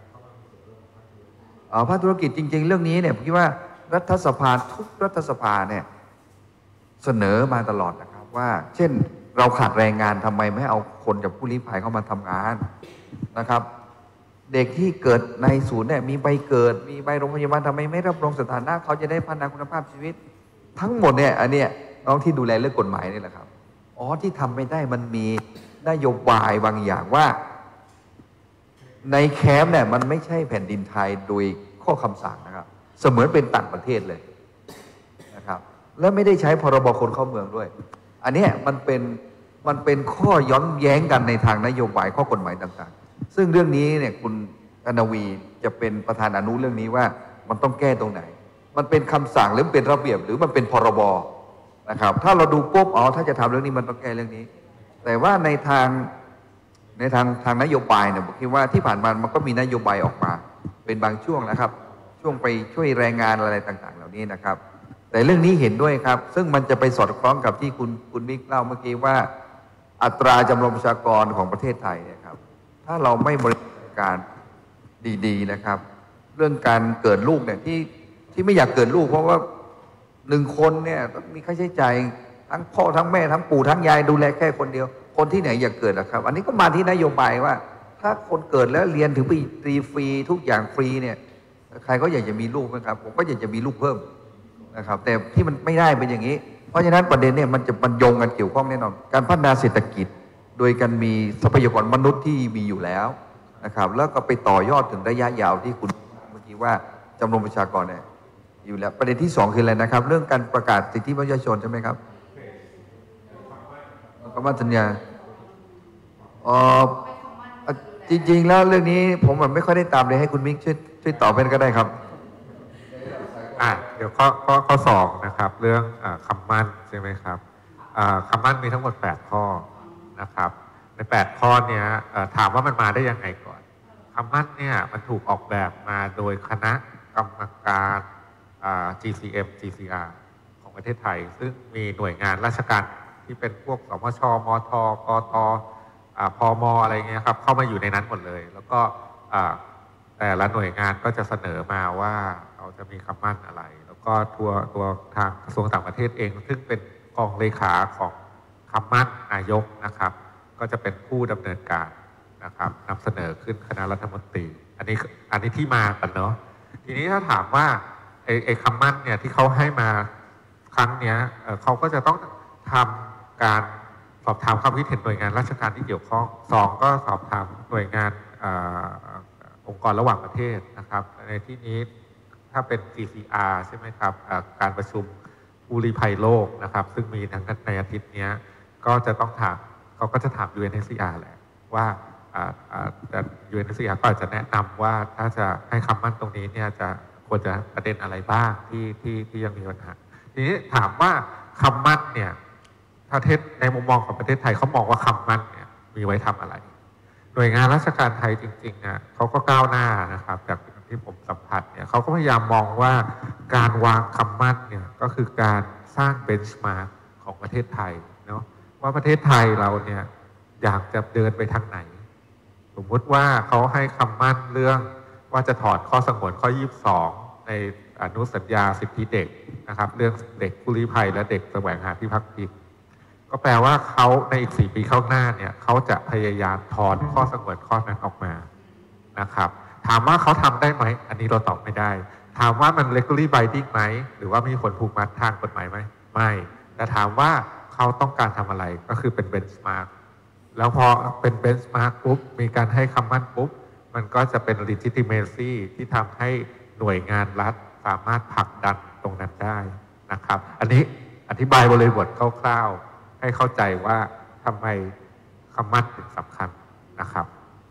เอ่อภาคธุรกิจจริงๆเรื่องนี้เนี่ยผมคิดว่ารัฐสภาทุกรัฐสภาเนี่ยเสนอมาตลอดนะครับว่าเช่นเราขาดแรงงานทำไมไม่เอาคนจากผู้ลี้ภัยเข้ามาทำงานนะครับ เด็กที่เกิดในศูนย์เนี่ยมีใบเกิดมีใบโรงพยาบาลทำไมไม่รับรองสถานะเขาจะได้พัฒนาคุณภาพชีวิตทั้งหมดเนี่ยอันเนี้ยน้องที่ดูแลเรื่องกฎหมายนี่แหละครับอ๋อที่ทำไม่ได้มันมีนโยบายบางอย่างว่าในแคมป์เนี่ยมันไม่ใช่แผ่นดินไทยโดยข้อคำสั่งนะครับเสมือนเป็นต่างประเทศเลยนะครับและไม่ได้ใช้พรบคนเข้าเมืองด้วยอันนี้มันเป็นมันเป็นข้อย้อนแย้งกันในทางนโยบายข้อกฎหมายต่างๆซึ่งเรื่องนี้เนี่ยคุณอนาวีจะเป็นประธานอนุเรื่องนี้ว่ามันต้องแก้ตรงไหนมันเป็นคำสั่งหรือเป็นระเบียบหรือมันเป็นพรบนะครับถ้าเราดูปุ๊บอ๋อถ้าจะทำเรื่องนี้มันต้องแก้เรื่องนี้แต่ว่าในทางในทางทางนโยบายเนี่ยผมคิดว่าที่ผ่านมามันก็มีนโยบายออกมาเป็นบางช่วงนะครับช่วงไปช่วยแรงงานอะไรต่างๆเหล่านี้นะครับแต่เรื่องนี้เห็นด้วยครับซึ่งมันจะไปสอดคล้องกับที่คุณคุณมิกเล่าเมื่อกี้ว่าอัตราจำนวนประชากรของประเทศไทยเนี่ยครับถ้าเราไม่บริการดีๆนะครับเรื่องการเกิดลูกเนี่ยที่ที่ไม่อยากเกิดลูกเพราะว่าหนึ่งคนเนี่ยต้องมีค่าใช้จ่ายทั้งพ่อทั้งแม่ทั้งปู่ทั้งยายดูแลแค่คนเดียวคนที่ไหนอยากเกิดล่ะครับอันนี้ก็มาที่นโยบายว่าถ้าคนเกิดแล้วเรียนถึงปีฟรีทุกอย่างฟรีเนี่ยใครก็อยากจะมีลูกนะครับผมก็อยากจะมีลูกเพิ่มนะครับแต่ที่มันไม่ได้เป็นอย่างนี้เพราะฉะนั้นประเด็นเนี่ยมันจะบรรยงกันเกี่ยวข้องแน่นอนการพัฒนาเศรษฐกิจโดยการมีทรัพยากรมนุษย์ที่มีอยู่แล้วนะครับแล้วก็ไปต่อยอดถึงระยะยาวที่คุณเมื่อกี้ว่าจำนวนประชากรเนี่ยอยู่แล้วประเด็นที่สองคืออะไรนะครับเรื่องการประกาศสิทธิมนุษยชนใช่ไหมครับคำมั่นสัญญาอ๋อจริงๆแล้วเรื่องนี้ผมแบบไม่ค่อยได้ตามเลยให้คุณมิกช่วยช่วยตอบเป็นก็ได้ครับอ่ะเดี๋ยวข้อข้อข้อสองนะครับเรื่องอคำมั่นใช่ไหมครับคำมั่นมีทั้งหมดแปดข้อนะครับในแปดข้อเนี้ยถามว่ามันมาได้ยังไงก่อนคำมั่นเนี่ยมันถูกออกแบบมาโดยคณะกรรมการ จี ซี เอ็ม จี ซี อาร์ ของประเทศไทยซึ่งมีหน่วยงานราชการที่เป็นพวกสมช มท กต พม อะไรเงี้ยครับเข้ามาอยู่ในนั้นหมดเลยแล้วก็แต่ละหน่วยงานก็จะเสนอมาว่าเขาจะมีคำมั่นอะไรแล้วก็ตัวตัวทางกระทรวงต่างประเทศเองซึ่งเป็นกองเลขาของคำมั่นนายกนะครับก็จะเป็นผู้ดำเนินการนะครับนำเสนอขึ้นคณะรัฐมนตรีอันนี้อันนี้ที่มากันเนาะทีนี้ถ้าถามว่าไอ้ไอ้คำมั่นเนี่ยที่เขาให้มาครั้งเนี้ยเขาก็จะต้องทำการสอบถามความคิดเห็นหน่วยงานราชการที่เกี่ยวข้องสองก็สอบถามหน่วยงานองค์กรระหว่างประเทศนะครับในที่นี้ถ้าเป็น จี ซี อาร์ ใช่ไหมครับการประชุมผู้ลี้ภัยโลกนะครับซึ่งมีทั้งในอาทิตย์นี้ก็จะต้องถามเขาก็จะถาม ยู เอ็น เอช ซี อาร์ แหละว่าแต่ ยู เอ็น เอช ซี อาร์ ก็อาจจะแนะนำว่าถ้าจะให้คำมั่นตรงนี้เนี่ยจะควรจะประเด็นอะไรบ้างที่ที่ที่ยังมีปัญหาทีนี้ถามว่าคำมั่นเนี่ยประเทศในมุมมองของประเทศไทยเขามองว่าคำมั่นเนี่ยมีไว้ทำอะไรหน่วยงานราชการไทยจริงๆอ่ะเขาก็ก้าวหน้านะครับจากที่ผมสัมผัสเนี่ยเขาก็พยายามมองว่าการวางคำมั่นเนี่ยก็คือการสร้างเบนช์มาร์กของประเทศไทยเนาะว่าประเทศไทยเราเนี่ยอยากจะเดินไปทางไหนสมมติว่าเขาให้คำมั่นเรื่องว่าจะถอดข้อสงวนข้อยี่สิบสองในอนุสัญญาสิทธิเด็กนะครับเรื่องเด็กผู้ลี้ภัยและเด็กแสวงหาที่พักพิงก็แปลว่าเขาในอีกสี่ปีข้างหน้าเนี่ยเขาจะพยายามถอนข้อสงวนข้อนั้นออกมานะครับถามว่าเขาทำได้ไหมอันนี้เราตอบไม่ได้ถามว่ามัน legally binding ไหมหรือว่ามีผลผูกมัดทางกฎหมายไหมไม่แต่ถามว่าเขาต้องการทำอะไรก็คือเป็น benchmark แล้วพอเป็น benchmark ปุ๊บมีการให้คำมั่นปุ๊บมันก็จะเป็น legitimacy ที่ทำให้หน่วยงานรัฐสามารถผลักดันตรงนั้นได้นะครับอันนี้อธิบายบริบทคร่าวๆให้เข้าใจว่าทำไมคำมั่นถึงสำคัญนะครับ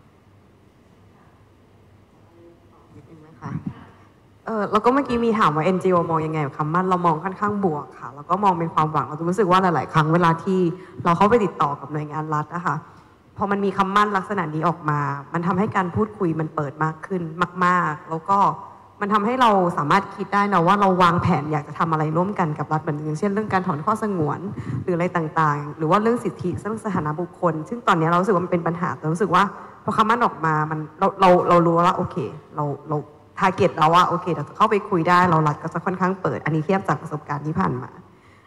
เออแล้วก็เมื่อกี้มีถามว่า เอ็น จี โอ มองยังไงกับคำมั่นเรามองค่อนข้างบวกค่ะแล้วก็มองเป็นความหวังเรารู้สึกว่าหลายๆครั้งเวลาที่เราเข้าไปติดต่อกับหน่วยงานรัฐนะคะพอมันมีคำมั่นลักษณะนี้ออกมามันทำให้การพูดคุยมันเปิดมากขึ้นมากๆแล้วก็มันทำให้เราสามารถคิดได้นะว่าเราวางแผนอยากจะทำอะไรร่วมกันกับรัฐเหมือนอย่างเช่นเรื่องการถอนข้อสงวนหรืออะไรต่างๆหรือว่าเรื่องสิทธิเรื่องสถานะบุคคลซึ่งตอนนี้เรารู้สึกว่ามันเป็นปัญหาแต่รู้สึกว่าพอคำมั่นออกมามันเราเราเรารู้ว่าโอเคเราเราทาร์เก็ตเราว่าโอเคเราจะเข้าไปคุยได้เรารัฐก็จะค่อนข้างเปิดอันนี้เทียบจากประสบการณ์ที่ผ่านมา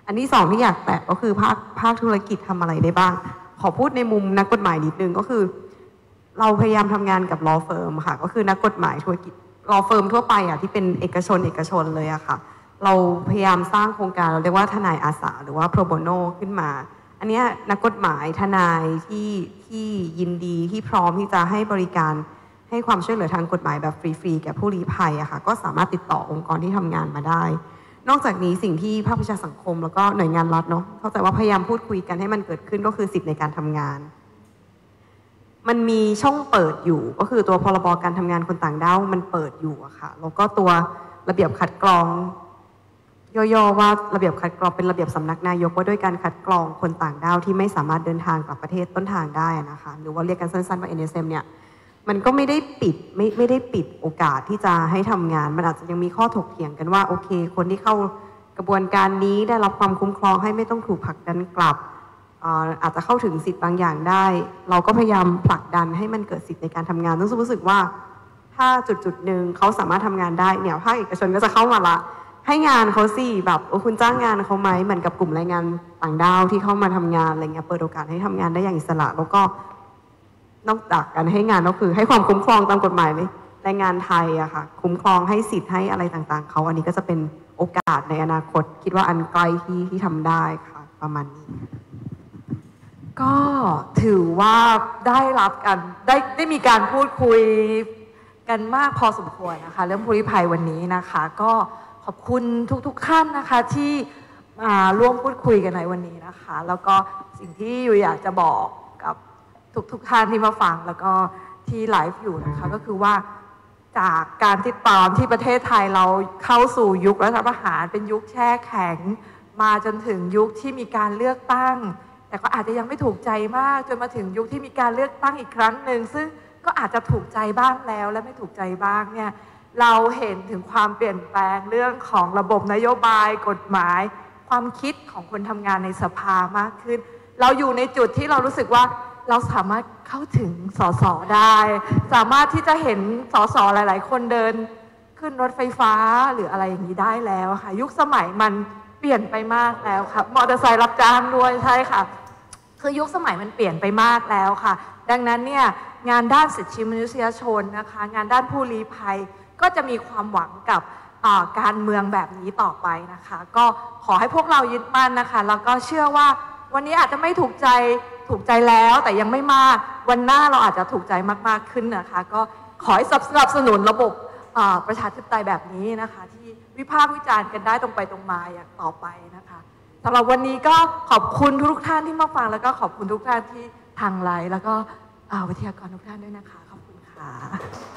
อันที่สองที่อยากแตะก็คือภาคภาคธุรกิจทำอะไรได้บ้างขอพูดในมุมนักกฎหมายนิดนึงก็คือเราพยายามทำงานกับ law firm ค่ะก็คือนักกฎหมายธุรกิจ law firm ทั่วไปอ่ะที่เป็นเอกชนเอกชนเลยอะค่ะเราพยายามสร้างโครงการเราเรียกว่าทนายอาสาหรือว่า pro bono ขึ้นมาอันนี้นักกฎหมายทนายที่ที่ยินดีที่พร้อมที่จะให้บริการให้ความช่วยเหลือทางกฎหมายแบบฟรีๆแก่ผู้ลี้ภัยอะค่ะก็สามารถติดต่อองค์กรที่ทำงานมาได้นอกจากนี้สิ่งที่ภาคประชาสังคมแล้วก็หน่วยงานรัฐเนาะเข้าใจว่าพยายามพูดคุยกันให้มันเกิดขึ้นก็คือสิทธิในการทำงานมันมีช่องเปิดอยู่ก็คือตัวพรบการทำงานคนต่างด้าวมันเปิดอยู่อะค่ะแล้วก็ตัวระเบียบคัดกรองย่อๆว่าระเบียบคัดกรองเป็นระเบียบสำนักนายกว่าด้วยการคัดกรองคนต่างด้าวที่ไม่สามารถเดินทางกลับประเทศต้นทางได้นะคะหรือว่าเรียกกันสั้นๆว่า เอ็น เอส เอ็ม เนี่ยมันก็ไม่ได้ปิดไม่ไม่ได้ปิดโอกาสที่จะให้ทำงานมันอาจจะยังมีข้อถกเถียงกันว่าโอเคคนที่เข้ากระบวนการนี้ได้รับความคุ้มครองให้ไม่ต้องถูกผลักดันกลับอาจจะเข้าถึงสิทธิ์บางอย่างได้เราก็พยายามผลักดันให้มันเกิดสิทธิ์ในการทำงานต้องรู้สึกว่าถ้าจุดจุดหนึ่งเขาสามารถทำงานได้เนี่ยภาคเอกชนก็จะเข้ามาละให้งานเขาสิแบบโอ้คุณจ้างงานเขาไหมเหมือนกับกลุ่มแรงงานต่างด้าวที่เข้ามาทำงานอะไรเงี้ยเปิดโอกาสให้ทำงานได้อย่างอิสระแล้วก็นอกจากการให้งานก็คือให้ความคุ้มครองตามกฎหมายเลยแรงงานไทยอะค่ะคุ้มครองให้สิทธิ์ให้อะไรต่างๆเขาอันนี้ก็จะเป็นโอกาสในอนาคตคิดว่าอันไกลที่ที่ทำได้ค่ะประมาณนี้ก็ถือว่าได้รับกันได้ได้มีการพูดคุยกันมากพอสมควรนะคะเรื่องผู้ลี้ภัยวันนี้นะคะก็ขอบคุณทุกๆท่านนะคะที่มาร่วมพูดคุยกันในวันนี้นะคะแล้วก็สิ่งที่อยู่อยากจะบอกกับทุกๆท่านที่มาฟังแล้วก็ที่ไลฟ์อยู่นะคะก็คือว่าจากการติดตามที่ประเทศไทยเราเข้าสู่ยุครัฐประหารเป็นยุคแช่แข็งมาจนถึงยุคที่มีการเลือกตั้งแต่ก็อาจจะยังไม่ถูกใจมากจนมาถึงยุคที่มีการเลือกตั้งอีกครั้งหนึ่งซึ่งก็อาจจะถูกใจบ้างแล้วและไม่ถูกใจบ้างเนี่ยเราเห็นถึงความเปลี่ยนแปลงเรื่องของระบบนโยบายกฎหมายความคิดของคนทำงานในสภามากขึ้นเราอยู่ในจุดที่เรารู้สึกว่าเราสามารถเข้าถึงสสได้สามารถที่จะเห็นสสหลายๆคนเดินขึ้นรถไฟฟ้าหรืออะไรอย่างนี้ได้แล้วค่ะยุคสมัยมันเปลี่ยนไปมากแล้วค่ะมอเตอร์ไซค์รับจ้างด้วยใช่ค่ะคือยุคสมัยมันเปลี่ยนไปมากแล้วค่ะดังนั้นเนี่ยงานด้านสิทธิมนุษยชนนะคะงานด้านผู้ลี้ภัยก็จะมีความหวังกับการเมืองแบบนี้ต่อไปนะคะก็ขอให้พวกเรายึดมั่นนะคะแล้วก็เชื่อว่าวันนี้อาจจะไม่ถูกใจถูกใจแล้วแต่ยังไม่มากวันหน้าเราอาจจะถูกใจมากๆขึ้นนะคะก็ขอให้สนับสนุนระบบประชาธิปไตยแบบนี้นะคะที่วิพากษ์วิจารณ์กันได้ตรงไปตรงมาอย่างต่อไปนะคะสำหรับวันนี้ก็ขอบคุณทุกท่านที่มาฟังแล้วก็ขอบคุณทุกท่านที่ทางไลน์แล้วก็วิทยากรทุกท่านด้วยนะคะขอบคุณค่ะ